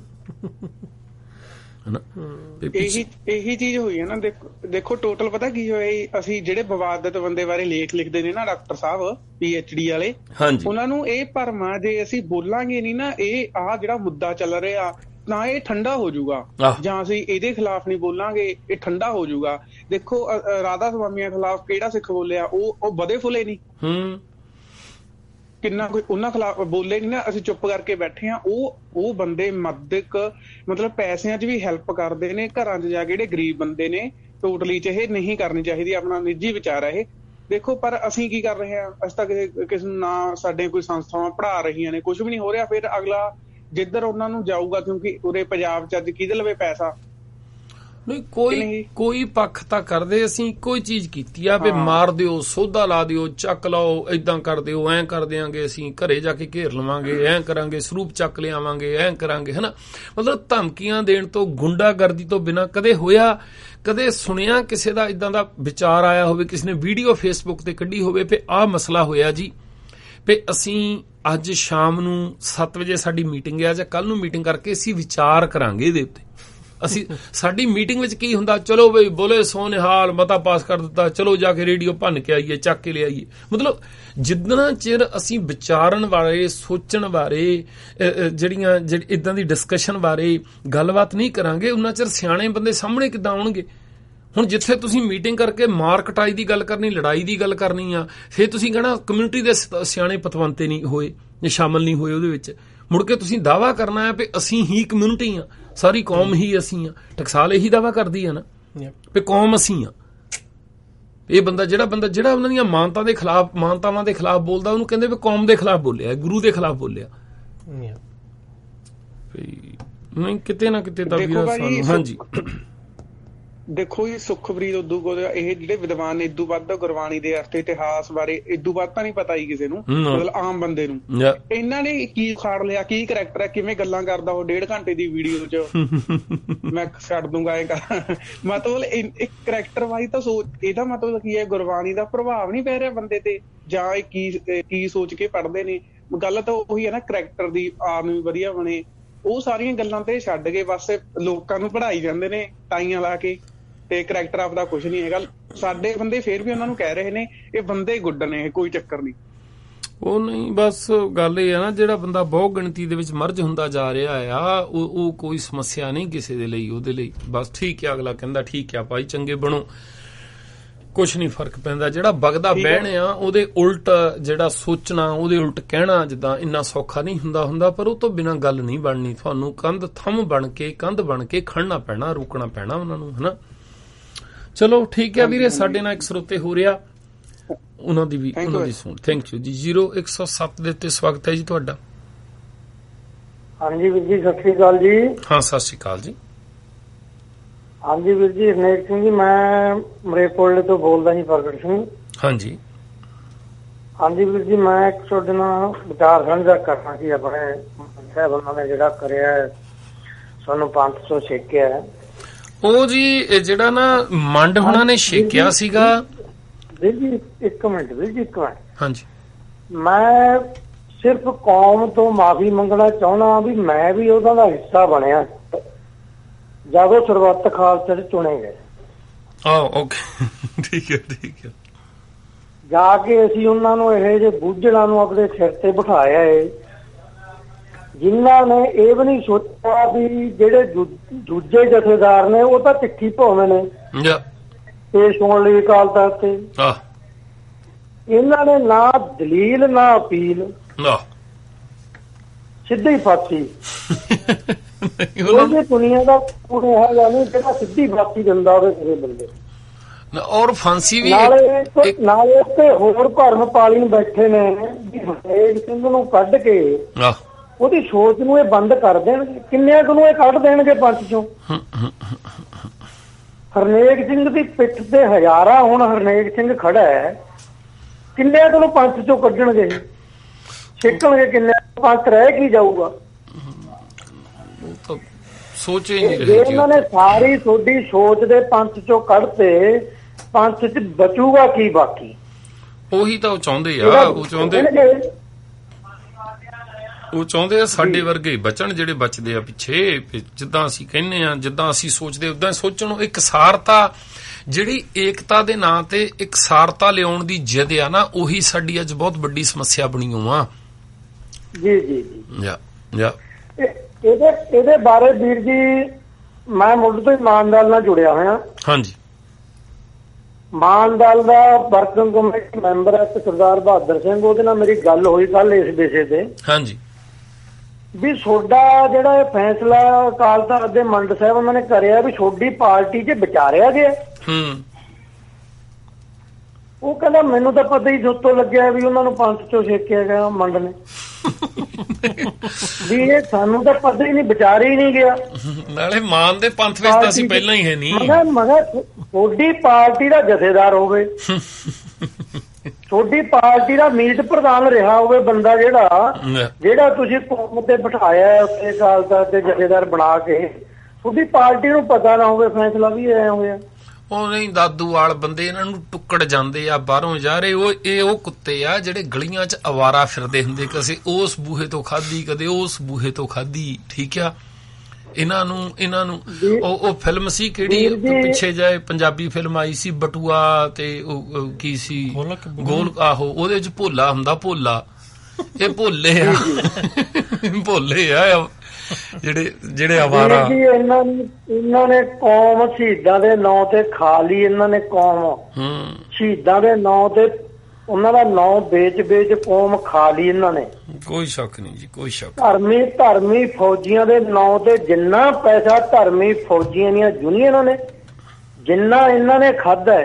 ਇਹੀ ਚੀਜ਼ ਹੋਈ ਹੈ ਨਾ। ਦੇਖੋ ਟੋਟਲ ਪਤਾ ਕੀ ਹੋਇਆ, ਅਸੀਂ ਜਿਹੜੇ ਵਿਵਾਦਿਤ ਬੰਦੇ ਬਾਰੇ ਲੇਖ ਲਿਖਦੇ ਨੇ ਨਾ ਡਾਕਟਰ ਸਾਹਿਬ PhD ਵਾਲੇ, ਉਹਨਾਂ ਨੂੰ ਇਹ ਭਰਮਾ ਜੇ ਅਸੀਂ ਬੋਲਾਂਗੇ ਨਹੀਂ ਨਾ, ਇਹ ਆਹ ਜਿਹੜਾ ਮੁੱਦਾ ਚੱਲ ਰਿਹਾ ਨਾ ਇਹ ਠੰਡਾ ਹੋ ਜਾਊਗਾ, ਜਾਂ ਅਸੀਂ ਇਹਦੇ ਖਿਲਾਫ ਨਹੀਂ ਬੋਲਾਂਗੇ ਇਹ ਠੰਡਾ ਹੋ ਜਾਊਗਾ। ਦੇਖੋ ਰਾਧਾ ਸਵਾਮੀਆਂ ਖਿਲਾਫ ਕਿਹੜਾ ਸਿੱਖ ਬੋਲਿਆ, ਉਹ ਵਧੇ ਫੁੱਲੇ ਨਹੀਂ, ਕਿੰਨਾ ਕੋਈ ਉਹਨਾਂ ਖਿਲਾਫ ਬੋਲੇ ਨਹੀਂ ਨਾ, ਅਸੀਂ ਚੁੱਪ ਕਰਕੇ ਬੈਠੇ ਆ। ਉਹ ਬੰਦੇ ਮਦਦਕ ਮਤਲਬ ਪੈਸਿਆਂ 'ਚ ਵੀ ਹੈਲਪ ਕਰਦੇ ਨੇ, ਘਰਾਂ 'ਚ ਜਾ ਕੇ ਜਿਹੜੇ ਗਰੀਬ ਬੰਦੇ ਨੇ। ਟੋਟਲੀ 'ਚ ਇਹ ਨਹੀਂ ਕਰਨੀ ਚਾਹੀਦੀ, ਆਪਣਾ ਨਿੱਜੀ ਵਿਚਾਰ ਹੈ ਇਹ। ਦੇਖੋ ਪਰ ਅਸੀਂ ਕੀ ਕਰ ਰਹੇ ਹਾਂ, ਅਸੀਂ ਤਾਂ ਕਿਸੇ ਨੂੰ ਨਾ ਸਾਡੇ ਕੋਈ ਸੰਸਥਾਵਾਂ ਪੜ੍ਹਾ ਰਹੀਆਂ ਨੇ, ਕੁਝ ਵੀ ਨਹੀਂ ਹੋ ਰਿਹਾ। ਫਿਰ ਅਗਲਾ ਜਿੱਧਰ ਉਹਨਾਂ ਨੂੰ ਜਾਊਗਾ, ਕਿਉਂਕਿ ਉਰੇ ਪੰਜਾਬ 'ਚ ਅੱਜ ਕਿਹਦੇ ਲਵੇ ਪੈਸਾ ਨਹੀਂ, ਕੋਈ ਪੱਖ ਤਾਂ ਕਰਦੇ। ਅਸੀਂ ਇੱਕੋ ਹੀ ਚੀਜ਼ ਕੀਤੀ ਆ ਵੀ ਮਾਰ ਦਿਓ, ਸੋਧਾ ਲਾ ਦਿਓ, ਚੱਕ ਲਾਓ, ਏਦਾਂ ਕਰ ਦਿਓ, ਐਂ ਕਰ ਦਿਆਂਗੇ, ਅਸੀਂ ਘਰੇ ਜਾ ਕੇ ਘੇਰ ਲਵਾਂਗੇ, ਐਂ ਕਰਾਂਗੇ, ਸਰੂਪ ਚੱਕ ਲਿਆਵਾਂਗੇ, ਐਂ ਕਰਾਂਗੇ, ਹਨਾ। ਮਤਲਬ ਧਮਕੀਆਂ ਦੇਣ ਤੋਂ, ਗੁੰਡਾਗਰਦੀ ਤੋਂ ਬਿਨਾਂ ਕਦੇ ਹੋਇਆ, ਕਦੇ ਸੁਣਿਆ ਕਿਸੇ ਦਾ ਇਦਾਂ ਦਾ ਵਿਚਾਰ ਆਇਆ ਹੋਵੇ, ਕਿਸੇ ਨੇ ਵੀਡੀਓ ਫੇਸਬੁੱਕ ਤੇ ਕੱਢੀ ਹੋਵੇ ਵੀ ਆਹ ਮਸਲਾ ਹੋਇਆ ਜੀ, ਵੀ ਅਸੀਂ ਅੱਜ ਸ਼ਾਮ ਨੂੰ 7 ਵਜੇ ਸਾਡੀ ਮੀਟਿੰਗ ਹੈ, ਜਾਂ ਕੱਲ ਨੂੰ ਮੀਟਿੰਗ ਕਰਕੇ ਅਸੀਂ ਵਿਚਾਰ ਕਰਾਂਗੇ ਇਹਦੇ ਉੱਤੇ। ਅਸੀਂ ਸਾਡੀ ਮੀਟਿੰਗ ਵਿੱਚ ਕੀ ਹੁੰਦਾ, ਚਲੋ ਬਈ ਬੋਲੇ ਸੋ ਨਿਹਾਲ, ਮਤਾ ਪਾਸ ਕਰ ਦਿੱਤਾ, ਚਲੋ ਜਾ ਕੇ ਰੇਡੀਓ ਭੰਨ ਕੇ ਆਈਏ, ਚੱਕ ਕੇ ਲਿਆਈਏ। ਮਤਲਬ ਜਿੰਨਾ ਚਿਰ ਅਸੀਂ ਵਿਚਾਰਨ ਬਾਰੇ, ਸੋਚਣ ਬਾਰੇ, ਜਿਹੜੀਆਂ ਇਦਾਂ ਦੀ ਡਿਸਕਸ਼ਨ ਬਾਰੇ ਗੱਲਬਾਤ ਨਹੀਂ ਕਰਾਂਗੇ, ਉਹਨਾਂ ਚਿਰ ਸਿਆਣੇ ਬੰਦੇ ਸਾਹਮਣੇ ਕਿੱਦਾਂ ਆਉਣਗੇ। ਹੁਣ ਜਿੱਥੇ ਤੁਸੀਂ ਮੀਟਿੰਗ ਕਰਕੇ ਮਾਰ ਕਟਾਈ ਦੀ ਗੱਲ ਕਰਨੀ, ਲੜਾਈ ਦੀ ਗੱਲ ਕਰਨੀ ਆ, ਫਿਰ ਤੁਸੀਂ ਕਹਿਣਾ ਕਮਿਊਨਿਟੀ ਦੇ ਸਿਆਣੇ ਪਤਵੰਤੇ ਨਹੀਂ ਹੋਏ ਜਾਂ ਸ਼ਾਮਲ ਨਹੀਂ ਹੋਏ ਉਹਦੇ ਵਿੱਚ। ਮੁੜ ਕੇ ਤੁਸੀਂ ਦਾਅਵਾ ਕਰਨਾ ਹੈ ਵੀ ਅਸੀਂ ਹੀ ਕਮਿਊਨਿਟੀ ਆ, ਸਾਰੀ ਕੌਮ ਹੀ ਅਸੀਂ ਆ। ਟਕਸਾਲ ਇਹੀ ਦਾਅਵਾ ਕਰਦੀ ਆ ਨਾ ਵੀ ਕੌਮ ਅਸੀਂ ਆ। ਇਹ ਬੰਦਾ ਜਿਹੜਾ ਉਹਨਾਂ ਦੀਆਂ ਮਾਨਤਾਵਾਂ ਦੇ ਖਿਲਾਫ ਬੋਲਦਾ, ਉਹਨੂੰ ਕਹਿੰਦੇ ਵੀ ਕੌਮ ਦੇ ਖਿਲਾਫ ਬੋਲਿਆ, ਗੁਰੂ ਦੇ ਖਿਲਾਫ ਬੋਲਿਆ। ਨਹੀਂ ਕਿਤੇ ਨਾ ਕਿਤੇ ਤਾਂ ਸਾਨੂੰ। ਹਾਂਜੀ ਦੇਖੋ ਜੀ, ਸੁਖਪ੍ਰੀਤ ਉਦੋਂ ਇਹ ਜਿਹੜੇ ਵਿਦਵਾਨ ਨੇ, ਇਦੋਂ ਵੱਧ ਗੁਰਬਾਣੀ ਦੇ ਅਰਥ ਇਤਿਹਾਸ ਬਾਰੇ ਇਦੋਂ ਵੱਧ ਤਾਂ ਨਹੀਂ ਪਤਾ ਹੀ ਕਿਸੇ ਨੂੰ, ਮਤਲਬ ਆਮ ਬੰਦੇ ਨੂੰ। ਇਹਨਾਂ ਨੇ ਕੀ ਉਖਾੜ ਲਿਆ, ਕੀ ਕਰੈਕਟਰ ਹੈ, ਕਿਵੇਂ ਗੱਲਾਂ ਕਰਦਾ ਉਹ 1.5 ਘੰਟੇ ਦੀ ਵੀਡੀਓ 'ਚ, ਮੈਂ ਛੱਡ ਦੂੰਗਾ ਇਹ ਕਰ। ਮਤਲਬ ਇੱਕ ਕਰੈਕਟਰ ਵਾਈਜ਼ ਤਾਂ ਸੋਚ, ਇਹਦਾ ਮਤਲਬ ਕੀ ਹੈ, ਗੁਰਬਾਣੀ ਦਾ ਪ੍ਰਭਾਵ ਨਹੀਂ ਪੈ ਰਿਹਾ ਬੰਦੇ ਤੇ, ਜਾਂ ਇਹ ਕੀ ਸੋਚ ਕੇ ਪੜ੍ਹਦੇ ਨੇ। ਗੱਲ ਤਾਂ ਉਹੀ ਹੈ ਨਾ, ਕਰੈਕਟਰ ਦੀ ਆਪ ਨੂੰ ਵਧੀਆ ਬਣੇ। ਉਹ ਸਾਰੀਆਂ ਗੱਲਾਂ ਤੇ ਛੱਡ ਕੇ ਬਸ ਲੋਕਾਂ ਨੂੰ ਪੜ੍ਹਾਈ ਜਾਂਦੇ ਨੇ ਟਾਈਆਂ ਲਾ ਕੇ, ਤੇ ਕਰੈਕਟਰ ਆਪਦਾ ਕੁਛ ਨਹੀਂ ਹੈਗਾ। ਸਾਡੇ ਬੰਦੇ ਫੇਰ ਵੀ ਉਹਨਾਂ ਨੂੰ ਕਹਿ ਰਹੇ ਨੇ ਇਹ ਬੰਦੇ ਗੁੱਡ ਨੇ, ਇਹ ਕੋਈ ਚੱਕਰ ਨਹੀਂ। ਉਹ ਨਹੀਂ, ਬਸ ਗੱਲ ਇਹ ਆ ਨਾ, ਜਿਹੜਾ ਬੰਦਾ ਬਹੁ ਗਿਣਤੀ ਦੇ ਵਿੱਚ ਮਰਜ ਹੁੰਦਾ ਜਾ ਰਿਹਾ ਆ, ਉਹ ਕੋਈ ਸਮੱਸਿਆ ਨਹੀਂ ਕਿਸੇ ਦੇ ਲਈ, ਉਹਦੇ ਲਈ ਬਸ ਠੀਕ ਆ। ਅਗਲਾ ਕਹਿੰਦਾ ਠੀਕ ਆ ਭਾਈ, ਚੰਗੇ ਬਣੋ, ਕੁਛ ਨਹੀਂ ਫਰਕ ਪੈਂਦਾ। ਜਿਹੜਾ ਵਗਦਾ ਬਹਿਣ ਆ, ਉਹਦੇ ਉਲਟ ਜਿਹੜਾ ਸੋਚਣਾ, ਉਹਦੇ ਉਲਟ ਕਹਿਣਾ, ਜਿੱਦਾਂ ਇੰਨਾ ਸੌਖਾ ਨਹੀਂ ਹੁੰਦਾ, ਪਰ ਉਹ ਤੋਂ ਬਿਨਾਂ ਗੱਲ ਨਹੀਂ ਬਣਨੀ। ਤੁਹਾਨੂੰ ਕੰਧ ਬਣ ਕੇ ਖੜਨਾ ਪੈਣਾ, ਰੋਕਣਾ ਪੈਣਾ ਉਹਨਾਂ ਨੂੰ, ਹਨਾ। ਚਲੋ ਠੀਕ ਹੈ ਵੀਰੇ, ਸਾਡੇ ਨਾਲ ਇੱਕ ਸਰੋਤੇ ਹੋ ਰਿਹਾ, ਉਹਨਾਂ ਦੀ ਸੁਣ। ਥੈਂਕ ਯੂ ਜੀ। 0107 ਦੇ ਉੱਤੇ ਸਵਾਗਤ ਹੈ ਜੀ ਤੁਹਾਡਾ। ਹਾਂਜੀ ਵੀਰ ਜੀ, ਸਤਿ ਸ੍ਰੀ ਅਕਾਲ ਜੀ। ਹਾਂ ਸਤਿ ਸ੍ਰੀ ਅਕਾਲ ਜੀ। ਹਾਂਜੀ ਵੀਰ ਜੀ, ਹਰਨੇਕ ਸਿੰਘ ਜੀ, ਮੈਂ ਮਰੇਕੋਟਲੇ ਤੋਂ ਬੋਲਦਾ ਜੀ, ਪ੍ਰਗਟ ਸਿੰਘ। ਹਾਂਜੀ ਹਾਂਜੀ ਵੀਰ ਜੀ, ਮੈਂ ਇੱਕ ਤੁਹਾਡੇ ਨਾਲ ਵਿਚਾਰ ਸਾਂਝਾ ਕਰਨਾ ਸੀ। ਆਪਣੇ ਸਾਹਿਬਾਨਾਂ ਨੇ ਜਿਹੜਾ ਕਰਿਆ, ਸਾਨੂੰ 500 ਛੇਕਿਆ ਉਹ ਜੀ, ਜਿਹੜਾ ਨਾ ਮੰਡ ਹੁਣਾਂ ਨੇ ਛੇਕਿਆ ਸੀਗਾ। ਵੀਰ ਜੀ ਇੱਕ ਮਿੰਟ ਹਾਂਜੀ, ਮੈਂ ਸਿਰਫ ਕੌਮ ਤੋਂ ਮਾਫੀ ਮੰਗਣਾ ਚਾਹੁੰਦਾ ਵੀ ਮੈਂ ਵੀ ਉਹਨਾਂ ਦਾ ਹਿੱਸਾ ਬਣਿਆ ਜਦੋਂ ਸਰਬੱਤ ਖਾਲਸਾ ਚ ਚੁਣੇ ਗਏ। ਓਕੇ, ਠੀਕ ਹੈ। ਜਾ ਕੇ ਅਸੀਂ ਉਹਨਾਂ ਨੂੰ ਇਹੋ ਜਿਹੇ ਬੁੱਝੜਾਂ ਨੂੰ ਆਪਣੇ ਸਿਰ ਤੇ ਬਿਠਾਇਆ ਏ, ਜਿਨ੍ਹਾਂ ਨੇ ਇਹ ਵੀ ਨਹੀਂ ਸੋਚਿਆ ਵੀ ਜਿਹੜੇ ਦੂਜੇ ਜਥੇਦਾਰ ਨੇ ਉਹ ਤਾਂ ਚਿੱਠੀ ਭਾਵੇਂ ਨੇ ਪੇਸ਼ ਹੋਣ ਲਈ ਅਕਾਲ ਤਖ਼ਤ ਤੇ, ਇਹਨਾਂ ਨੇ ਨਾ ਦਲੀਲ ਨਾ ਅਪੀਲ, ਸਿੱਧੀ ਫਾਂਸੀ। ਉਹਦੇ ਦੁਨੀਆ ਦਾ ਕੋਈ ਹੈਗਾ ਨਹੀਂ ਜਿਹੜਾ ਸਿੱਧੀ ਫਾਂਸੀ ਦਿੰਦਾ ਹੋਵੇ ਕਿਸੇ ਬੰਦੇ। ਔਰ ਫਾਂਸੀ ਵੀ ਨਾਲੇ ਉੱਤੇ ਹੋਰ ਭਰਮ ਪਾਲੀ ਨੂੰ ਬੈਠੇ ਨੇ ਵੀ ਹਰਨੇਕ ਸਿੰਘ ਨੂੰ ਕੱਢ ਕੇ ਉਹਦੀ ਸੋਚ ਨੂੰ ਇਹ ਬੰਦ ਕਰ ਦੇਣਗੇ। ਕਿੰਨਿਆਂ ਕੁ ਨੂੰ ਇਹ ਕੱਢ ਦੇਣਗੇ ਪੰਥ ਚੋਂ। ਹਰਨੇਕ ਸਿੰਘ ਦੀ ਪਿੱਠ ਤੇ ਹਜ਼ਾਰਾਂ ਹੁਣ ਹਰਨੇਕ ਸਿੰਘ ਖੜਾ ਹੈ, ਕਿੰਨਿਆਂ ਤੋਂ ਪੰਥ ਚੋਂ ਕੱਢਣਗੇ, ਛੇਕਣਗੇ ਕਿੰਨਿਆਂ, ਪੰਥ ਰਹਿ ਕੀ ਜਾਊਗਾ? ਸੋਚ ਹੀ ਨਹੀਂ ਜੇ ਉਹਨਾਂ ਨੇ ਸਾਰੀ ਤੁਹਾਡੀ ਸੋਚ ਦੇ ਪੰਥ ਚੋਂ ਕੱਢਤੇ, ਪੰਥ ਚ ਬਚੂਗਾ ਕੀ ਬਾਕੀ? ਉਹੀ ਤਾਂ ਉਹ ਚਾਹੁੰਦੇ ਆ, ਉਹ ਚਾਹੁੰਦੇ ਆ ਸਾਡੇ ਵਰਗੇ ਬਚਣ, ਜਿਹੜੇ ਬਚਦੇ ਆ ਪਿੱਛੇ। ਜਿੱਦਾਂ ਅਸੀਂ ਕਹਿੰਦੇ ਆ, ਜਿੱਦਾਂ ਅਸੀਂ ਸੋਚਦੇ ਉਦਾਂ ਸੋਚਣ। ਇੱਕ ਸਾਰਤਾ, ਜਿਹੜੀ ਏਕਤਾ ਦੇ ਨਾਂ ਤੇ ਇੱਕ ਸਾਰਤਾ ਲਿਆਉਣ ਦੀ ਜਿੱਦ ਆ ਨਾ, ਉਹੀ ਸਾਡੀ ਅੱਜ ਬਹੁਤ ਵੱਡੀ ਸਮੱਸਿਆ ਬਣੀ ਹੋਆ। ਜੀ ਜੀ ਜੀ ਇਹਦੇ ਬਾਰੇ ਵੀਰ ਜੀ ਮੈਂ ਮੁੱਢ ਤੋਂ ਹੀ ਮਾਨਦਾਲ ਨਾਲ ਜੁੜਿਆ ਹੋਇਆ। ਹਾਂਜੀ, ਮਾਨਦਾਲ ਦਾ ਵਰਕਿੰਗ ਕਮੇਟੀ ਮੈਂਬਰ ਹੈ ਤੇ ਸਰਦਾਰ ਬਹਾਦਰ ਸਿੰਘ, ਉਹਦੇ ਨਾਲ ਮੇਰੀ ਗੱਲ ਹੋਈ ਕੱਲ ਇਸ ਵਿਸ਼ੇ ਤੇ। ਹਾਂਜੀ, ਵੀ ਤੁਹਾਡਾ ਜਿਹੜਾ ਇਹ ਫੈਸਲਾ ਅਕਾਲ ਤਖਤ ਦੇ ਮੰਡ ਸਾਹਿਬ ਉਹਨਾਂ ਨੇ ਕਰਿਆ ਵੀ ਤੁਹਾਡੀ ਪਾਰਟੀ 'ਚ ਵਿਚਾਰਿਆ ਗਿਆ। ਉਹ ਕਹਿੰਦਾ ਮੈਨੂੰ ਤਾਂ ਪਤਾ ਹੀ ਸੁੱਤੋਂ ਲੱਗਿਆ ਵੀ ਉਹਨਾਂ ਨੂੰ ਪੰਥ ਚੋਂ ਛੇਕਿਆ ਗਿਆ ਮੰਡ ਨੇ, ਵੀ ਇਹ ਸਾਨੂੰ ਤਾਂ ਪਤਾ ਹੀ ਨਹੀਂ, ਵਿਚਾਰ ਹੀ ਨਹੀਂ ਗਿਆ। ਨਾਲੇ ਮਾਨ ਦੇ ਪੰਥ ਵਿੱਚ ਤਾਂ ਅਸੀਂ ਪਹਿਲਾਂ ਹੀ ਹੈ ਨਹੀਂ। ਮੈਂ ਤੁਹਾਡੀ ਪਾਰਟੀ ਦਾ ਜਥੇਦਾਰ ਹੋਵੇ, ਤੁਹਾਡੀ ਪਾਰਟੀ ਦਾ ਮੀਤ ਪ੍ਰਧਾਨ ਰਿਹਾ ਹੋਵੇ ਬੰਦਾ, ਜਿਹੜਾ ਤੁਸੀਂ ਕੌਮ ਤੇ ਬਿਠਾਇਆ ਉੱਤੇ ਅਕਾਲ ਤਖਤ ਦੇ ਜਥੇਦਾਰ ਬਣਾ ਕੇ, ਤੁਹਾਡੀ ਪਾਰਟੀ ਨੂੰ ਪਤਾ ਨਾ ਹੋਵੇ ਫੈਸਲਾ ਵੀ ਐ ਹੋਇਆ। ਉਹ ਨਹੀਂ, ਦਾਦੂਵਾਲ ਬੰਦੇ ਇਹਨਾਂ ਨੂੰ ਟੁੱਕੜ ਜਾਂਦੇ ਆ ਬਾਹਰੋਂ ਯਾਰ। ਉਹ ਕੁੱਤੇ ਆ ਜਿਹੜੇ ਗਲੀਆਂ 'ਚ ਅਵਾਰਾ ਫਿਰਦੇ ਹੁੰਦੇ, ਕਦੇ ਉਸ ਬੂਹੇ ਤੋਂ ਖਾਧੀ, ਕਦੇ ਉਸ ਬੂਹੇ ਤੋਂ ਖਾਧੀ। ਠੀਕ ਆ, ਇਹਨਾਂ ਨੂੰ ਉਹ ਫਿਲਮ ਸੀ ਕਿਹੜੀ ਪਿੱਛੇ ਜਾਏ, ਪੰਜਾਬੀ ਫਿਲਮ ਆਈ ਸੀ ਬਟੂਆ, ਤੇ ਉਹ ਕੀ ਸੀ ਗੋਲ, ਆਹੋ, ਉਹਦੇ 'ਚ ਭੋਲਾ ਹੁੰਦਾ, ਭੋਲਾ। ਇਹ ਭੋਲੇ ਆ ਜਿਹੜੇ ਆਵਾਰਾ। ਇਹਨਾਂ ਨੇ ਕੌਮ ਸ਼ਹੀਦਾਂ ਦੇ ਨਾਂ ਤੇ ਖਾ ਲਈ, ਇਹਨਾਂ ਨੇ ਕੌਮ ਸ਼ਹੀਦਾਂ ਦੇ ਨਾਂ ਤੇ ਉਹਨਾਂ ਦਾ ਨਾਂ ਵੇਚ ਕੌਮ ਖਾ ਲਈ ਇਹਨਾਂ ਨੇ। ਕੋਈ ਸ਼ੱਕ ਨਹੀਂ ਜੀ, ਕੋਈ ਸ਼ੱਕ। ਧਰਮੀ ਫੌਜੀਆਂ ਦੇ ਨਾਂ ਤੇ ਜਿੰਨਾ ਪੈਸਾ ਧਰਮੀ ਫੌਜੀਆਂ ਦੀਆਂ ਯੂਨੀਅਨਾਂ ਨੇ, ਜਿੰਨਾ ਇਹਨਾਂ ਨੇ ਖਾਧਾ,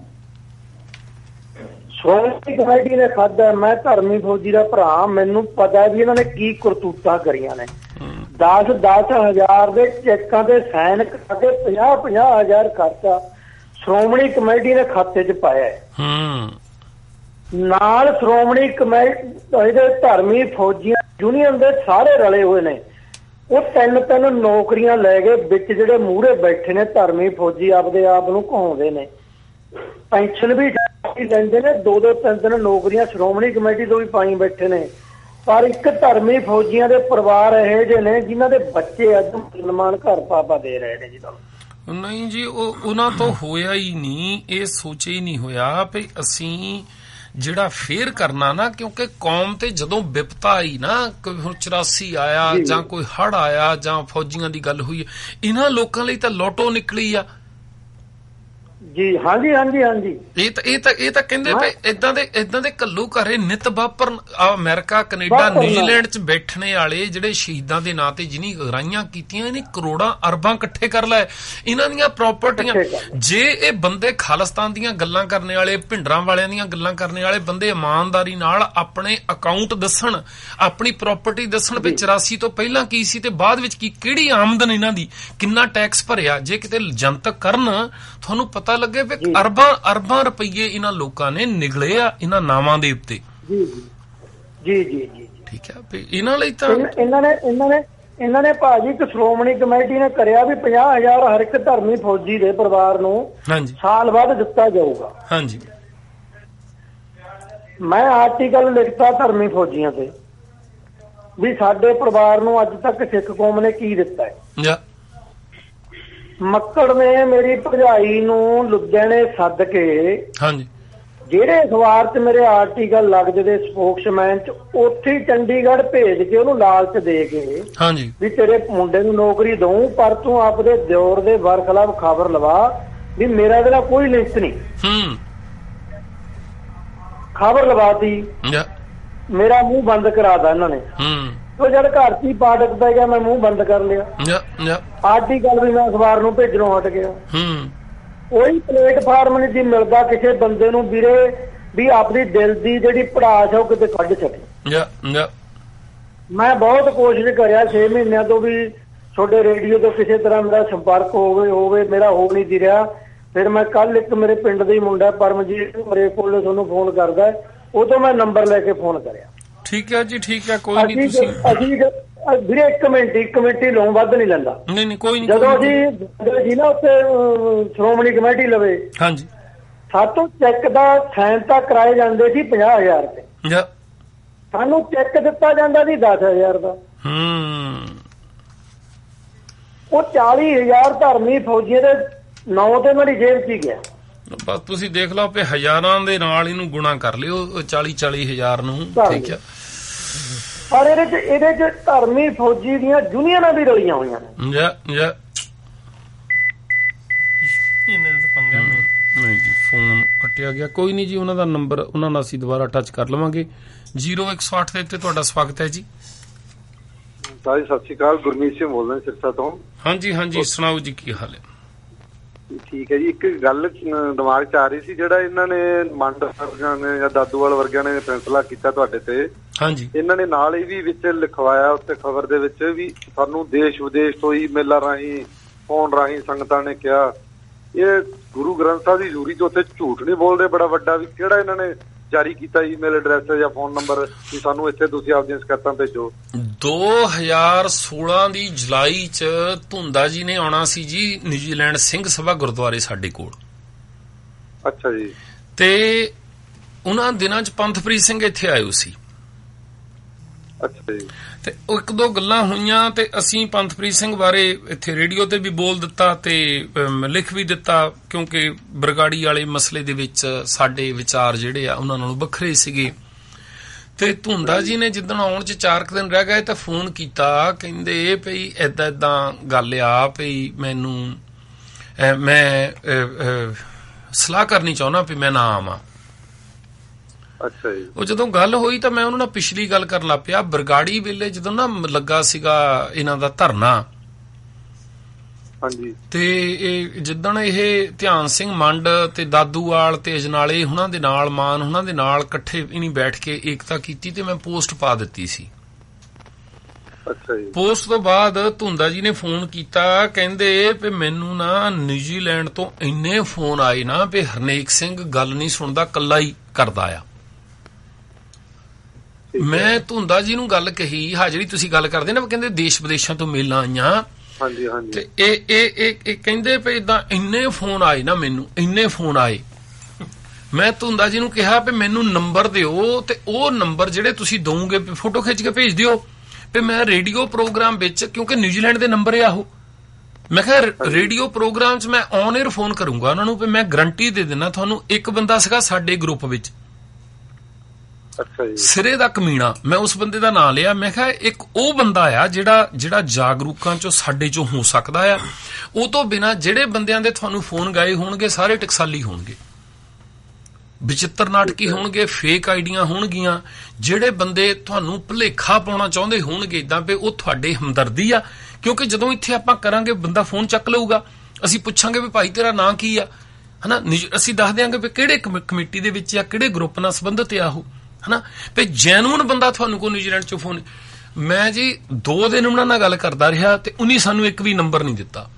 ਸ਼੍ਰੋਮਣੀ ਕਮੇਟੀ ਨੇ ਖਾਧਾ। ਮੈਂ ਧਰਮੀ ਫੌਜੀ ਦਾ ਭਰਾ, ਮੈਨੂੰ ਪਤਾ ਵੀ ਇਹਨਾਂ ਨੇ ਕੀ ਕਰਤੂਤਾਂ ਕਰੀਆਂ ਨੇ। 10,000 ਦੇ ਚੈੱਕਾਂ ਤੇ ਸਾਈਨ ਕਰਕੇ 50,000 ਖਰਚਾ ਸ਼੍ਰੋਮਣੀ ਕਮੇਟੀ ਨੇ ਖਾਤੇ 'ਚ ਪਾਇਆ। ਨਾਲ ਸ਼੍ਰੋਮਣੀ ਕਮੇਟੀ ਦੇ ਧਰਮੀ ਫੌਜੀਆਂ ਯੂਨੀਅਨ ਦੇ ਸਾਰੇ ਰਲੇ ਹੋਏ ਨੇ। ਉਹ ਤਿੰਨ ਨੌਕਰੀਆਂ ਲੈ ਗਏ, ਵਿੱਚ ਜਿਹੜੇ ਮੂਹਰੇ ਬੈਠੇ ਨੇ ਧਰਮੀ ਫੌਜੀ ਆਪਦੇ ਆਪ ਨੂੰ ਕਹਾਉਂਦੇ ਨੇ, ਪੈਨਸ਼ਨ ਵੀ ਲੈਂਦੇ ਨੇ, 2-3 ਨੌਕਰੀਆਂ ਸ਼੍ਰੋਮਣੀ ਕਮੇਟੀ ਤੋਂ ਵੀ ਪਾਈ ਬੈਠੇ ਨੇ। ਪਰ ਇੱਕ ਧਰਮੀ ਫੌਜੀਆਂ ਦੇ ਪਰਿਵਾਰ ਇਹੋ ਜਿਹੇ ਨੇ ਜਿਨ੍ਹਾਂ ਦੇ ਬੱਚੇ ਅੱਜ ਮੁਸਲਮਾਨ ਘਰ ਪਾਪਾ ਦੇ ਰਹੇ ਨੇ ਜੀ। ਤੁਹਾਨੂੰ ਨਹੀਂ ਜੀ, ਉਹਨਾਂ ਤੋਂ ਹੋਇਆ ਹੀ ਨਹੀਂ, ਇਹ ਸੋਚਿਆ ਹੀ ਨਹੀਂ ਹੋਇਆ ਵੀ ਅਸੀਂ ਜਿਹੜਾ ਫੇਰ ਕਰਨਾ ਨਾ, ਕਿਉਂਕਿ ਕੌਮ ਤੇ ਜਦੋਂ ਵਿਪਤਾ ਆਈ ਨਾ, ਕੋਈ 84 ਆਇਆ ਜਾਂ ਕੋਈ ਹੜ ਆਇਆ ਜਾਂ ਫੌਜੀਆਂ ਦੀ ਗੱਲ ਹੋਈ, ਇਹਨਾਂ ਲੋਕਾਂ ਲਈ ਤਾਂ ਲੋਟੋ ਨਿਕਲੀ ਆ ਜੀ। ਹਾਂਜੀ। ਇਹ ਤਾਂ ਕਹਿੰਦੇ ਪਏ ਇਦਾਂ ਦੇ ਘੱਲੂ ਘਰੇ ਨਿਤ ਵਾਪਰਨ। ਅਮਰੀਕਾ, ਕੈਨੇਡਾ, ਨਿਊਜ਼ੀਲੈਂਡ 'ਚ ਬੈਠਣੇ ਵਾਲੇ ਜਿਹੜੇ ਸ਼ਹੀਦਾਂ ਦੇ ਨਾਂ ਤੇ ਜਿਹਨੀ ਗਰਾਈਆਂ ਕੀਤੀਆਂ, ਇਹਨੇ ਕਰੋੜਾਂ ਅਰਬਾਂ ਇਕੱਠੇ ਕਰ ਲਏ ਇਹਨਾਂ ਦੀਆਂ ਪ੍ਰਾਪਰਟੀਆਂ। ਜੇ ਇਹ ਬੰਦੇ ਖਾਲਿਸਤਾਨ ਦੀਆਂ ਗੱਲਾਂ ਕਰਨ ਵਾਲੇ, ਭਿੰਡਰਾਂ ਵਾਲਿਆਂ ਦੀਆਂ ਗੱਲਾਂ ਕਰਨ ਵਾਲੇ ਬੰਦੇ ਇਮਾਨਦਾਰੀ ਨਾਲ ਆਪਣੇ ਅਕਾਊਂਟ ਦੱਸਣ, ਆਪਣੀ ਪ੍ਰਾਪਰਟੀ ਦੱਸਣ ਵੀ 84 ਤੋਂ ਪਹਿਲਾਂ ਕੀ ਸੀ ਤੇ ਬਾਅਦ ਵਿੱਚ ਕੀ, ਕਿਹੜੀ ਆਮਦਨ ਇਹਨਾਂ ਦੀ, ਕਿੰਨਾ ਟੈਕਸ ਭਰਿਆ, ਜੇ ਕਿਤੇ ਜਨਤਕ ਕਰਨ, ਤੁਹਾਨੂੰ ਪਤਾ ਲੱਗੇ ਵੀ ਅਰਬਾਂ ਰੁਪਈਏ ਇਹਨਾਂ ਲੋਕਾਂ ਨੇ ਨਿਗਲੇ ਆ ਇਹਨਾਂ ਨਾਵਾਂ ਦੇ ਉੱਤੇ। ਜੀ। ਠੀਕ ਹੈ, ਇਹਨਾਂ ਲਈ ਤਾਂ ਇਹਨਾਂ ਨੇ ਭਾਜੀ ਇੱਕ ਸ਼੍ਰੋਮਣੀ ਕਮੇਟੀ ਨੇ ਕਰਿਆ ਵੀ 50,000 ਹਰ ਇੱਕ ਧਰਮੀ ਫੌਜੀ ਦੇ ਪਰਿਵਾਰ ਨੂੰ ਸਾਲ ਬਾਅਦ ਦਿੱਤਾ ਜਾਊਗਾ। ਹਾਂਜੀ, ਮੈਂ ਆਰਟੀਕਲ ਲਿਖਤਾ ਧਰਮੀ ਫੌਜੀਆਂ ਤੇ ਵੀ ਸਾਡੇ ਪਰਿਵਾਰ ਨੂੰ ਅੱਜ ਤੱਕ ਸਿੱਖ ਕੌਮ ਨੇ ਕੀ ਦਿੱਤਾ ਹੈ। ਮੱਕੜ ਨੇ ਮੇਰੀ ਭਰਜਾਈ ਨੂੰ ਲੁਧਿਆਣੇ ਸੱਦ ਕੇ, ਜਿਹੜੇ ਅਖਬਾਰ 'ਚ ਮੇਰੇ ਆਰਟੀਕਲ ਲੱਗਦੇ ਦੇ ਸਪੋਕਸਮੈਨ 'ਚ, ਉੱਥੇ ਚੰਡੀਗੜ੍ਹ ਭੇਜ ਕੇ ਉਹਨੂੰ ਲਾਲਚ ਦੇ ਕੇ ਵੀ ਤੇਰੇ ਮੁੰਡੇ ਨੂੰ ਨੌਕਰੀ ਦਊਂ, ਪਰ ਤੂੰ ਆਪਦੇ ਦਿਓਰ ਦੇ ਬਰਖਲਾਫ ਖਬਰ ਲਵਾ ਵੀ ਮੇਰਾ ਇਹਦੇ ਨਾਲ ਕੋਈ ਲਿੰਕ ਨਹੀਂ। ਖਬਰ ਲਵਾਤੀ, ਮੇਰਾ ਮੂੰਹ ਬੰਦ ਕਰਾਤਾ ਇਹਨਾਂ ਨੇ। ਉਹ ਜਦ ਘਰ 'ਚ ਹੀ ਪਾਟਕ ਪੈ ਗਿਆ, ਮੈਂ ਮੂੰਹ ਬੰਦ ਕਰ ਲਿਆ। ਆਰਟੀਕਲ ਵੀ ਮੈਂ ਅਖਬਾਰ ਨੂੰ ਭੇਜਣੋਂ ਹਟ ਗਿਆ। ਕੋਈ ਪਲੇਟਫਾਰਮ ਨਹੀਂ ਜੀ ਮਿਲਦਾ ਕਿਸੇ ਬੰਦੇ ਨੂੰ ਵੀਰੇ ਵੀ ਆਪਣੀ ਦਿਲ ਦੀ ਜਿਹੜੀ ਭੜਾਸ ਹੈ ਉਹ ਕਿਤੇ ਕੱਢ ਸਕੇ। ਮੈਂ ਬਹੁਤ ਕੋਸ਼ਿਸ਼ ਕਰਿਆ 6 ਮਹੀਨਿਆਂ ਤੋਂ ਵੀ ਤੁਹਾਡੇ ਰੇਡੀਓ ਤੋਂ ਕਿਸੇ ਤਰ੍ਹਾਂ ਮੇਰਾ ਸੰਪਰਕ ਹੋਵੇ, ਮੇਰਾ ਹੋ ਨਹੀਂ ਸੀ ਰਿਹਾ। ਫਿਰ ਮੈਂ ਕੱਲ ਇੱਕ ਮੇਰੇ ਪਿੰਡ ਦਾ ਹੀ ਮੁੰਡਾ ਪਰਮਜੀਤ ਮਰੇ ਕੋਲ ਤੁਹਾਨੂੰ ਫੋਨ ਕਰਦਾ ਉਦੋਂ ਮੈਂ ਨੰਬਰ ਲੈ ਕੇ ਫੋਨ ਕਰਿਆ। ਠੀਕ ਹੈ ਜੀ, ਠੀਕ ਹੈ, ਕੋਈ ਨਹੀਂ। ਤੁਸੀਂ ਵੀਰੇ ਇੱਕ ਮਿੰਟ ਹੀ ਲਾਉਂ, ਵੱਧ ਨਹੀਂ ਲੈਂਦਾ। ਨਹੀਂ ਕੋਈ ਨਹੀਂ। ਜਦੋਂ ਜੀ ਨਾ ਉੱਥੇ ਸ਼੍ਰੋਮਣੀ ਕਮੇਟੀ ਲਵੇ, ਹਾਂਜੀ, ਸਾਤੋਂ ਚੈੱਕ ਦਾ ਸਾਈਨ ਤਾਂ ਕਰਾਏ ਜਾਂਦੇ ਸੀ 50,000 ਰੁਪਏ, ਸਾਨੂੰ ਚੈੱਕ ਦਿੱਤਾ ਜਾਂਦਾ ਸੀ 10,000 ਦਾ। ਉਹ 40,000 ਧਰਮੀ ਫੌਜੀ ਦੇ ਨਾਂ ਤੇ ਮੇਰੀ ਜੇਬ 'ਚ ਹੀ ਗਿਆ। ਬਸ ਤੁਸੀਂ ਦੇਖ ਲਓ ਵੀ ਹਜ਼ਾਰਾਂ ਦੇ ਨਾਲ ਇਹਨੂੰ ਗੁਣਾ ਕਰ ਲਿਓ 40,000 ਨੂੰ। ਠੀਕ ਹੈ, ਪਰ ਇਹਦੇ ਚ ਧਰਮੀ ਫੌਜੀ ਦੀਆਂ ਯੂਨੀਅਨਾਂ ਵੀ ਰਲੀਆਂ ਹੋਈਆਂ ਨੇ। ਨਹੀਂ ਜੀ, ਫੋਨ ਕੱਟਿਆ ਗਿਆ, ਕੋਈ ਨਹੀਂ ਜੀ। ਉਹਨਾਂ ਦਾ ਨੰਬਰ ਉਹਨਾਂ ਨਾਲ ਅਸੀਂ ਦੁਬਾਰਾ ਟੱਚ ਕਰ ਲਵਾਂਗੇ। 0108 ਦੇ ਉੱਤੇ ਤੁਹਾਡਾ ਸਵਾਗਤ ਹੈ ਜੀ। ਸਤਿ ਸ਼੍ਰੀ ਅਕਾਲ, ਗੁਰਮੀਤ ਸਿੰਘ ਬੋਲਦਾ ਸਿਰਸਾ ਤੋਂ। ਹਾਂਜੀ, ਸੁਣਾਓ ਜੀ, ਕੀ ਹਾਲ ਹੈ? ਠੀਕ ਹੈ ਜੀ। ਇੱਕ ਗੱਲ ਦਿਮਾਗ 'ਚ ਆ ਰਹੀ ਸੀ, ਜਿਹੜਾ ਇਹਨਾਂ ਨੇ ਮੰਡ ਵਰਗਿਆਂ ਨੇ ਜਾਂ ਦਾਦੂਵਾਲ ਵਰਗਿਆਂ ਨੇ ਫੈਸਲਾ ਕੀਤਾ ਤੁਹਾਡੇ ਤੇ। ਹਾਂਜੀ, ਇਹਨਾਂ ਨੇ ਨਾਲ ਹੀ ਵੀ ਵਿੱਚ ਲਿਖਵਾਇਆ ਉੱਤੇ ਖਬਰ ਦੇ ਵਿੱਚ ਵੀ ਸਾਨੂੰ ਦੇਸ਼ ਵਿਦੇਸ਼ ਤੋਂ ਈਮੇਲਾਂ ਰਾਹੀਂ, ਫੋਨ ਰਾਹੀਂ ਸੰਗਤਾਂ ਨੇ ਕਿਹਾ ਇਹ ਗੁਰੂ ਗ੍ਰੰਥ ਸਾਹਿਬ ਦੀ ਹਜ਼ੂਰੀ 'ਚ ਉੱਥੇ ਝੂਠ ਨਹੀਂ ਬੋਲਦੇ ਬੜਾ ਵੱਡਾ, ਵੀ ਕਿਹੜਾ ਇਹਨਾਂ ਨੇ ਜਾਰੀ ਕੀਤਾ ਈਮੇਲ ਐਡਰੈਸ ਜਾਂ ਫੋਨ ਨੰਬਰ ਵੀ ਸਾਨੂੰ ਇੱਥੇ ਤੁਸੀਂ ਆਪਦੀਆਂ ਸ਼ਿਕਾਇਤਾਂ ਭੇਜੋ। 2016 ਦੀ ਜੁਲਾਈ 'ਚ ਧੁੰਦਾ ਜੀ ਨੇ ਆਉਣਾ ਸੀ ਜੀ ਨਿਊਜ਼ੀਲੈਂਡ ਸਿੰਘ ਸਭਾ ਗੁਰਦੁਆਰੇ ਸਾਡੇ ਕੋਲ। ਅੱਛਾ ਜੀ। ਤੇ ਉਹਨਾਂ ਦਿਨਾਂ 'ਚ ਪੰਥਪ੍ਰੀਤ ਸਿੰਘ ਇੱਥੇ ਆਏ ਸੀ। ਅੱਛਾ ਜੀ। ਤੇ ਉਹ ਇੱਕ ਦੋ ਗੱਲਾਂ ਹੋਈਆਂ ਤੇ ਅਸੀਂ ਪੰਥਪ੍ਰੀਤ ਸਿੰਘ ਬਾਰੇ ਇੱਥੇ ਰੇਡੀਓ ਤੇ ਵੀ ਬੋਲ ਦਿੱਤਾ ਤੇ ਲਿਖ ਵੀ ਦਿੱਤਾ, ਕਿਉਂਕਿ ਬਰਗਾੜੀ ਵਾਲੇ ਮਸਲੇ ਦੇ ਵਿੱਚ ਸਾਡੇ ਵਿਚਾਰ ਜਿਹੜੇ ਆ ਉਹਨਾਂ ਨਾਲੋਂ ਵੱਖਰੇ ਸੀਗੇ। ਤੇ ਧੁੰਦਾ ਜੀ ਨੇ ਜਿੱਦਣ ਆਉਣ 'ਚ 4 ਦਿਨ ਰਹਿ ਗਏ ਤਾਂ ਫੋਨ ਕੀਤਾ, ਕਹਿੰਦੇ ਭਈ ਏਦਾਂ ਗੱਲ ਆ ਭਈ ਮੈਨੂੰ ਮੈਂ ਸਲਾਹ ਕਰਨੀ ਚਾਹੁੰਦਾ ਵੀ ਮੈਂ ਨਾ ਆਵਾਂ। ਅੱਛਾ ਜੀ। ਉਹ ਜਦੋਂ ਗੱਲ ਹੋਈ ਤਾਂ ਮੈਂ ਉਹਨਾਂ ਨਾਲ ਪਿਛਲੀ ਗੱਲ ਕਰਨ ਲੱਗ ਪਿਆ। ਬਰਗਾੜੀ ਵੇਲੇ ਜਦੋਂ ਨਾ ਲੱਗਾ ਸੀਗਾ ਇਹਨਾਂ ਦਾ ਧਰਨਾ, ਹਾਂਜੀ, ਤੇ ਇਹ ਜਿੱਦਣ ਇਹ ਧਿਆਨ ਸਿੰਘ ਮੰਡ ਤੇ ਦਾਦੂਵਾਲ ਤੇ ਅਜਨਾਲੇ ਉਹਨਾਂ ਦੇ ਨਾਲ, ਮਾਨ ਉਹਨਾਂ ਦੇ ਨਾਲ ਇਕੱਠੇ ਇਨੀ ਬੈਠ ਕੇ ਏਕਤਾ ਕੀਤੀ ਤੇ ਮੈਂ ਪੋਸਟ ਪਾ ਦਿੱਤੀ ਸੀ। ਅੱਛਾ ਜੀ। ਪੋਸਟ ਤੋਂ ਬਾਅਦ ਧੁੰਦਾ ਜੀ ਨੇ ਫੋਨ ਕੀਤਾ, ਕਹਿੰਦੇ ਵੀ ਮੈਨੂੰ ਨਾ ਨਿਊਜ਼ੀਲੈਂਡ ਤੋਂ ਇੰਨੇ ਫੋਨ ਆਏ ਨਾ ਵੀ ਹਰਨੇਕ ਸਿੰਘ ਗੱਲ ਨਹੀਂ ਸੁਣਦਾ, ਕੱਲਾ ਹੀ ਕਰਦਾ ਆ। ਮੈਂ ਧੁੰਦਾ ਜੀ ਨੂੰ ਗੱਲ ਕਹੀ, ਜਿਹੜੀ ਤੁਸੀਂ ਗੱਲ ਕਰਦੇ ਨਾ, ਕਹਿੰਦੇ ਦੇਸ਼ ਵਿਦੇਸ਼ਾਂ ਤੋਂ ਮੇਲਾਂ ਆਈਆਂ। ਹਾਂਜੀ ਹਾਂਜੀ। ਤੇ ਇਹ ਕਹਿੰਦੇ ਵੀ ਇਦਾਂ ਇੰਨੇ ਫੋਨ ਆਏ ਨਾ, ਮੈਨੂੰ ਇੰਨੇ ਫੋਨ ਆਏ। ਮੈਂ ਧੁੰਦਾ ਜੀ ਨੂੰ ਕਿਹਾ ਵੀ ਮੈਨੂੰ ਨੰਬਰ ਦਿਓ ਤੇ ਉਹ ਨੰਬਰ ਜਿਹੜੇ ਤੁਸੀਂ ਦੋਗੇ ਫੋਟੋ ਖਿੱਚ ਕੇ ਭੇਜ ਦਿਓ ਵੀ ਮੈਂ ਰੇਡੀਓ ਪ੍ਰੋਗਰਾਮ ਵਿੱਚ, ਕਿਉਂਕਿ ਨਿਊਜ਼ੀਲੈਂਡ ਦੇ ਨੰਬਰ ਆ ਉਹ, ਮੈਂ ਕਿਹਾ ਰੇਡੀਓ ਪ੍ਰੋਗਰਾਮ 'ਚ ਮੈਂ ਔਨ 에ਅਰ ਫੋਨ ਕਰੂੰਗਾ ਉਹਨਾਂ ਨੂੰ ਵੀ ਮੈਂ ਗਰੰਟੀ ਦੇ ਦਿੰਦਾ ਤੁਹਾਨੂੰ। ਇੱਕ ਬੰਦਾ ਸੀਗਾ ਸਾਡੇ ਗਰੁੱਪ ਵਿੱਚ, ਅੱਛਾ ਜੀ, ਸਿਰੇ ਦਾ ਕਮੀਣਾ, ਮੈਂ ਉਸ ਬੰਦੇ ਦਾ ਨਾਂ ਲਿਆ। ਮੈਂ ਕਿਹਾ ਇੱਕ ਉਹ ਬੰਦਾ ਆ ਜਿਹੜਾ ਜਾਗਰੂਕਾਂ 'ਚੋਂ ਸਾਡੇ 'ਚੋਂ ਹੋ ਸਕਦਾ ਆ। ਉਹ ਤੋਂ ਬਿਨਾਂ ਜਿਹੜੇ ਬੰਦਿਆਂ ਦੇ ਤੁਹਾਨੂੰ ਫੋਨ ਗਾਏ ਹੋਣਗੇ ਸਾਰੇ ਟਕਸਾਲੀ ਹੋਣਗੇ, ਵਿਚਿੱਤਰ ਨਾਟਕੀ ਹੋਣਗੇ, ਫੇਕ ਆਈਡੀਆਂ ਹੋਣਗੀਆਂ। ਜਿਹੜੇ ਬੰਦੇ ਤੁਹਾਨੂੰ ਭੁਲੇਖਾ ਪਾਉਣਾ ਚਾਹੁੰਦੇ ਹੋਣਗੇ ਇਦਾਂ ਵੀ ਉਹ ਤੁਹਾਡੇ ਹਮਦਰਦੀ ਆ, ਕਿਉਂਕਿ ਜਦੋਂ ਇੱਥੇ ਆਪਾਂ ਕਰਾਂਗੇ ਬੰਦਾ ਫੋਨ ਚੱਕ ਲਊਗਾ, ਅਸੀਂ ਪੁੱਛਾਂਗੇ ਵੀ ਭਾਈ ਤੇਰਾ ਨਾਂ ਕੀ ਆ, ਹਨਾ, ਅਸੀਂ ਦੱਸ ਦਿਆਂਗੇ ਵੀ ਕਿਹੜੇ ਕਮੇਟੀ ਦੇ ਵਿੱਚ ਆ, ਕਿਹੜੇ ਗਰੁੱਪ ਨਾਲ ਸੰਬੰਧਿਤ ਆ ਉਹ, ਹਨਾ, ਵੀ ਜੈਨੂਨ ਬੰਦਾ ਤੁਹਾਨੂੰ ਕੋਈ ਨਿਊਜ਼ੀਲੈਂਡ 'ਚੋਂ ਫੋਨ। ਮੈਂ ਜੀ 2 ਦਿਨ ਉਹਨਾਂ ਨਾਲ ਗੱਲ ਕਰਦਾ ਰਿਹਾ ਤੇ ਉਹਨੇ ਸਾਨੂੰ ਇੱਕ ਵੀ ਨੰਬਰ ਨਹੀਂ ਦਿੱਤਾ।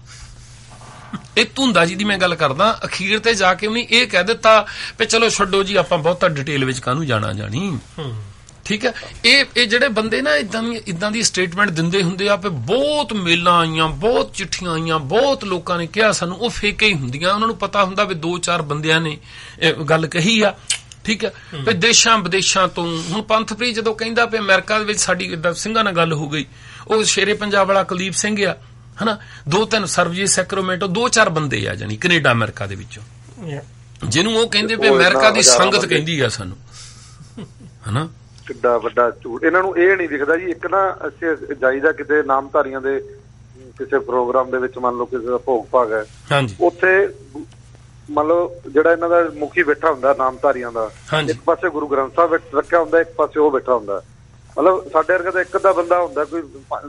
ਇਹ ਧੁੰਦਾ ਜੀ ਦੀ ਮੈਂ ਗੱਲ ਕਰਦਾ। ਅਖੀਰ ਤੇ ਜਾ ਕੇ ਉਹਨੇ ਇਹ ਕਹਿ ਦਿੱਤਾ ਵੀ ਚਲੋ ਛੱਡੋ ਜੀ, ਆਪਾਂ ਬਹੁਤਾ ਡਿਟੇਲ ਵਿੱਚ ਕਾਹਨੂੰ ਜਾਣੀ। ਠੀਕ ਹੈ, ਇਹ ਜਿਹੜੇ ਬੰਦੇ ਨਾ ਇਦਾਂ ਦੀ ਸਟੇਟਮੈਂਟ ਦਿੰਦੇ ਹੁੰਦੇ ਆ ਵੀ ਬਹੁਤ ਮੇਲਾਂ ਆਈਆਂ, ਬਹੁਤ ਚਿੱਠੀਆਂ ਆਈਆਂ, ਬਹੁਤ ਲੋਕਾਂ ਨੇ ਕਿਹਾ ਸਾਨੂੰ, ਉਹ ਫੇਕ ਹੀ ਹੁੰਦੀਆਂ। ਉਹਨਾਂ ਨੂੰ ਪਤਾ ਹੁੰਦਾ ਵੀ 2-4 ਬੰਦਿਆਂ ਨੇ ਗੱਲ ਕਹੀ ਆ। ਠੀਕ ਹੈ, ਵੀ ਦੇਸ਼ਾਂ ਵਿਦੇਸ਼ਾਂ ਤੋਂ। ਹੁਣ ਪੰਥਪ੍ਰੀਤ ਜਦੋਂ ਕਹਿੰਦਾ ਵੀ ਅਮਰੀਕਾ ਦੇ ਵਿੱਚ ਸਾਡੀ ਸਿੰਘਾਂ ਨਾਲ ਗੱਲ ਹੋ ਗਈ, ਉਹ ਸ਼ੇਰੇ ਪੰਜਾਬ ਵਾਲਾ ਕੁਲਦੀਪ ਸਿੰਘ ਆ, ਹਨਾ, 2-3 ਸਰਬਜੀਤ ਸੈਕਰੋਮੈਂਟੋ, 2-4 ਬੰਦੇ ਆ ਜਾਨੀ ਕੈਨੇਡਾ ਅਮਰੀਕਾ ਦੇ ਵਿੱਚੋਂ, ਜਿਹਨੂੰ ਉਹ ਕਹਿੰਦੇ ਵੀ ਅਮਰੀਕਾ ਦੀ ਸੰਗਤ ਕਹਿੰਦੀ ਆ ਸਾਨੂੰ, ਹਨਾ। ਕਿੱਡਾ ਵੱਡਾ ਝੂਠ। ਇਹਨਾਂ ਨੂੰ ਇਹ ਨਹੀਂ ਦਿਖਦਾ ਜੀ। ਇੱਕ ਨਾ ਅਸੀਂ ਜਾਈਦਾ ਕਿਤੇ ਨਾਮਧਾਰੀਆਂ ਦੇ ਕਿਸੇ ਪ੍ਰੋਗਰਾਮ ਦੇ ਵਿੱਚ, ਮੰਨ ਲਓ ਕਿਸੇ ਦਾ ਭੋਗ ਭਾਗ ਹੈ, ਉੱਥੇ ਮੰਨ ਲਓ ਜਿਹੜਾ ਇਹਨਾਂ ਦਾ ਮੁਖੀ ਬੈਠਾ ਹੁੰਦਾ ਨਾਮਧਾਰੀਆਂ ਦਾ, ਇੱਕ ਪਾਸੇ ਗੁਰੂ ਗ੍ਰੰਥ ਸਾਹਿਬ ਰੱਖਿਆ ਹੁੰਦਾ, ਇੱਕ ਪਾਸੇ ਉਹ ਬੈਠਾ ਹੁੰਦਾ। ਮਤਲਬ ਸਾਡੇ ਵਰਗਾ ਤਾਂ ਇੱਕ ਅੱਧਾ ਬੰਦਾ ਹੁੰਦਾ, ਕੋਈ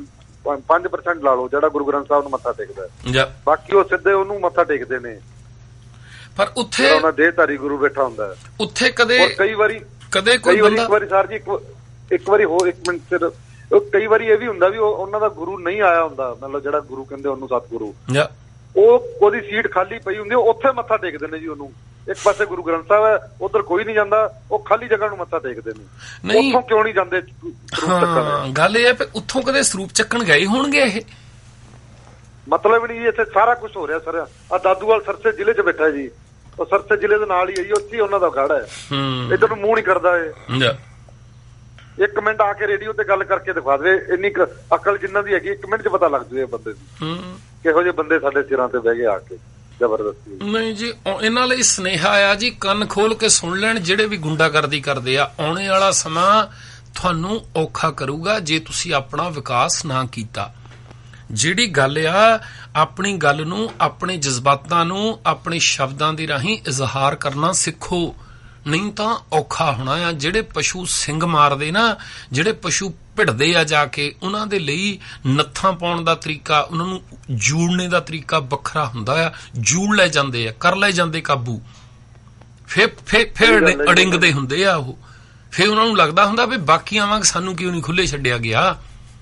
5% ਲਾ ਲਓ, ਜਿਹੜਾ ਗੁਰੂ ਗ੍ਰੰਥ ਸਾਹਿਬ ਨੂੰ ਮੱਥਾ ਟੇਕਦਾ, ਬਾਕੀ ਉਹ ਸਿੱਧੇ ਉਹਨੂੰ ਮੱਥਾ ਟੇਕਦੇ ਨੇ। ਪਰ ਉੱਥੇ ਉਹਨਾਂ ਦੇਹਧਾਰੀ ਗੁਰੂ ਬੈਠਾ ਹੁੰਦਾ ਉੱਥੇ। ਕਈ ਵਾਰੀ ਇੱਕ ਵਾਰੀ ਸਰ ਜੀ ਇੱਕ ਵਾਰੀ ਹੋਰ 1 ਮਿੰਟ ਸਿਰ, ਕਈ ਵਾਰੀ ਇਹ ਵੀ ਹੁੰਦਾ ਵੀ ਉਹਨਾਂ ਦਾ ਗੁਰੂ ਨਹੀਂ ਆਇਆ ਹੁੰਦਾ, ਮਤਲਬ ਜਿਹੜਾ ਗੁਰੂ ਕਹਿੰਦੇ ਉਹਨੂੰ ਸਤਿਗੁਰੂ, ਉਹਦੀ ਸੀਟ ਖਾਲੀ ਪਈ ਹੁੰਦੀ, ਉੱਥੇ ਮੱਥਾ ਟੇਕਦੇ ਨੇ ਜੀ ਉਹਨੂੰ। ਇੱਕ ਪਾਸੇ ਗੁਰੂ ਗ੍ਰੰਥ ਸਾਹਿਬ ਹੈ, ਉਧਰ ਕੋਈ ਨਹੀਂ ਜਾਂਦਾ, ਉਹ ਖਾਲੀ ਜਗ੍ਹਾ ਨੂੰ ਮੱਥਾ ਟੇਕਦੇ ਨੇ। ਉੱਥੋਂ ਕਿਉਂ ਨਹੀਂ ਜਾਂਦੇ ਸਰੂਪ ਚੱਕਣ? ਗੱਲ ਇਹ ਹੈ ਵੀ ਉੱਥੋਂ ਕਦੇ ਸਰੂਪ ਚੱਕਣ ਗਏ ਹੋਣਗੇ ਇਹ? ਮਤਲਬ ਨਹੀਂ, ਇੱਥੇ ਸਾਰਾ ਕੁਝ ਹੋ ਰਿਹਾ ਸਰ। ਆ ਦਾਦੂਵਾਲ ਸਰਸੇ ਜ਼ਿਲ੍ਹੇ 'ਚ ਬੈਠਾ ਜੀ, ਉਹ ਸਰਸੇ ਜ਼ਿਲ੍ਹੇ ਦੇ ਨਾਲ ਹੀ ਹੈ ਜੀ, ਉੱਥੇ ਹੀ ਉਹਨਾਂ ਦਾ ਅਖਾੜਾ ਹੈ। ਇੱਧਰ ਨੂੰ ਮੂੰਹ ਨਹੀਂ ਕਰਦਾ ਇਹ। 1 ਮਿੰਟ ਆ ਕੇ ਰੇਡੀਓ ਤੇ ਗੱਲ ਕਰਕੇ ਦਿਖਾ ਦੇ, ਇੰਨੀ ਅਕਲ ਜਿੰਨਾਂ ਦੀ ਹੈਗੀ 1 ਮਿੰਟ 'ਚ ਪਤਾ ਲੱਗ ਜੂਏ ਬੰਦੇ ਦੀ ਕਿਹੋ ਜਿਹੇ ਬੰਦੇ ਸਾਡੇ ਸਿਰਾਂ ਤੇ ਬਹਿ ਗਏ ਆ ਕੇ। ਜ਼ਬਰਦਸਤੀ ਨਹੀਂ ਜੀ। ਇਹਨਾਂ ਲਈ ਸੁਨੇਹਾ ਆ ਜੀ, ਕੰਨ ਖੋਲ ਕੇ ਸੁਣ ਲੈਣ ਜਿਹੜੇ ਵੀ ਗੁੰਡਾਗਰਦੀ ਕਰਦੇ ਆ। ਆਉਣੇ ਵਾਲਾ ਸਮਾਂ ਤੁਹਾਨੂੰ ਔਖਾ ਕਰੂਗਾ ਜੇ ਤੁਸੀਂ ਆਪਣਾ ਵਿਕਾਸ ਨਾ ਕੀਤਾ। ਜਿਹੜੀ ਗੱਲ ਆ, ਆਪਣੀ ਗੱਲ ਨੂੰ, ਆਪਣੇ ਜਜ਼ਬਾਤਾਂ ਨੂੰ ਆਪਣੇ ਸ਼ਬਦਾਂ ਦੇ ਰਾਹੀਂ ਇਜ਼ਹਾਰ ਕਰਨਾ ਸਿੱਖੋ, ਨਹੀਂ ਤਾਂ ਔਖਾ ਹੋਣਾ ਆ। ਜਿਹੜੇ ਪਸ਼ੂ ਸਿੰਗ ਮਾਰਦੇ ਨਾ, ਜਿਹੜੇ ਪਸ਼ੂ ਭਿੜਦੇ ਆ ਜਾ ਕੇ, ਉਹਨਾਂ ਦੇ ਲਈ ਨੱਥਾਂ ਪਾਉਣ ਦਾ ਤਰੀਕਾ, ਉਹਨਾਂ ਨੂੰ ਜੂੜਨੇ ਦਾ ਤਰੀਕਾ ਵੱਖਰਾ ਹੁੰਦਾ ਆ। ਜੂੜ ਲੈ ਜਾਂਦੇ ਆ, ਕਰ ਲੈ ਜਾਂਦੇ ਕਾਬੂ, ਫਿਰ ਅੜਿੰਗਦੇ ਹੁੰਦੇ ਆ ਉਹ। ਫਿਰ ਉਹਨਾਂ ਨੂੰ ਲੱਗਦਾ ਹੁੰਦਾ ਵੀ ਬਾਕੀਆਂ ਵਾਂਗ ਸਾਨੂੰ ਕਿਉਂ ਨਹੀਂ ਖੁੱਲੇ ਛੱਡਿਆ ਗਿਆ।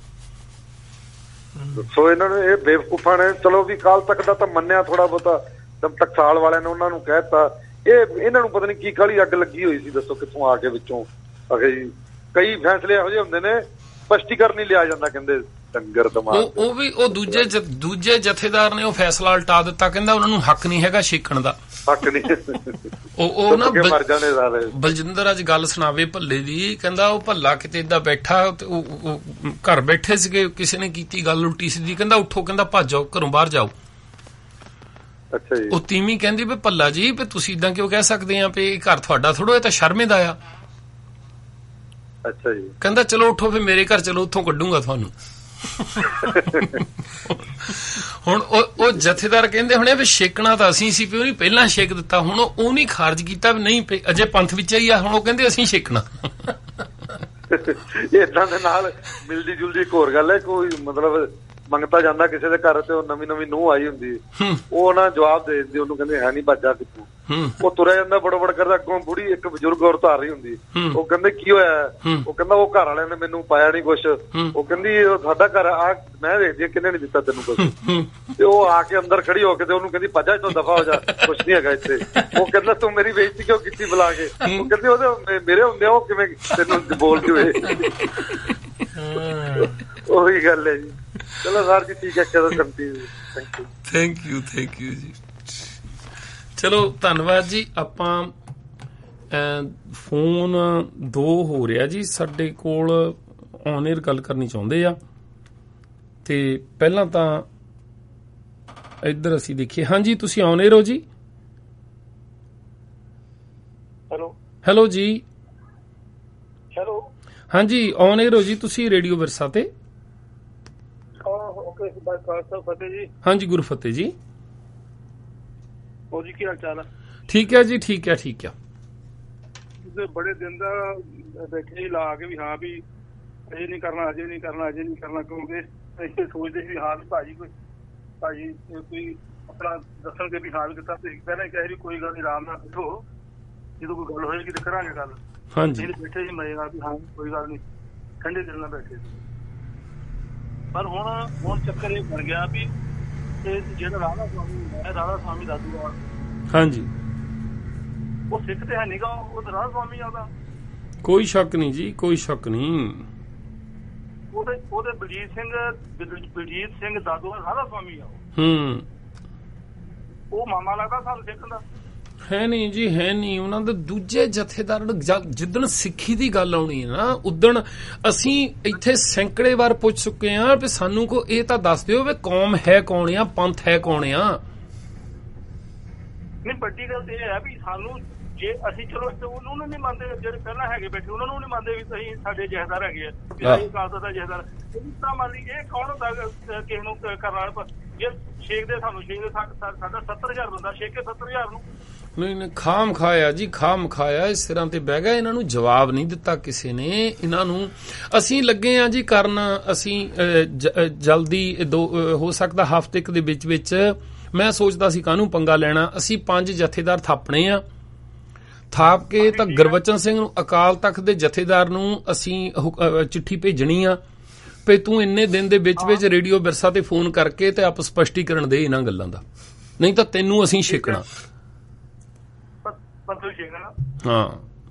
ਸੋ ਇਹਨਾਂ ਨੇ, ਇਹ ਬੇਵਕੂਫਾਂ ਨੇ, ਚਲੋ ਵੀ ਕਾਲ ਤੱਕ ਦਾ ਤਾਂ ਮੰਨਿਆ ਥੋੜਾ ਬਹੁਤਾ, ਟਕਸਾਲ ਵਾਲਿਆਂ ਨੇ ਉਹਨਾਂ ਨੂੰ ਕਹਿਤਾ। ਇਹਨਾਂ ਨੂੰ ਪਤਾ ਨਹੀਂ ਕੀ ਕਾਹਲੀ ਅੱਗ ਲੱਗੀ ਹੋਈ ਸੀ, ਦੱਸੋ ਕਿੱਥੋਂ ਆ ਕੇ ਵਿੱਚੋਂ ਅਗੇ ਜੀ। ਕਈ ਫੈਸਲੇ ਇਹੋ ਜਿਹੇ ਹੁੰਦੇ ਨੇ ਸਪਸ਼ਟੀਕਰਨ ਨਹੀਂ ਲਿਆ ਜਾਂਦਾ, ਕਹਿੰਦੇ ਡੰਗਰ ਦਿਮਾਗ। ਉਹ ਵੀ ਉਹ ਦੂਜੇ ਜਥੇਦਾਰ ਨੇ ਉਹ ਫੈਸਲਾ ਉਲਟਾ ਦਿੱਤਾ, ਕਹਿੰਦਾ ਉਹਨਾਂ ਨੂੰ ਹੱਕ ਨਹੀਂ ਹੈਗਾ ਛੇਕਣ ਦਾ। ਹੱਕ ਨਹੀਂ। ਉਹ ਨਾ ਬਲਜਿੰਦਰ ਅੱਜ ਗੱਲ ਸੁਣਾਵੇ ਭੱਲੇ ਦੀ, ਕਹਿੰਦਾ ਉਹ ਭੱਲਾ ਕਿਤੇ ਏਦਾਂ ਬੈਠਾ, ਉਹ ਘਰ ਬੈਠੇ ਸੀਗੇ, ਕਿਸੇ ਨੇ ਕੀਤੀ ਗੱਲ ਉਲਟੀ ਸਿੱਧੀ, ਕਹਿੰਦਾ ਉੱਠੋ, ਕਹਿੰਦਾ ਭੱਜ ਜਾਓ, ਘਰੋਂ ਬਾਹਰ ਜਾਓ। ਅੱਛਾ ਜੀ। ਉਹ ਤੀਵੀਂ ਕਹਿੰਦੀ ਵੀ ਭੱਲਾ ਜੀ ਵੀ ਤੁਸੀਂ ਇਦਾਂ ਕਿਉਂ ਕਹਿ ਸਕਦੇ ਆ ਵੀ ਘਰ ਤੁਹਾਡਾ ਥੋੜੋ, ਇਹ ਤਾਂ ਸ਼ਰਮੇ ਦਾ ਆ। ਅੱਛਾ ਜੀ। ਕਹਿੰਦਾ ਚਲੋ ਉੱਠੋ ਫਿਰ ਮੇਰੇ ਘਰ ਚਲੋ, ਉੱਥੋਂ ਕੱਢੂੰਗਾ ਤੁਹਾਨੂੰ। ਹੁਣ ਉਹ ਜਥੇਦਾਰ ਕਹਿੰਦੇ ਹੁਣੇ ਵੀ ਛੇਕਣਾ ਤਾਂ ਅਸੀਂ ਸੀ, ਵੀ ਉਹਨੇ ਪਹਿਲਾਂ ਛੇਕ ਦਿੱਤਾ। ਹੁਣ ਉਹ ਨਹੀਂ ਖਾਰਜ ਕੀਤਾ ਵੀ ਨਹੀਂ ਅਜੇ ਪੰਥ ਵਿੱਚ ਹੀ ਆ, ਹੁਣ ਉਹ ਕਹਿੰਦੇ ਅਸੀਂ ਛੇਕਣਾ। ਏਦਾਂ ਦੇ ਨਾਲ ਮਿਲਦੀ ਜੁਲਦੀ ਇੱਕ ਹੋਰ ਗੱਲ ਹੈ, ਕੋਈ ਮਤਲਬ ਮੰਗਤਾ ਜਾਂਦਾ ਕਿਸੇ ਦੇ ਘਰ ਤੇ ਉਹ ਨਵੀਂ ਨੂੰਹ ਆਈ ਹੁੰਦੀ, ਉਹ ਨਾ ਜਵਾਬ ਦੇ ਦਿੰਦੀ, ਉਹਨੂੰ ਕਹਿੰਦੇ ਹੈ ਨੀ ਬਾਜਾ ਕਿੱਥੋਂ। ਉਹ ਤੁਰਿਆ ਜਾਂਦਾ ਬੜਬੜ ਕਰਦਾ, ਅੱਗੋਂ ਬੁੜੀ ਇੱਕ ਬਜ਼ੁਰਗ ਔਰਤ ਆ ਰਹੀ ਹੁੰਦੀ, ਉਹ ਕਹਿੰਦੇ ਕੀ ਹੋਇਆ? ਉਹ ਕਹਿੰਦਾ ਉਹ ਘਰ ਵਾਲਿਆਂ ਨੇ ਮੈਨੂੰ ਪਾਇਆ ਨੀ ਕੁਛ। ਉਹ ਕਹਿੰਦੀ ਸਾਡਾ ਘਰ ਆ, ਮੈਂ ਦੇਖਦੀ ਕਿੰਨੇ ਨੀ ਦਿੱਤਾ ਤੈਨੂੰ ਕੁਛ। ਤੇ ਉਹ ਆ ਕੇ ਅੰਦਰ ਖੜੀ ਹੋ ਕੇ ਤੇ ਉਹਨੂੰ ਕਹਿੰਦੀ ਭੱਜਾ ਇੱਥੋਂ, ਦਫਾ ਹੋ ਜਾ, ਕੁਛ ਨੀ ਹੈਗਾ ਇੱਥੇ। ਉਹ ਕਹਿੰਦਾ ਤੂੰ ਮੇਰੀ ਬੇਇੱਜ਼ਤੀ ਕਿਉਂ ਕੀਤੀ ਬੁਲਾ ਕੇ? ਉਹ ਕਹਿੰਦੀ ਉਹਦੇ ਮੇਰੇ ਹੁੰਦੇ ਉਹ ਕਿਵੇਂ ਤੈਨੂੰ ਬੋਲ ਕੇ ਹੋਏ। ਉਹੀ ਗੱਲ ਹੈ ਜੀ। ਚਲੋ ਸਰ ਜੀ ਠੀਕ ਹੈ, ਚਲੋ ਥੈਂਕ ਯੂ ਜੀ। ਚਲੋ ਧੰਨਵਾਦ ਜੀ। ਆਪਾਂ ਫੋਨ 2 ਹੋ ਰਿਹਾ ਜੀ ਸਾਡੇ ਕੋਲ, ਔਨ 에ਅਰ ਗੱਲ ਕਰਨੀ ਚਾਹੁੰਦੇ ਆ। ਤੇ ਪਹਿਲਾਂ ਤਾਂ ਇੱਧਰ ਅਸੀਂ ਦੇਖੀਏ। ਹਾਂਜੀ ਤੁਸੀਂ ਔਨ 에ਅਰ ਹੋ ਜੀ। ਹੈਲੋ ਜੀ। ਹੈਲੋ ਹਾਂਜੀ ਔਨ 에ਅਰ ਹੋ ਜੀ ਤੁਸੀਂ ਰੇਡੀਓ ਵਿਰਸਾ ਤੇ। ਹਾਂਜੀ ਗੁਰੂ ਫਤਿਹ ਜੀ। ਹੋਰ ਜੀ ਕੀ ਹਾਲ ਚਾਲ ਹੈ? ਠੀਕ ਹੈ ਜੀ, ਠੀਕ ਹੈ। ਬੜੇ ਦਿਨ ਦਾ ਬੈਠੇ ਹੀ ਲਾ ਕੇ ਵੀ ਹਾਂ ਵੀ ਅਜੇ ਨਹੀਂ ਕਰਨਾ ਕਿਉਂਕਿ ਅਸੀਂ ਸੋਚਦੇ ਸੀ ਹਾਂ ਵੀ ਭਾਜੀ ਕੋਈ ਆਪਣਾ ਦੱਸਣਗੇ ਵੀ ਹਾਂ ਵੀ ਕੀਤਾ। ਤੁਸੀਂ ਪਹਿਲਾਂ ਕਹਿ ਰਹੀ ਕੋਈ ਗੱਲ ਨਹੀਂ, ਆਰਾਮ ਨਾਲ ਬੈਠੋ, ਜਦੋਂ ਕੋਈ ਗੱਲ ਹੋਏਗੀ ਤਾਂ ਕਰਾਂਗੇ ਗੱਲ। ਹਾਂਜੀ ਬੈਠੇ ਸੀ ਮਜ਼ੇ ਨਾਲ ਵੀ ਹਾਂ ਕੋਈ ਗੱਲ ਨਹੀਂ, ਠੰਡੇ ਦਿਲ ਨਾਲ ਬੈਠੇ ਸੀ। ਪਰ ਹੁਣ ਚੱਕਰ ਇਹ ਬਣ ਗਿਆ ਵੀ ਜਿਹੜਾ ਰਾਧਾ ਸਵਾਮੀ ਦਾਦੂਵਾਲ, ਹਾਂਜੀ ਉਹ ਸਿੱਖ ਤੇ ਹੈ ਨੀਗਾ, ਉਹ ਤਾਂ ਰਾਧਾ ਸਵਾਮੀ ਆਉਂਦਾ। ਕੋਈ ਸ਼ੱਕ ਨਹੀਂ ਜੀ, ਕੋਈ ਸ਼ੱਕ ਨਹੀਂ। ਉਹਦੇ ਬਲਜੀਤ ਸਿੰਘ ਦਾਦੂਵਾਲ ਰਾਧਾ ਸਵਾਮੀ ਆ। ਉਹ ਮਾਮਾ ਲੱਗਦਾ ਸਾਨੂੰ ਸਿੱਖ ਦਾ। ਹੈ ਨਹੀਂ ਜੀ, ਹੈ ਨਹੀਂ। ਉਹਨਾਂ ਦੇ ਦੂਜੇ ਜਥੇਦਾਰ ਜਿੱਦਣ ਸਿੱਖੀ ਦੀ ਗੱਲ ਆਉਣੀ ਹੈ ਨਾ, ਉਦਣ ਅਸੀਂ ਇੱਥੇ ਸੈਂਕੜੇ ਵਾਰ ਪੁੱਛ ਚੁੱਕੇ ਆ ਵੀ ਸਾਨੂੰ ਕੋ ਇਹ ਤਾਂ ਦੱਸ ਦਿਓ ਵੀ ਕੌਮ ਹੈ ਕੌਣ ਆ, ਪੰਥ ਹੈ ਕੌਣ ਆ। ਨਹੀਂ ਵੱਡੀ ਗੱਲ ਇਹ ਹੈ ਵੀ ਸਾਨੂੰ ਜੇ ਅਸੀਂ ਚਲੋ ਉਹਨੂੰ ਨਹੀਂ ਮੰਨਦੇ, ਜਿਹੜੇ ਪਹਿਲਾਂ ਹੈਗੇ ਬੈਠੇ ਉਹਨਾਂ ਨੂੰ ਨਹੀਂ ਮੰਨਦੇ ਵੀ ਤੁਸੀਂ ਸਾਡੇ ਜਥੇਦਾਰ ਹੈਗੇ ਆ, ਦਾ ਜਥੇਦਾਰ ਮੰਨ ਲਈ। ਇਹ ਕੌਣ ਹੁੰਦਾ ਕਿਸੇ ਨੂੰ ਕਰਨ ਵਾਲਾ? ਜੇ ਛੇਕਦੇ ਸਾਨੂੰ ਛੇਕਦੇ, ਸਾਡਾ 70,000 ਬੰਦਾ ਛੇਕੇ 70,000 ਨੂੰ। ਨਹੀਂ ਖਾਮ ਖਾਇਆ ਜੀ, ਖਾਮ ਖਾਇਆ। ਇਸ ਸਿਰਾਂ ਤੇ ਬਹਿ ਗਿਆ। ਇਹਨਾਂ ਨੂੰ ਜਵਾਬ ਨਹੀਂ ਦਿੱਤਾ ਕਿਸੇ ਨੇ। ਇਹਨਾਂ ਨੂੰ ਅਸੀਂ ਲੱਗੇ ਆ ਜੀ ਕਰਨ। ਅਸੀਂ ਜਲਦੀ ਹੋ ਸਕਦਾ ਹਫ਼ਤੇ ਦੇ ਵਿੱਚ ਮੈਂ ਸੋਚਦਾ ਸੀ ਕਾਹਨੂੰ ਪੰਗਾ ਲੈਣਾ। ਅਸੀਂ 5 ਜਥੇਦਾਰ ਥਾਪਣੇ ਆ, ਥਾਪ ਕੇ ਤਾਂ ਗੁਰਬਚਨ ਸਿੰਘ ਨੂੰ, ਅਕਾਲ ਤਖਤ ਦੇ ਜਥੇਦਾਰ ਨੂੰ ਅਸੀਂ ਚਿੱਠੀ ਭੇਜਣੀ ਆ ਵੀ ਤੂੰ ਇੰਨੇ ਦਿਨ ਦੇ ਵਿੱਚ ਰੇਡੀਓ ਵਿਰਸਾ ਤੇ ਫੋਨ ਕਰਕੇ ਤੇ ਆਪ ਸਪਸ਼ਟੀਕਰਨ ਦੇ ਇਹਨਾਂ ਗੱਲਾਂ ਦਾ, ਨਹੀਂ ਤਾਂ ਤੈਨੂੰ ਅਸੀਂ ਛੇਕਣਾ। ਬੰਸਲ ਸ਼ੇਖ ਹੈ ਨਾ। ਹਾਂ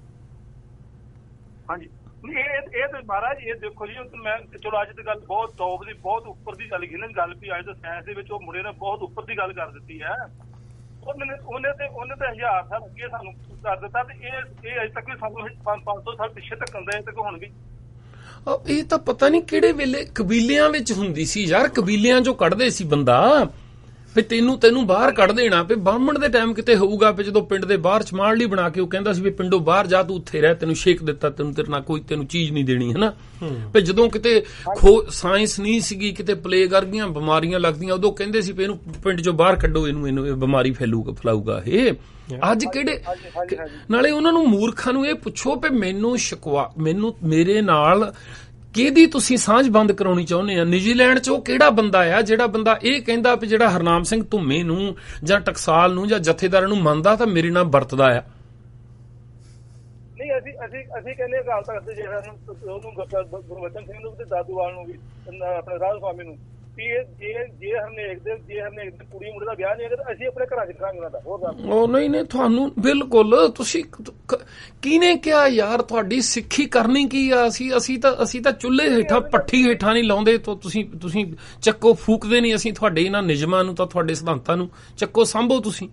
ਹਾਂਜੀ ਇਹ ਤੇ ਮਹਾਰਾਜ ਇਹ ਦੇਖੋ ਜੀ, ਮੈਂ ਚਲੋ ਅੱਜ ਦੀ ਗੱਲ ਬਹੁਤ ਟੌਪ ਦੀ ਬਹੁਤ ਉੱਪਰ ਦੀ ਗੱਲ ਕੀ ਨਾ, ਗੱਲ ਵੀ ਅੱਜ ਤਾਂ ਸਾਇੰਸ ਦੇ ਵਿੱਚ ਉਹ ਮੁੰਡੇ ਨੇ ਬਹੁਤ ਉੱਪਰ ਦੀ ਗੱਲ ਕਰ ਦਿੱਤੀ ਹੈ। ਉਹਨੇ ਤੇ 1000 ਸਾਲ ਅੱਗੇ ਸਾਨੂੰ ਕਰ ਦਿੱਤਾ, ਤੇ ਇਹ ਅਜੇ ਤੱਕ ਵੀ ਸਾਨੂੰ 500 ਸਾਲ ਪਿੱਛੇ ਧੱਕਣ ਦੇ ਤੱਕ ਹੁਣ ਵੀ। ਇਹ ਤਾਂ ਪਤਾ ਨਹੀਂ ਕਿਹੜੇ ਵੇਲੇ ਕਬੀਲਿਆਂ ਵਿੱਚ ਹੁੰਦੀ ਸੀ ਯਾਰ, ਕਬੀਲਿਆਂ ਚੋਂ ਕੱਢਦੇ ਸੀ ਬੰਦਾ ਵੀ ਤੈਨੂੰ ਬਾਹਰ ਕੱਢ ਦੇਣਾ। ਵੀ ਬਾਹਮਣ ਦੇ ਟਾਈਮ ਕਿਤੇ ਹੋਊਗਾ ਵੀ ਜਦੋਂ ਪਿੰਡ ਦੇ ਬਾਹਰ ਚਮਾੜਲੀ ਬਣਾ ਕੇ ਉਹ ਕਹਿੰਦਾ ਸੀ ਵੀ ਪਿੰਡੋਂ ਬਾਹਰ ਜਾ, ਤੂੰ ਉੱਥੇ ਰਹਿ, ਤੈਨੂੰ ਛੇਕ ਦਿੱਤਾ, ਤੈਨੂੰ ਤੇਰੇ ਨਾਲ ਕੋਈ ਤੈਨੂੰ ਚੀਜ਼ ਨਹੀਂ ਦੇਣੀ, ਹਨਾ। ਵੀ ਜਦੋਂ ਕਿਤੇ ਸਾਇੰਸ ਨਹੀਂ ਸੀਗੀ, ਕਿਤੇ ਪਲੇਗ ਵਰਗੀਆਂ ਬਿਮਾਰੀਆਂ ਲੱਗਦੀਆਂ, ਉਦੋਂ ਕਹਿੰਦੇ ਸੀ ਵੀ ਇਹਨੂੰ ਪਿੰਡ ਚੋਂ ਬਾਹਰ ਕੱਢੋ, ਇਹਨੂੰ ਇਹ ਬਿਮਾਰੀ ਫੈਲਾਊਗਾ ਇਹ। ਅੱਜ ਕਿਹੜੇ ਨਾਲੇ ਉਹਨਾਂ ਨੂੰ ਮੂਰਖਾਂ ਨੂੰ ਇਹ ਪੁੱਛੋ ਵੀ ਮੈਨੂੰ ਮੇਰੇ ਨਾਲ ਕਿਹਦੀ ਤੁਸੀਂ ਸਾਂਝ ਬੰਦ ਕਰਾਉਣੀ ਚਾਹੁੰਦੇ ਆ। ਨਿਊਜ਼ੀਲੈਂਡ 'ਚ ਉਹ ਕਿਹੜਾ ਬੰਦਾ ਆ ਜਿਹੜਾ ਬੰਦਾ ਇਹ ਕਹਿੰਦਾ ਵੀ ਜਿਹੜਾ ਹਰਨਾਮ ਸਿੰਘ ਧੁੰਮੇ ਨੂੰ ਜਾਂ ਟਕਸਾਲ ਨੂੰ ਜਾਂ ਜਥੇਦਾਰਾਂ ਨੂੰ ਮੰਨਦਾ ਤਾਂ ਮੇਰੇ ਨਾਲ ਵਰਤਦਾ ਆ। ਨਹੀਂ ਅਸੀਂ ਕਹਿੰਦੇ ਅਕਾਲ ਤਖਤ ਦੇ ਉਹਨੂੰ ਗੁਰਬਚਨ ਸਿੰਘ ਨੂੰ ਤੇ ਦਾਦੂਵਾਲ ਨੂੰ ਵੀ ਆਪਣੇ ਰਾਜ ਸਵਾਮੀ ਨੂੰ ਵੀ ਜੇ ਹਰਨੇਕ ਦੇ ਕੁੜੀ ਮੁੰਡੇ ਦਾ ਵਿਆਹ ਨਹੀਂ ਹੈਗਾ ਤਾਂ ਅਸੀਂ ਆਪਣੇ ਘਰਾਂ 'ਚ ਕਰਾਂਗੇ ਉਹਨਾਂ ਦਾ। ਹੋਰ ਉਹ ਨਹੀਂ ਤੁਹਾਨੂੰ ਬਿਲਕੁਲ ਤੁਸੀਂ ਕਿਹਨੇ ਕਿਹਾ ਯਾਰ ਤੁਹਾਡੀ ਸਿੱਖੀ ਕਰਨੀ ਕੀ ਆ? ਅਸੀਂ ਤਾਂ ਚੁੱਲ੍ਹੇ ਹੇਠਾਂ ਪੱਠੀ ਹੇਠਾਂ ਨਹੀਂ ਲਾਉਂਦੇ, ਤੁਸੀਂ ਚੱਕੋ ਫੂਕਦੇ ਨਹੀਂ। ਅਸੀਂ ਤੁਹਾਡੇ ਇਹਨਾਂ ਨਿਯਮਾਂ ਨੂੰ ਤਾਂ ਤੁਹਾਡੇ ਸਿਧਾਂਤਾਂ ਨੂੰ ਚੱਕੋ ਸਾਂਭੋ ਤੁਸੀਂ।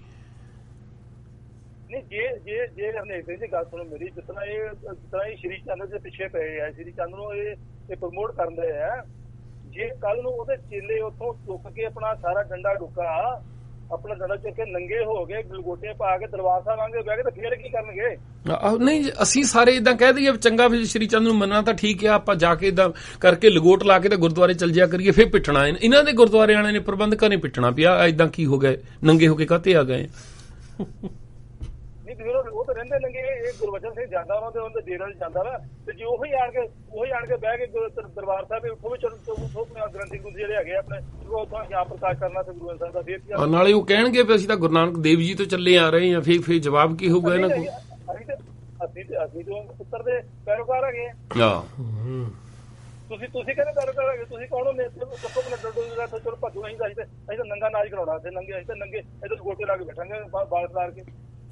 ਨਹੀਂ ਜੇ ਹਰਨੇਕ ਸਿੰਘ ਦੀ ਗੱਲ ਸੁਣੋ ਮੇਰੀ, ਜਿਸ ਤਰ੍ਹਾਂ ਇਹ ਸ਼੍ਰੀ ਚੰਦ ਦੇ ਪਿੱਛੇ ਪਏ ਆ, ਸ਼੍ਰੀ ਚੰਦ ਨੂੰ ਇਹ ਪ੍ਰਮੋਟ ਕਰਦੇ ਆ। ਜੇ ਕੱਲ ਨੂੰ ਉਹਦੇ ਚੇਲੇ ਉੱਥੋਂ ਚੁੱਕ ਕੇ ਆਪਣਾ ਸਾਰਾ ਡੰਡਾ ਡੁੱਕਾ ਆਪਣਾ ਡੰਡਾ ਚੁੱਕ ਕੇ ਨੰਗੇ ਹੋ ਗਏ, ਗਲਗੋਟੇ ਪਾ ਕੇ ਦਰਬਾਰ ਸਾਹਿਬ ਆਂਗੇ ਬਹਿ ਕੇ, ਤਾਂ ਫੇਰ ਕੀ ਕਰਨਗੇ? ਨਹੀਂ ਅਸੀਂ ਸਾਰੇ ਏਦਾਂ ਕਹਿ ਦਈਏ ਚੰਗਾ ਫਿਰ ਸ਼੍ਰੀ ਚੰਦ ਨੂੰ ਮੰਨਣਾ ਤਾਂ ਠੀਕ ਆ, ਆਪਾਂ ਜਾ ਕੇ ਏਦਾਂ ਕਰਕੇ ਲਗੋਟ ਲਾ ਕੇ ਤੇ ਗੁਰਦੁਆਰੇ ਚੱਲ ਜਿਆ ਕਰੀਏ, ਫਿਰ ਪਿੱਟਣਾ ਇਹਨਾਂ ਦੇ ਗੁਰਦੁਆਰੇ ਵਾਲਿਆਂ ਨੇ ਪ੍ਰਬੰਧਕਾਂ ਨੇ ਪਿੱਟਣਾ ਪਿਆ। ਏਦਾਂ ਕੀ ਹੋ ਗਏ, ਨੰਗੇ ਹੋ ਕੇ ਕਾਹਤੇ ਆ ਗਏ? ਉਹ ਤਾਂ ਰਹਿੰਦੇ ਨੰਗੇ। ਇਹ ਗੁਰਬਚਨ ਸਿੰਘ ਜਾਂਦਾ ਉਹਨਾਂ ਦੇ ਡੇਰੇ ਚ ਜਾਂਦਾ ਵਾ, ਤੇ ਜੇ ਉਹੀ ਆਣ ਕੇ ਬਹਿ ਕੇ ਦਰਬਾਰ ਸਾਹਿਬ ਉੱਥੋਂ ਵੀ ਗ੍ਰੰਥੀ ਗੁਰੂ ਜਿਹੜੇ ਹੈਗੇ ਆਪਣੇ ਉੱਥੋਂ ਜਾਂ ਪ੍ਰਕਾਸ਼ ਕਰਨਾ ਤੇ ਗੁਰੂ ਸਾਹਿਬ ਦਾ ਫੇਰ ਨਾਲੇ ਉਹ ਕਹਿਣਗੇ ਵੀ ਅਸੀਂ ਤਾਂ ਗੁਰੂ ਨਾਨਕ ਦੇਵ ਜੀ ਤੋਂ ਚੱਲੇ ਆ ਰਹੇ ਹਾਂ। ਫਿਰ ਜਵਾਬ ਕੀ ਹੋਊਗਾ ਇਹਨਾਂ ਕੋਲ? ਅਸੀਂ ਤਾਂ ਪੁੱਤਰ ਦੇ ਪੈਰੋਕਾਰ ਹੈਗੇ ਆ। ਤੁਸੀਂ ਕਹਿੰਦੇ ਪੈਰੋਕਾਰ ਹੈਗੇ, ਤੁਸੀਂ ਕੌਣ ਹੋ? ਚਲੋ ਭੱਜੋ, ਅਸੀਂ ਤਾਂ ਨੰਗਾ ਨਾਚ ਕਰਾਉਣਾ, ਅਸੀਂ ਤਾਂ ਨੰਗੇ ਇੱਧਰ ਗੋਟੇ ਲਾ ਕੇ ਬੈਠਾਂਗੇ ਬਾਲ ਖਿਲਾਰ ਕੇ।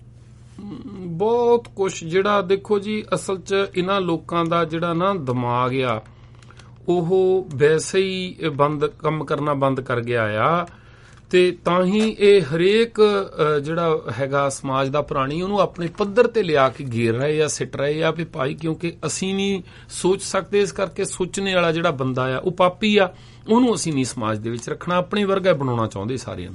ਬਹੁਤ ਕੁਛ ਜਿਹੜਾ ਦੇਖੋ ਜੀ, ਅਸਲ 'ਚ ਇਹਨਾਂ ਲੋਕਾਂ ਦਾ ਜਿਹੜਾ ਨਾ ਦਿਮਾਗ ਆ ਉਹ ਵੈਸੇ ਹੀ ਕੰਮ ਕਰਨਾ ਬੰਦ ਕਰ ਗਿਆ ਆ, ਤੇ ਤਾਂ ਹੀ ਇਹ ਹਰੇਕ ਜਿਹੜਾ ਹੈਗਾ ਸਮਾਜ ਦਾ ਪ੍ਰਾਣੀ ਉਹਨੂੰ ਆਪਣੇ ਪੱਧਰ ਤੇ ਲਿਆ ਕੇ ਘੇਰ ਰਹੇ ਆ, ਸਿੱਟ ਰਹੇ ਆ ਵੀ ਭਾਈ ਕਿਉਂਕਿ ਅਸੀਂ ਨਹੀਂ ਸੋਚ ਸਕਦੇ, ਇਸ ਕਰਕੇ ਸੋਚਣੇ ਵਾਲਾ ਜਿਹੜਾ ਬੰਦਾ ਆ ਉਹ ਪਾਪੀ ਆ, ਉਹਨੂੰ ਅਸੀਂ ਨਹੀਂ ਸਮਾਜ ਦੇ ਵਿੱਚ ਰੱਖਣਾ, ਆਪਣੇ ਵਰਗਾ ਬਣਾਉਣਾ ਚਾਹੁੰਦੇ ਸਾਰਿਆਂ ਨੂੰ।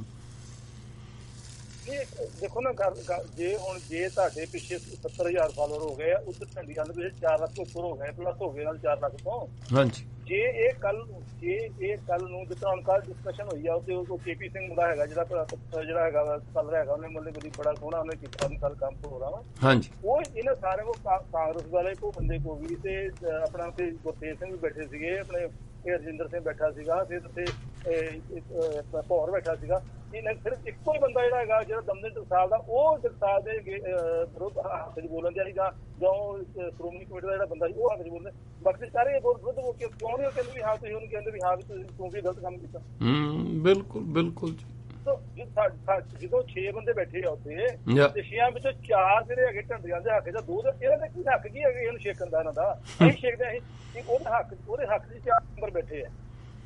ਦੇਖੋ ਨਾ ਜੇ ਤੁਹਾਡੇ ਪਿੱਛੇ 70,000 ਫਾਲੋਅਰ ਹੋ ਗਏ, ਉੱਧਰ ਝੰਡੀਆਂ ਦੇ ਵਿੱਚ 4 ਲੱਖ ਤੋਂ ਉੱਪਰ ਹੋ ਗਏ, ਪਲੱਸ ਹੋ ਗਏ ਨਾਲ 4 ਲੱਖ ਤੋਂ। ਹਾਂਜੀ ਜੇ ਇਹ ਕੱਲ ਨੂੰ ਜਿਸ ਤਰ੍ਹਾਂ ਕੱਲ ਡਿਸਕਸ਼ਨ ਹੋਈ ਆ ਉਹ KP ਸਿੰਘ ਮੁੰਡਾ ਹੈਗਾ ਜਿਹੜਾ ਹੈਗਾ ਚੱਲ ਰਿਹਾ ਹੈਗਾ, ਉਹਨੇ ਮਤਲਬ ਬੜਾ ਸੋਹਣਾ ਉਹਨੇ ਕੀਤਾ ਕੱਲ ਕੰਮ ਪ੍ਰੋਗਰਾਮ। ਹਾਂਜੀ ਉਹ ਇਹਨਾਂ ਸਾਰੇ ਕੋ ਕਾਂਗਰਸ ਵਾਲੇ ਕੋ ਬੰਦੇ ਕੋ ਵੀ ਤੇ ਆਪਣਾ ਉੱਥੇ ਗੁਰਤੇਜ ਸਿੰਘ ਵੀ ਬੈਠੇ ਸੀਗੇ, ਆਪਣੇ ਰਜਿੰਦਰ ਸਿੰਘ ਬੈਠਾ ਸੀਗਾ, ਫਿਰ ਉੱਥੇ ਭੌਰ ਬੈਠਾ ਸੀਗਾ। ਸਿਰਫ ਇੱਕੋ ਹੀ ਬੰਦਾ ਜਿਹੜਾ ਹੈਗਾ ਜਿਹੜਾ ਦਮਦਮੀ ਟਕਸਾਲ ਦਾ, ਉਹ ਟਕਸਾਲ ਦੇ ਵਿਰੁੱਧ ਹੱਥ 'ਚ ਬੋਲਣ ਦਿਆ ਸੀਗਾ, ਜਾਂ ਸ਼੍ਰੋਮਣੀ ਕਮੇਟੀ ਦਾ ਜਿਹੜਾ ਬੰਦਾ ਸੀ ਉਹ ਹੱਥ 'ਚ ਬੋਲਦੇ। ਬਾਕੀ ਸਾਰੇ ਵਿਰੁੱਧ ਕਿਉਂ ਨਹੀਂ ਕਹਿੰਦੇ ਵੀ ਹਾਂ ਤੁਸੀਂ ਉਹਨੂੰ ਕਹਿੰਦੇ ਵੀ ਹਾਂ ਵੀ ਤੂੰ ਵੀ ਗਲਤ ਕੰਮ ਕੀਤਾ। ਬਿਲਕੁਲ ਬਿਲਕੁਲ ਜੀ। ਜਦੋਂ 6 ਬੰਦੇ ਬੈਠੇ ਆ ਉੱਥੇ ਤੇ 6 ਵਿੱਚੋਂ 4 ਜਿਹੜੇ ਹੈਗੇ ਝੰਡੀਆਂ ਦੇ ਹੱਕ ਜਾਂ 2 ਇਹਨਾਂ ਦਾ ਕੀ ਹੱਕ ਕੀ ਹੈਗੇ ਇਹਨੂੰ ਛੇਕਣ ਦਾ? ਇਹਨਾਂ ਦਾ ਅਸੀਂ ਛੇਕਦੇ ਅਸੀਂ ਉਹਦੇ ਹੱਕ 'ਚ 4 ਮੈਂਬਰ ਬੈਠੇ ਆ।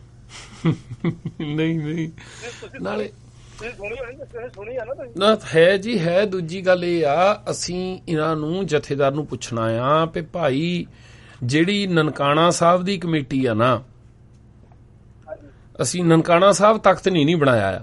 ਨਹੀਂ ਨਾਲੇ ਨਾ ਹੈ ਜੀ ਹੈ। ਦੂਜੀ ਗੱਲ ਇਹ ਆ, ਅਸੀਂ ਇਹਨਾਂ ਨੂੰ ਜਥੇਦਾਰ ਨੂੰ ਪੁੱਛਣਾ ਆ ਵੀ ਭਾਈ ਜਿਹੜੀ ਨਨਕਾਣਾ ਸਾਹਿਬ ਦੀ ਕਮੇਟੀ ਆ ਨਾ, ਅਸੀਂ ਨਨਕਾਣਾ ਸਾਹਿਬ ਤਖਤ ਨਹੀਂ ਬਣਾਇਆ ਆ,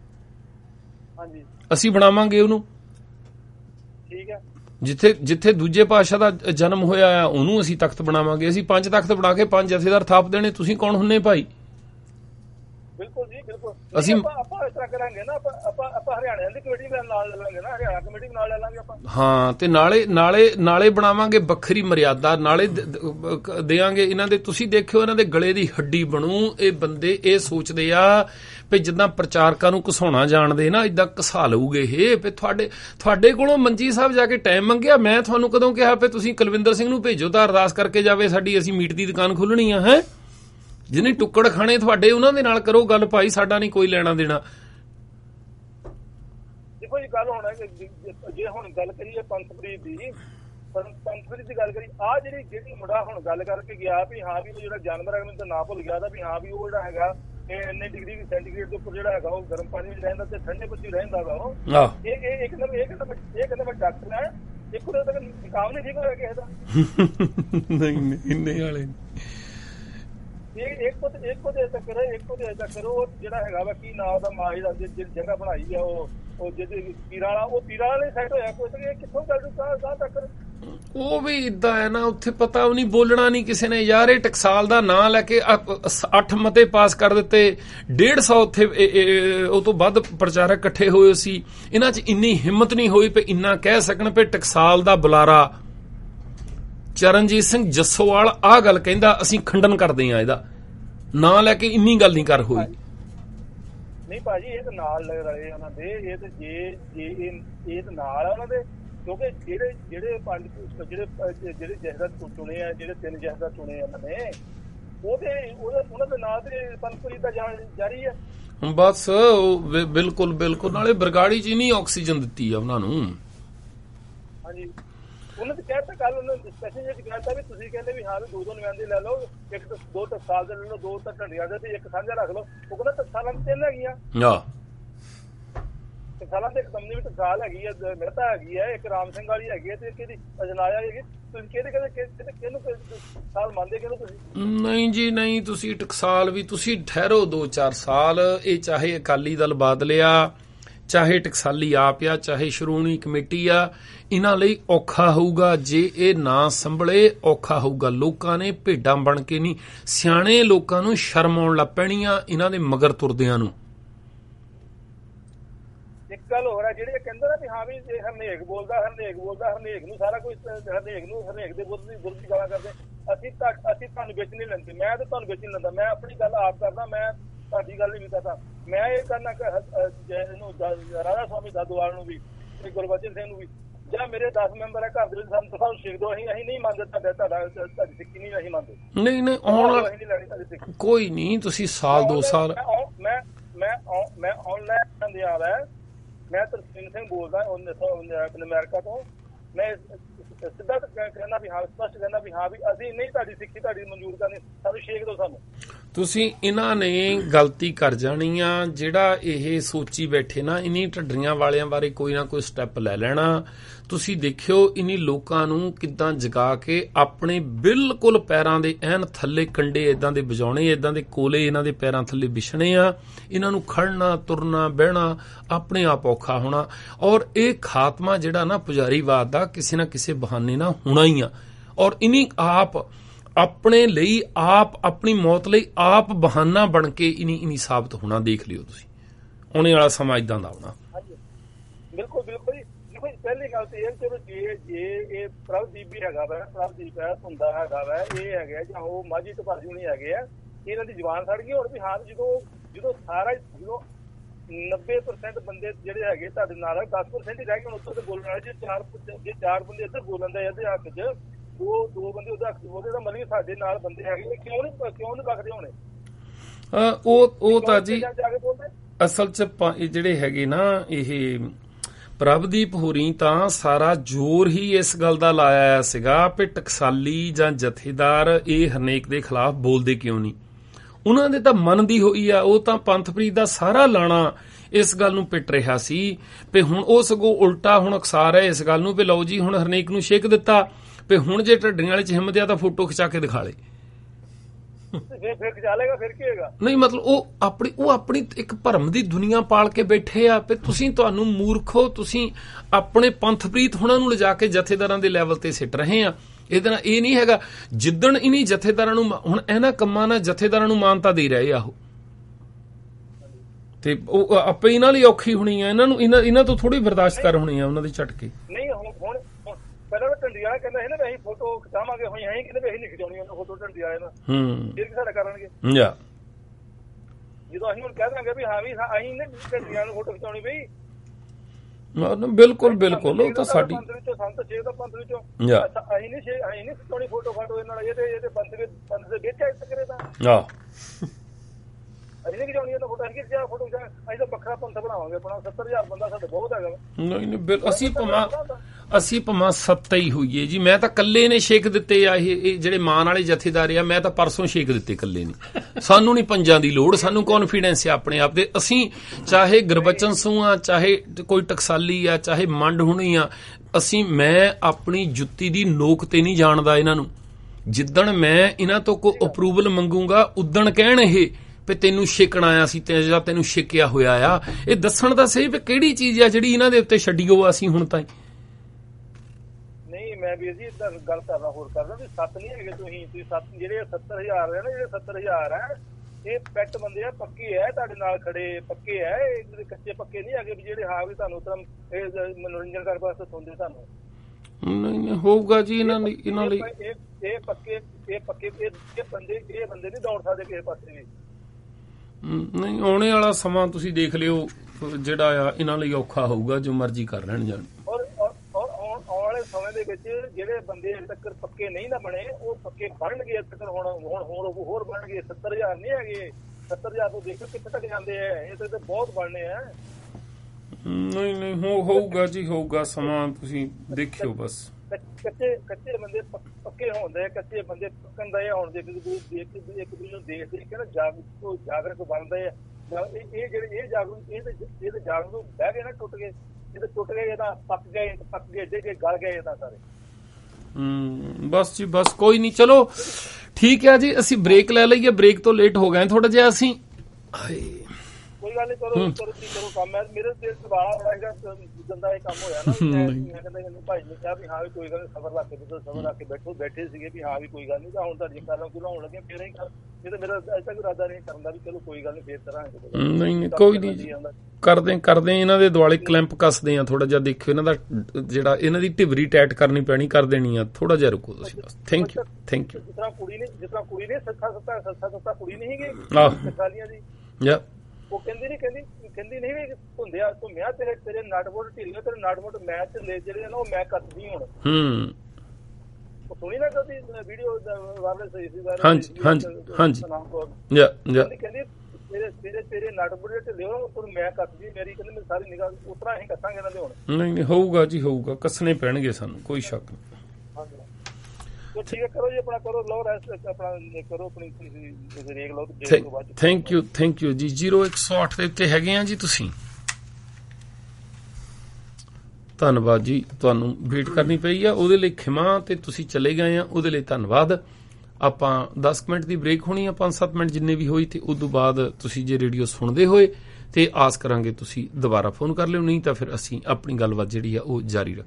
ਅਸੀਂ ਬਣਾਵਾਂਗੇ ਉਹਨੂੰ। ਠੀਕ ਹੈ, ਜਿੱਥੇ ਦੂਜੇ ਪਾਤਸ਼ਾਹ ਦਾ ਜਨਮ ਹੋਇਆ ਆ ਉਹਨੂੰ ਅਸੀਂ ਤਖਤ ਬਣਾਵਾਂਗੇ। ਅਸੀਂ 5 ਤਖਤ ਬਣਾ ਕੇ 5 ਜਥੇਦਾਰ ਥਾਪ ਦੇਣੇ। ਤੁਸੀਂ ਕੌਣ ਹੁੰਨੇ ਭਾਈ? ਬਿਲਕੁਲ ਜੀ ਬਿਲਕੁਲ। ਅਸੀਂ ਆਪਾਂ ਇਸ ਤਰ੍ਹਾਂ ਕਰਾਂਗੇ ਨਾ, ਆਪਾਂ ਹਰਿਆਣੇ ਦੀ ਕਮੇਟੀ ਵੀ ਨਾਲ ਲੈ ਲਾਂਗੇ ਨਾ, ਹਰਿਆਣਾ ਕਮੇਟੀ ਵੀ ਨਾਲ ਲੈ ਲਾਂਗੇ ਆਪਾਂ। ਹਾਂ, ਤੇ ਨਾਲੇ ਬਣਾਵਾਂਗੇ ਵੱਖਰੀ ਮਰਿਆਦਾ, ਨਾਲੇ ਦੇਾਂਗੇ ਇਹਨਾਂ ਦੇ। ਤੁਸੀਂ ਦੇਖਿਓ ਇਹਨਾਂ ਦੇ ਗਲੇ ਦੀ ਹੱਡੀ ਬਣੂ। ਇਹ ਬੰਦੇ ਇਹ ਸੋਚਦੇ ਆ ਵੀ ਜਿੱਦਾਂ ਪ੍ਰਚਾਰਕਾਂ ਨੂੰ ਘਸਾਉਣਾ ਜਾਣਦੇ ਨਾ, ਇਦਾਂ ਘਸਾ ਲਊਗੇ ਇਹ। ਵੀ ਤੁਹਾਡੇ ਕੋਲੋਂ ਮੰਜੀ ਸਾਹਿਬ ਜਾ ਕੇ ਟਾਈਮ ਮੰਗਿਆ? ਮੈਂ ਤੁਹਾਨੂੰ ਕਦੋਂ ਕਿਹਾ ਵੀ ਤੁਸੀਂ ਕੁਲਵਿੰਦਰ ਸਿੰਘ ਨੂੰ ਭੇਜੋ ਤਾਂ ਅਰਦਾਸ ਕਰਕੇ ਜਾਵੇ ਸਾਡੀ, ਅਸੀਂ ਮੀਟ ਦੀ ਦੁਕਾਨ ਖੋਲਣੀ ਆ? ਹੈ ਜਿਹਨੇ ਟੁੱਕੜ ਖਾਣੇ ਤੁਹਾਡੇ, ਉਹਨਾਂ ਦੇ ਨਾਲ ਕਰੋ ਗੱਲ ਭਾਈ, ਸਾਡਾ ਨਹੀਂ ਕੋਈ ਲੈਣਾ ਦੇਣਾ। ਦੇਖੋ ਜੀ ਗੱਲ ਹੋਣਾ ਕਿ ਜੇ ਹੁਣ ਗੱਲ ਕਰੀਏ ਪੰਥਪ੍ਰੀਤ ਦੀ ਗੱਲ ਕਰੀ ਜਿਹੜੀ ਮੁੰਡਾ ਹੁਣ ਗੱਲ ਕਰਕੇ ਗਿਆ ਵੀ ਹਾਂ ਵੀ ਉਹ ਜਿਹੜਾ ਜਾਨਵਰ ਹੈ ਮੈਨੂੰ ਤਾਂ ਨਾ ਭੁੱਲ ਗਿਆ ਵੀ ਹਾਂ ਵੀ ਉਹ ਜਿਹੜਾ ਹੈਗਾ ਇੰਨੇ ਡਿਗਰੀ ਸੈਂਟੀਗ੍ਰੇਡ ਦੇ ਉੱਪਰ ਜਿਹੜਾ ਹੈਗਾ ਉਹ ਗਰਮ ਪਾਣੀ ਵਿੱਚ ਰਹਿੰਦਾ ਤੇ ਠੰਡੇ ਵਿੱਚ ਰਹਿੰਦਾ ਵਾ ਉਹ ਇਹ ਕਹਿੰਦਾ ਮੈਂ ਡਾਕਟਰ ਹੈ ਇੱਕ ਉਹਦੇ ਤੱਕ ਕੰਮ ਨਹੀਂ ਠੀਕ ਹੋਇਆ ਕਿਸੇ ਦਾ ਨਹੀਂ ਇੰਨੇ ਵਾਲੇ ਇੱਕੋ ਦੇ ਚੱਕਰ ਉਹ ਜਿਹੜਾ ਹੈਗਾ ਵਾ ਕੀ ਨਾਂ ਉਹਦਾ ਮਾਂ ਦਾ ਜਗ੍ਹਾ ਬਣਾਈ ਆ ਉਹ ਜਿਹਦੇ ਪੀਰਾਂ ਵਾਲੇ ਸੈੱਟ ਹੋਇਆ ਕੋਈ ਕਿੱਥੋਂ ਚੱਲ ਜੂ ਕਹਾਂ ਤੱਕ ਉਹ ਵੀ ਇਦਾਂ ਹੈ ਨਾ ਉੱਥੇ ਪਤਾ ਵੀ ਨਹੀਂ ਬੋਲਣਾ ਨਹੀਂ ਕਿਸੇ ਨੇ ਯਾਰ ਇਹ ਟਕਸਾਲ ਦਾ ਨਾਂ ਲੈ ਕੇ 8 ਮਤੇ ਪਾਸ ਕਰ ਦਿੱਤੇ 150 ਉੱਥੇ ਉਹ ਤੋਂ ਵੱਧ ਪ੍ਰਚਾਰਕ ਇਕੱਠੇ ਹੋਏ ਸੀ ਇਹਨਾਂ 'ਚ ਇੰਨੀ ਹਿੰਮਤ ਨਹੀਂ ਹੋਈ ਵੀ ਇੰਨਾ ਕਹਿ ਸਕਣ ਵੀ ਟਕਸਾਲ ਦਾ ਬੁਲਾਰਾ ਚਰਨਜੀਤ ਸਿੰਘ ਜੱਸੋਵਾਲ ਆਹ ਗੱਲ ਕਹਿੰਦਾ ਅਸੀਂ ਖੰਡਨ ਕਰਦੇ ਹਾਂ ਇਹਦਾ ਨਾਂ ਲੈ ਕੇ ਇੰਨੀ ਗੱਲ ਨਹੀਂ ਕਰ ਹੋਈ ਨਹੀਂ ਭਾਜੀ ਇਹ ਤਾਂ ਨਾਲ ਰਹੇ ਉਹਨਾਂ ਦੇ ਇਹ ਤੇ ਜੇ ਇਹ ਤਾਂ ਨਾਲ ਆ ਉਹਨਾਂ ਦੇ ਕਿਉਂਕਿ ਜਿਹੜੇ ਪੰਜ ਜਿਹੜੇ ਜਥੇਦਾਰ ਚੁਣੇ ਆ ਜਿਹੜੇ 3 ਜਥੇਦਾਰ ਚੁਣੇ ਉਹਨਾਂ ਨੇ ਉਹਨਾਂ ਦੇ ਨਾਂ ਤੇ ਪੰਥਪ੍ਰੀਤ ਦਾ ਜਾਰੀ ਹੈ ਬਸ ਬਿਲਕੁਲ ਨਾਲੇ ਬਰਗਾੜੀ ਚ ਨਹੀਂ ਆਕਸੀਜਨ ਦਿੱਤੀ ਆ ਉਹਨਾਂ ਨੂੰ ਹਾਂਜੀ ਉਹਨਾਂ ਨੇ ਕਹਿਤਾ ਕੱਲ ਉਹਨਾਂ ਨੇ ਡਿਸਕਸ਼ਨ ਵਿੱਚ ਕਹਿਤਾ ਵੀ ਤੁਸੀਂ ਕਹਿੰਦੇ ਵੀ ਹਾਂ ਵੀ 2 ਨੁਮਾਇੰਦੇ ਲੈ ਲਓ ਇੱਕ 2 ਟਕਸਾਲ ਦੇ ਲੈ ਲਓ 2 ਢੰਡੀਆਂ ਦੇ ਤੇ ਇੱਕ ਸਾਂਝਾ ਰੱਖ ਲਓ ਉਹ ਕਹਿੰਦਾ ਟਕਸਾਲਾਂ ਤੇ 3 ਹੈਗੀਆਂ ਟਕਸਾਲਾਂ ਤੇ ਇੱਕ ਦਮਨੀ ਵੀ ਟਕਸਾਲ ਹੈਗੀ ਹੈ ਮਹਿਤਾ ਹੈਗੀ ਹੈ ਇੱਕ ਰਾਮ ਸਿੰਘ ਵਾਲੀ ਹੈਗੀ ਹੈ ਤੇ ਕਿਹਦੀ ਅਜਨਾਇਆ ਹੈਗੀ ਤੁਸੀਂ ਕਿਹਨੂੰ ਸਾਲ ਮੰਨਦੇ ਕਿਹਨੂੰ ਤੁਸੀਂ ਨਹੀਂ ਜੀ ਨਹੀਂ ਤੁਸੀਂ ਟਕਸਾਲ ਵੀ ਤੁਸੀਂ ਠਹਿਰੋ 2-4 ਸਾਲ ਇਹ ਚਾਹੇ ਅਕਾਲੀ ਦਲ ਬਾਦਲਿਆ ਚਾਹੇ ਟਕਸਾਲੀ ਆਪ ਆ ਚਾਹੇ ਸ਼੍ਰੋਮਣੀ ਕਮੇਟੀ ਆ ਇਹਨਾਂ ਲਈ ਔਖਾ ਹੋਊਗਾ ਜੇ ਇਹ ਨਾ ਸੰਭਲੇ ਔਖਾ ਹੋਊਗਾ ਲੋਕਾਂ ਨੇ ਭੇਡਾਂ ਬਣ ਕੇ ਨਹੀਂ ਸਿਆਣੇ ਲੋਕਾਂ ਨੂੰ ਸ਼ਰਮ ਆਉਣ ਲੱਗ ਪੈਣੀ ਆ ਇਹਨਾਂ ਦੇ ਮਗਰ ਤੁਰਦਿਆਂ ਨੂੰ ਇੱਕ ਗੱਲ ਹੋਰ ਹੈ ਜਿਹੜੇ ਕਹਿੰਦੇ ਨਾ ਵੀ ਹਾਂ ਵੀ ਹਰਨੇਕ ਬੋਲਦਾ ਹਰਨੇਕ ਨੂੰ ਸਾਰਾ ਕੁਝ ਹਰਨੇਕ ਦੇ ਵਿਰੁੱਧ ਗਾਲਾਂ ਕਰਦੇ ਅਸੀਂ ਤੁਹਾਨੂੰ ਵਿੱਚ ਨਹੀਂ ਲੈਂਦੇ ਮੈਂ ਤਾਂ ਤੁਹਾਨੂੰ ਵਿੱਚ ਨਹੀਂ ਲੈਂਦਾ ਮੈਂ ਆਪਣੀ ਗੱਲ ਆਪ ਕਰਦਾ ਮੈਂ ਤੁਹਾਡੀ ਗੱਲ ਨਹੀਂ ਕਰਦਾ ਮੈਂ ਇਹ ਕਰਨਾ ਰਾਧਾ ਸਵਾਮੀ ਦਾਦੂਵਾਲ ਨੂੰ ਵੀ ਗੁਰਬਚਨ ਸਿੰਘ ਨੂੰ ਵੀ ਜਾਂ ਮੇਰੇ 10 ਮੈਂਬਰ ਹੈ ਘਰ ਦੇ ਵਿੱਚ ਸਾਨੂੰ ਸਿੱਖ ਦਿਓ ਅਸੀਂ ਨਹੀਂ ਮੰਨਦੇ ਤੁਹਾਡੀ ਸਿੱਖੀ ਨਹੀਂ ਅਸੀਂ ਮੰਨਦੇ ਨਹੀਂ ਆਉਣ ਕੋਈ ਨਹੀਂ ਤੁਸੀਂ ਸਾਲ 2 ਸਾਲ ਮੈਂ ਆਨਲਾਈਨ ਦੇ ਆ ਰਿਹਾ ਮੈਂ ਤਰਸੀਮ ਸਿੰਘ ਬੋਲਦਾ ਆਪਣੇ ਅਮਰੀਕਾ ਤੋਂ ਮੈਂ ਸਿੱਧਾ ਕਹਿਣਾ ਵੀ ਹਾਂ ਸਪਸ਼ਟ ਕਹਿਣਾ ਵੀ ਹਾਂ ਵੀ ਅਸੀਂ ਨਹੀਂ ਤੁਹਾਡੀ ਸਿੱਖੀ ਤੁਹਾਡੀ ਮਨਜ਼ੂਰ ਕਰਨੀ ਸਾਨੂੰ ਸ਼ੇਕ ਦਿਓ ਸਾਨੂੰ ਤੁਸੀਂ ਇਹਨਾਂ ਨੇ ਗਲਤੀ ਕਰ ਜਾਣੀ ਆ ਜਿਹੜਾ ਇਹ ਸੋਚੀ ਬੈਠੇ ਨਾ ਇਨੀ ਢੱਡਰੀਆਂ ਵਾਲਿਆਂ ਬਾਰੇ ਕੋਈ ਨਾ ਕੋਈ ਸਟੈਪ ਲੈ ਲੈਣਾ ਤੁਸੀਂ ਦੇਖਿਓ ਇਨੀ ਲੋਕਾਂ ਨੂੰ ਕਿੱਦਾਂ ਜਗਾ ਕੇ ਆਪਣੇ ਬਿਲਕੁਲ ਪੈਰਾਂ ਦੇ ਐਨ ਥੱਲੇ ਕੰਡੇ ਇਦਾਂ ਦੇ ਵਜਾਉਣੇ ਇਦਾਂ ਦੇ ਕੋਲੇ ਇਹਨਾਂ ਦੇ ਪੈਰਾਂ ਥੱਲੇ ਵਿਛਣੇ ਆ ਇਹਨਾਂ ਨੂੰ ਖੜਨਾ ਤੁਰਨਾ ਬਹਿਣਾ ਆਪਣੇ ਆਪ ਔਖਾ ਹੋਣਾ ਔਰ ਇਹ ਖਾਤਮਾ ਜਿਹੜਾ ਨਾ ਪੁਜਾਰੀਵਾਦ ਦਾ ਕਿਸੇ ਨਾ ਕਿਸੇ ਬਹਾਨੇ ਨਾਲ ਹੋਣਾ ਹੀ ਆ ਔਰ ਇਨੀ ਆਪ ਆਪਣੇ ਲਈ ਆਪ ਆਪਣੀ ਮੌਤ ਲਈ ਆਪ ਬਹਾਨਾ ਬਣ ਕੇ ਇਨੀ ਸਾਬਤ ਹੋਣਾ ਦੇਖ ਲਿਓ ਤੁਸੀਂ ਆਉਣੇ ਵਾਲਾ ਸਮਾਂ ਇਦਾਂ ਦਾ ਆਉਣਾ ਬਿਲਕੁਲ ਪਹਿਲੀ ਗੱਲ ਤੇ ਇਹ ਚਲੋ ਜੇ ਇਹ ਪ੍ਰਭਦੀਪ ਵੀ ਹੈਗਾ ਵਾ ਪ੍ਰਭਦੀਪ ਹੈ ਹੁੰਦਾ ਹੈਗਾ ਵਾ ਇਹ ਹੈਗਾ ਜਾਂ ਉਹ ਮਾਝੀ ਤੋਂ ਭਾਜੀ ਨਹੀਂ ਹੈਗੇ ਆ ਇਹਨਾਂ ਦੀ ਜ਼ੁਬਾਨ ਸੜ ਗਈ ਹੁਣ ਵੀ ਹਾਂ ਜਦੋਂ ਸਾਰਾ 90% ਬੰਦੇ ਜਿਹੜੇ ਹੈਗੇ ਤੁਹਾਡੇ ਨਾਲ 10% ਹੀ ਰਹਿ ਗਏ ਹੁਣ ਉੱਧਰ ਤੇ ਬੋਲਣ ਵਾਲੇ ਜੇ 4 ਬੰਦੇ ਇੱਧਰ ਬੋਲਣ ਦਾ ਇਹਦੇ ਹੱਕ 'ਚ ਦੋ ਬੰਦੇ ਉਹਦੇ ਹੱਕ 'ਚ ਬੋਲਦੇ ਤਾਂ ਮਤਲਬ ਸਾਡੇ ਨਾਲ ਬੰਦੇ ਹੈਗੇ ਕਿਉਂ ਨਹੀਂ ਬਖਦੇ ਹੋਣੇ ਉਹ ਤਾਂ ਜੀ ਅਸਲ 'ਚ ਜਿਹੜੇ ਹੈਗੇ ਨਾ ਇਹ ਪ੍ਰਭਦੀਪ ਹੋਰੀ ਤਾਂ ਸਾਰਾ ਜ਼ੋਰ ਹੀ ਇਸ ਗੱਲ ਦਾ ਲਾਇਆ ਸੀਗਾ ਵੀ ਟਕਸਾਲੀ ਜਾਂ ਜਥੇਦਾਰ ਇਹ ਹਰਨੇਕ ਦੇ ਖਿਲਾਫ ਬੋਲਦੇ ਕਿਉਂ ਨਹੀਂ ਉਹਨਾਂ ਦੇ ਤਾਂ ਮਨ ਦੀ ਹੋਈ ਆ ਉਹ ਤਾਂ ਪੰਥਪ੍ਰੀਤ ਦਾ ਸਾਰਾ ਲਾਣਾ ਇਸ ਗੱਲ ਨੂੰ ਪਿੱਟ ਰਿਹਾ ਸੀ ਵੀ ਹੁਣ ਉਹ ਸਗੋਂ ਉਲਟਾ ਹੁਣ ਅਕਸਾਰ ਹੈ ਇਸ ਗੱਲ ਨੂੰ ਵੀ ਲਓ ਜੀ ਹੁਣ ਹਰਨੇਕ ਨੂੰ ਛੇਕ ਦਿੱਤਾ ਵੀ ਹੁਣ ਜੇ ਢੱਡੀਆਂ ਵਾਲੇ ਚ ਹਿੰਮਤ ਆ ਤਾਂ ਫੋਟੋ ਖਿਚਾ ਕੇ ਦਿਖਾ ਲੇ ਫਿਰ ਖਿਚਾ ਲੇਗਾ ਫਿਰ ਕੀ ਹੋਏਗਾ ਨਹੀਂ ਮਤਲਬ ਉਹ ਆਪਣੀ ਇੱਕ ਭਰਮ ਦੀ ਦੁਨੀਆ ਪਾਲ ਕੇ ਬੈਠੇ ਆ ਵੀ ਤੁਸੀਂ ਤੁਹਾਨੂੰ ਮੂਰਖੋ ਤੁਸੀਂ ਆਪਣੇ ਪੰਥਪ੍ਰੀਤ ਹੁਣਾਂ ਨੂੰ ਲਿਜਾ ਕੇ ਜਥੇਦਾਰਾਂ ਦੇ ਲੈਵਲ ਤੇ ਸਿੱਟ ਰਹੇ ਆ ਇਹਦੇ ਨਾਲ ਇਹ ਨਹੀਂ ਹੈਗਾ ਜਿੱਦਣ ਇਨੀ ਜਥੇਦਾਰਾਂ ਨੂੰ ਹੁਣ ਇਹਨਾਂ ਕੰਮਾਂ ਨਾਲ ਜਥੇਦਾਰਾਂ ਨੂੰ ਮਾਨਤਾ ਦੇ ਰਹੇ ਆ ਉਹ ਤੇ ਉਹ ਆਪੇ ਇਹਨਾਂ ਲਈ ਔਖੀ ਹੋਣੀ ਆ ਇਹਨਾਂ ਨੂੰ ਇਹਨਾਂ ਤੋਂ ਥੋੜੀ ਬਰਦਾਸ਼ਤ ਕਰ ਹੋਣੀ ਆ ਉਹਨਾਂ ਦੇ ਝਟਕੇ ਨਹੀਂ ਹੁਣ ਪਹਿਲਾਂ ਢੰਡੀਆਂ ਕਹਿੰਦਾ ਸੀ ਨਾ ਅਸੀਂ ਫੋਟੋ ਖਿਚਾਵਾਂਗੇ ਹੋਈ ਅਸੀਂ ਕਹਿੰਦੇ ਅਸੀਂ ਨਹੀਂ ਖਿਚਾਉਣੀ ਉਹਨਾਂ ਫੋਟੋ ਢੰਡੀਆਂ ਇਹਨਾਂ ਫਿਰ ਕੀ ਸਾਡਾ ਕਰਨਗੇ ਜਦੋਂ ਅਸੀਂ ਹੁਣ ਕਹਿ ਦਾਂਗੇ ਵੀ ਹਾਂ ਵੀ ਅਸੀਂ ਨੇ ਢੰਡੀਆਂ ਨੂੰ ਫੋਟੋ ਖਿਚਾਉਣੀ ਬਈ ਬਿਲਕੁਲ ਉਹ ਤਾਂ ਸਾਡੀ ਸੰਤ ਛੇ ਦਾ ਪੰਥ ਵਿੱਚੋਂ ਅਸੀਂ ਨਹੀਂ ਖਿਚਾਉਣੀ ਫੋਟੋ ਫਾਟੋ ਇਹਨਾਂ ਨਾਲ ਇਹਦੇ ਪੰਥ ਦੇ ਵਿੱਚ ਕਰੇ ਤਾਂ ਅਸੀਂ ਨਹੀਂ ਖਿਚਾਉਣੀ ਤਾਂ ਫੋਟੋ, ਅਸੀਂ ਜਾਂ ਫੋਟੋ ਅਸੀਂ ਤਾਂ ਵੱਖਰਾ ਪੰਥ ਬਣਾਵਾਂਗੇ ਆਪਣਾ। 70,000 ਬੰਦਾ ਸਾਡੇ ਬਹੁਤ ਹੈਗਾ। ਨਹੀਂ ਅਸੀਂ ਭਮਾ 7 ਹੀ ਹੋਈਏ ਜੀ। ਮੈਂ ਤਾਂ ਕੱਲੇ ਨੇ ਛੇਕ ਦਿੱਤੇ ਆ, ਇਹ ਜਿਹੜੇ ਮਾਨ ਵਾਲੇ ਜਥੇਦਾਰ ਆ, ਮੈਂ ਤਾਂ ਪਰਸੋਂ ਛੇਕ ਦਿੱਤੇ ਕੱਲੇ ਨੇ। ਸਾਨੂੰ ਨਹੀਂ ਪੰਜਾਂ ਦੀ ਲੋੜ, ਸਾਨੂੰ ਕੌਨਫੀਡੈਂਸ ਆ ਆਪਣੇ ਆਪ ਦੇ। ਅਸੀਂ ਚਾਹੇ ਗੁਰਬਚਨ ਸਿੰਘ ਆ, ਚਾਹੇ ਕੋਈ ਟਕਸਾਲੀ ਆ, ਚਾਹੇ ਮੰਡ ਹੁਣੀ ਆ, ਮੈਂ ਆਪਣੀ ਜੁੱਤੀ ਦੀ ਨੋਕ ਤੇ ਨਹੀਂ ਜਾਣਦਾ ਇਹਨਾਂ ਨੂੰ। ਜਿੱਦਣ ਮੈਂ ਇਹਨਾਂ ਤੋਂ ਕੋਈ ਅਪਰੂਵਲ ਮੰਗੂਗਾ ਉਦਣ ਕਹਿਣ ਇਹ ਵੀ ਤੈਨੂੰ ਛੇਕਣ ਆਇਆ ਸੀ ਜਾਂ ਤੈਨੂੰ ਛੇਕਿਆ ਹੋਇਆ ਆ। ਇਹ ਦੱਸਣ ਦਾ ਸਹੀ ਵੀ ਕਿਹੜੀ ਚੀਜ਼ ਆ ਜਿਹੜੀ ਇਹਨਾਂ ਦੇ ਉੱਤੇ ਛੱਡੀਓ ਅਸੀਂ ਹੁਣ ਤਾਈਂ। ਨਹੀਂ ਮੈਂ ਵੀਰ ਜੀ ਇਦਾਂ ਗੱਲ ਕਰਨਾ ਹੋਰ ਕਰਦਾ ਵੀ 7 ਨਹੀਂ ਹੈਗੇ ਤੁਸੀਂ 7 ਜਿਹੜੇ 70,000 ਹੈ ਨਾ, ਜਿਹੜੇ 70,000 ਹੈ ਇਹ ਪੈਟ ਬੰਦੇ ਆ, ਪੱਕੇ ਹੈ ਤੁਹਾਡੇ ਨਾਲ ਖੜੇ, ਪੱਕੇ ਹੈ, ਇਹ ਕੱਚੇ ਪੱਕੇ ਨਹੀਂ ਹੈਗੇ ਵੀ ਜਿਹੜੇ ਹਾਂ ਵੀ ਤੁਹਾਨੂੰ ਤਾਂ ਇਹ ਮਨੋਰੰਜਨ ਕਰਨ ਵਾਸਤੇ ਸੁਣਦੇ ਤੁਹਾਨੂੰ। ਨਹੀਂ ਹੋਊਗਾ ਜੀ ਇਹਨਾਂ ਲਈ ਇਹ ਪੱਕੇ ਬੰਦੇ ਨਹੀਂ ਦੌੜ ਸਕਦੇ ਕਿਸੇ ਪਾਸੇ ਵੀ। ਨਹੀਂ ਆਉਣੇ ਵਾਲਾ ਸਮਾਂ ਤੁਸੀਂ ਦੇਖ ਲਿਓ ਜਿਹੜਾ ਆ ਇਹਨਾਂ ਲਈ ਔਖਾ ਹੋਊਗਾ, ਜੋ ਮਰਜ਼ੀ ਕਰ ਲੈਣ ਜਾਣ। ਔਰ ਆਉਣ ਵਾਲੇ ਸਮੇਂ ਦੇ ਵਿੱਚ ਜਿਹੜੇ ਬੰਦੇ ਅਜੇ ਤੱਕ ਪੱਕੇ ਨਹੀਂ ਨਾ ਬਣੇ ਉਹ ਪੱਕੇ ਬਣਨਗੇ। ਹੋਰ ਬਣਨਗੇ। 70,000 ਨਹੀਂ ਹੈਗੇ। 70,000 ਤੋਂ ਦੇਖੋ ਕਿੱਥੇ ਤੱਕ ਜਾਂਦੇ ਆ, ਇਹ ਤਾਂ ਬਹੁਤ ਬਣਨੇ ਆ। ਨਹੀਂ ਹੋਊਗਾ ਜੀ, ਹੋਊਗਾ ਸਮਾਂ, ਤੁਸੀਂ ਦੇਖਿਓ ਬਸ। ਕੱਚੇ ਬੰਦੇ ਪੱਕੇ ਹੁੰਦੇ, ਕੱਚੇ ਬੰਦੇ ਪੱਕਣ ਦਾ ਹੁਣ ਇੱਕ ਦੂਜੇ ਨੂੰ ਦੇਖ ਕੇ ਨਾ ਜਾਗਰੂਕ ਬਣਦੇ ਆ। ਇਹ ਜਿਹੜੇ ਇਹ ਜਾਗਰੂਕ ਬਹਿ ਗਏ ਨਾ, ਟੁੱਟ ਗਏ, ਇਹ ਟੁੱਟ ਗਏ, ਇਹ ਤਾਂ ਪੱਕ ਗਏ ਜੇ ਗਲ ਗਏ ਇਹ ਤਾਂ ਸਾਰੇ। ਬਸ ਜੀ ਬਸ, ਕੋਈ ਨਹੀਂ, ਚਲੋ ਠੀਕ ਹੈ ਜੀ। ਅਸੀਂ ਬ੍ਰੇਕ ਲੈ ਲਈਏ, ਬ੍ਰੇਕ ਤੋਂ ਲੇਟ ਹੋ ਗਏ ਥੋੜਾ ਜਿਹਾ ਅਸੀਂ। ਕੋਈ ਗੱਲ ਨਹੀਂ, ਕਰੋ ਕੰਮ ਹੈ। ਮੇਰੇ ਦਿਲ ਚ ਬਾਹਰ ਆਏਗਾ ਗੰਦਾ ਇਹ ਕੰਮ ਹੋਇਆ ਨਾ। ਮੈਂ ਕਹਿੰਦਾ ਭਾਈ ਨੇ ਕਿਹਾ ਵੀ ਹਾਂ ਵੀ ਕੋਈ ਗੱਲ ਨਹੀਂ, ਸਬਰ ਰੱਖ ਕੇ ਬੈਠੇ ਸੀਗੇ ਵੀ ਹਾਂ ਵੀ ਕੋਈ ਗੱਲ ਨਹੀਂ। ਤਾਂ ਹੁਣ ਤੁਹਾਡੀ ਕਾਰਾਂ ਘੁਲਾਉਣ ਲੱਗੇ ਫੇਰ ਹੀ ਕਰ। ਇਹ ਤਾਂ ਮੇਰਾ ਅਜੇ ਤੱਕ ਇਰਾਦਾ ਨਹੀਂ ਕਰਨ ਦਾ ਵੀ ਚਲੋ ਕੋਈ ਗੱਲ ਨਹੀਂ ਫੇਰ ਕਰਾਂਗੇ। ਨਹੀਂ ਕੋਈ ਨਹੀਂ, ਕਰਦੇ ਇਹਨਾਂ ਦੇ ਦੁਆਲੇ ਕਲੈਂਪ ਕੱਸਦੇ ਆ ਥੋੜਾ ਜਿਹਾ। ਦੇਖਿਓ ਇਹਨਾਂ ਦਾ ਜਿਹੜਾ ਇਹਨਾਂ ਦੀ ਢਿਵਰੀ ਟੈਟ ਕਰਨੀ ਪੈਣੀ, ਕਰ ਦੇਣੀ ਆ। ਥੋੜਾ ਜਿਹਾ ਰੁਕੋ ਤੁਸੀਂ ਬਸ। Thank you. ਜਿਸ ਤਰ੍ਹਾਂ ਕੁੜੀ ਨੇ ਸੱਤਾ ਕੁੜੀ ਨਹੀਂ ਹੈਗੀ ਸਾਲੀਆਂ ਦੀ, ਉਹ ਕਹਿੰਦੀ ਨਹੀਂ ਵੀ ਧੁੰਦਿਆ ਧੁੰਮਿਆ ਤੇਰੇ ਨਟ ਬੋਟ ਢਿੱਲੇ, ਤੇਰੇ ਨਟ ਬੋਟ ਮੈਚ ਜਿਹੜੇ ਨਾ ਉਹ ਮੈਂ ਕੱਟਦੀ ਹੁਣ। ਉਹ ਸੁਣੀ ਨਾ ਕਦੀ ਵੀਡੀਓ ਵਾਇਰਲ ਸਹੀ ਸੀ। ਕਹਿੰਦੀ ਤੇਰੇ ਨਟ ਬੋਟ ਢਿੱਲੇ ਉਹ ਮੈਂ ਕੱਟਦੀ ਮੇਰੀ, ਕਹਿੰਦੀ ਮੇਰੀ ਸਾਰੀ ਨਿਗਾਹ ਉਸ ਤਰ੍ਹਾਂ ਅਸੀਂ ਕੱਟਾਂਗੇ ਇਹਨਾਂ ਦੇ ਹੁਣ। ਨਹੀਂ ਹੋਊਗਾ ਜੀ, ਹੋਊਗਾ, ਕੱਸਣੇ ਪੈਣਗੇ ਸਾਨੂੰ, ਕੋਈ ਸ਼ੱਕ ਨਹੀਂ। ਠੀਕ ਹੈ, ਕਰੋ ਜੀ ਆਪਣਾ, ਕਰੋ ਲਓ ਰੈਸਟ, ਆਪਣਾ ਕਰੋ ਆਪਣੀ ਰੇਕ ਲਓ। ਥੈਂਕ ਯੂ ਜੀ। 0108 ਦੇ ਉੱਤੇ ਹੈਗੇ ਆ ਜੀ ਤੁਸੀਂ। ਧੰਨਵਾਦ ਜੀ, ਤੁਹਾਨੂੰ ਵੇਟ ਕਰਨੀ ਪਈ ਆ, ਉਹਦੇ ਲਈ ਖਿਮਾ, ਤੇ ਤੁਸੀਂ ਚਲੇ ਗਏ ਆ ਉਹਦੇ ਲਈ ਧੰਨਵਾਦ। ਆਪਾਂ 10 ਮਿੰਟ ਦੀ ਬ੍ਰੇਕ ਹੋਣੀ ਆ, 5-7 ਮਿੰਟ ਜਿੰਨੇ ਵੀ ਹੋਈ, ਤੇ ਉਦੋਂ ਬਾਅਦ ਤੁਸੀਂ ਜੇ ਰੇਡੀਓ ਸੁਣਦੇ ਹੋਏ ਤੇ ਆਸ ਕਰਾਂਗੇ ਤੁਸੀਂ ਦੁਬਾਰਾ ਫੋਨ ਕਰ ਲਿਓ, ਨਹੀਂ ਤਾਂ ਫਿਰ ਅਸੀਂ ਆਪਣੀ ਗੱਲਬਾਤ ਜਿਹੜੀ ਆ ਉਹ ਜਾਰੀ ਰੱਖਾਂਗੇ।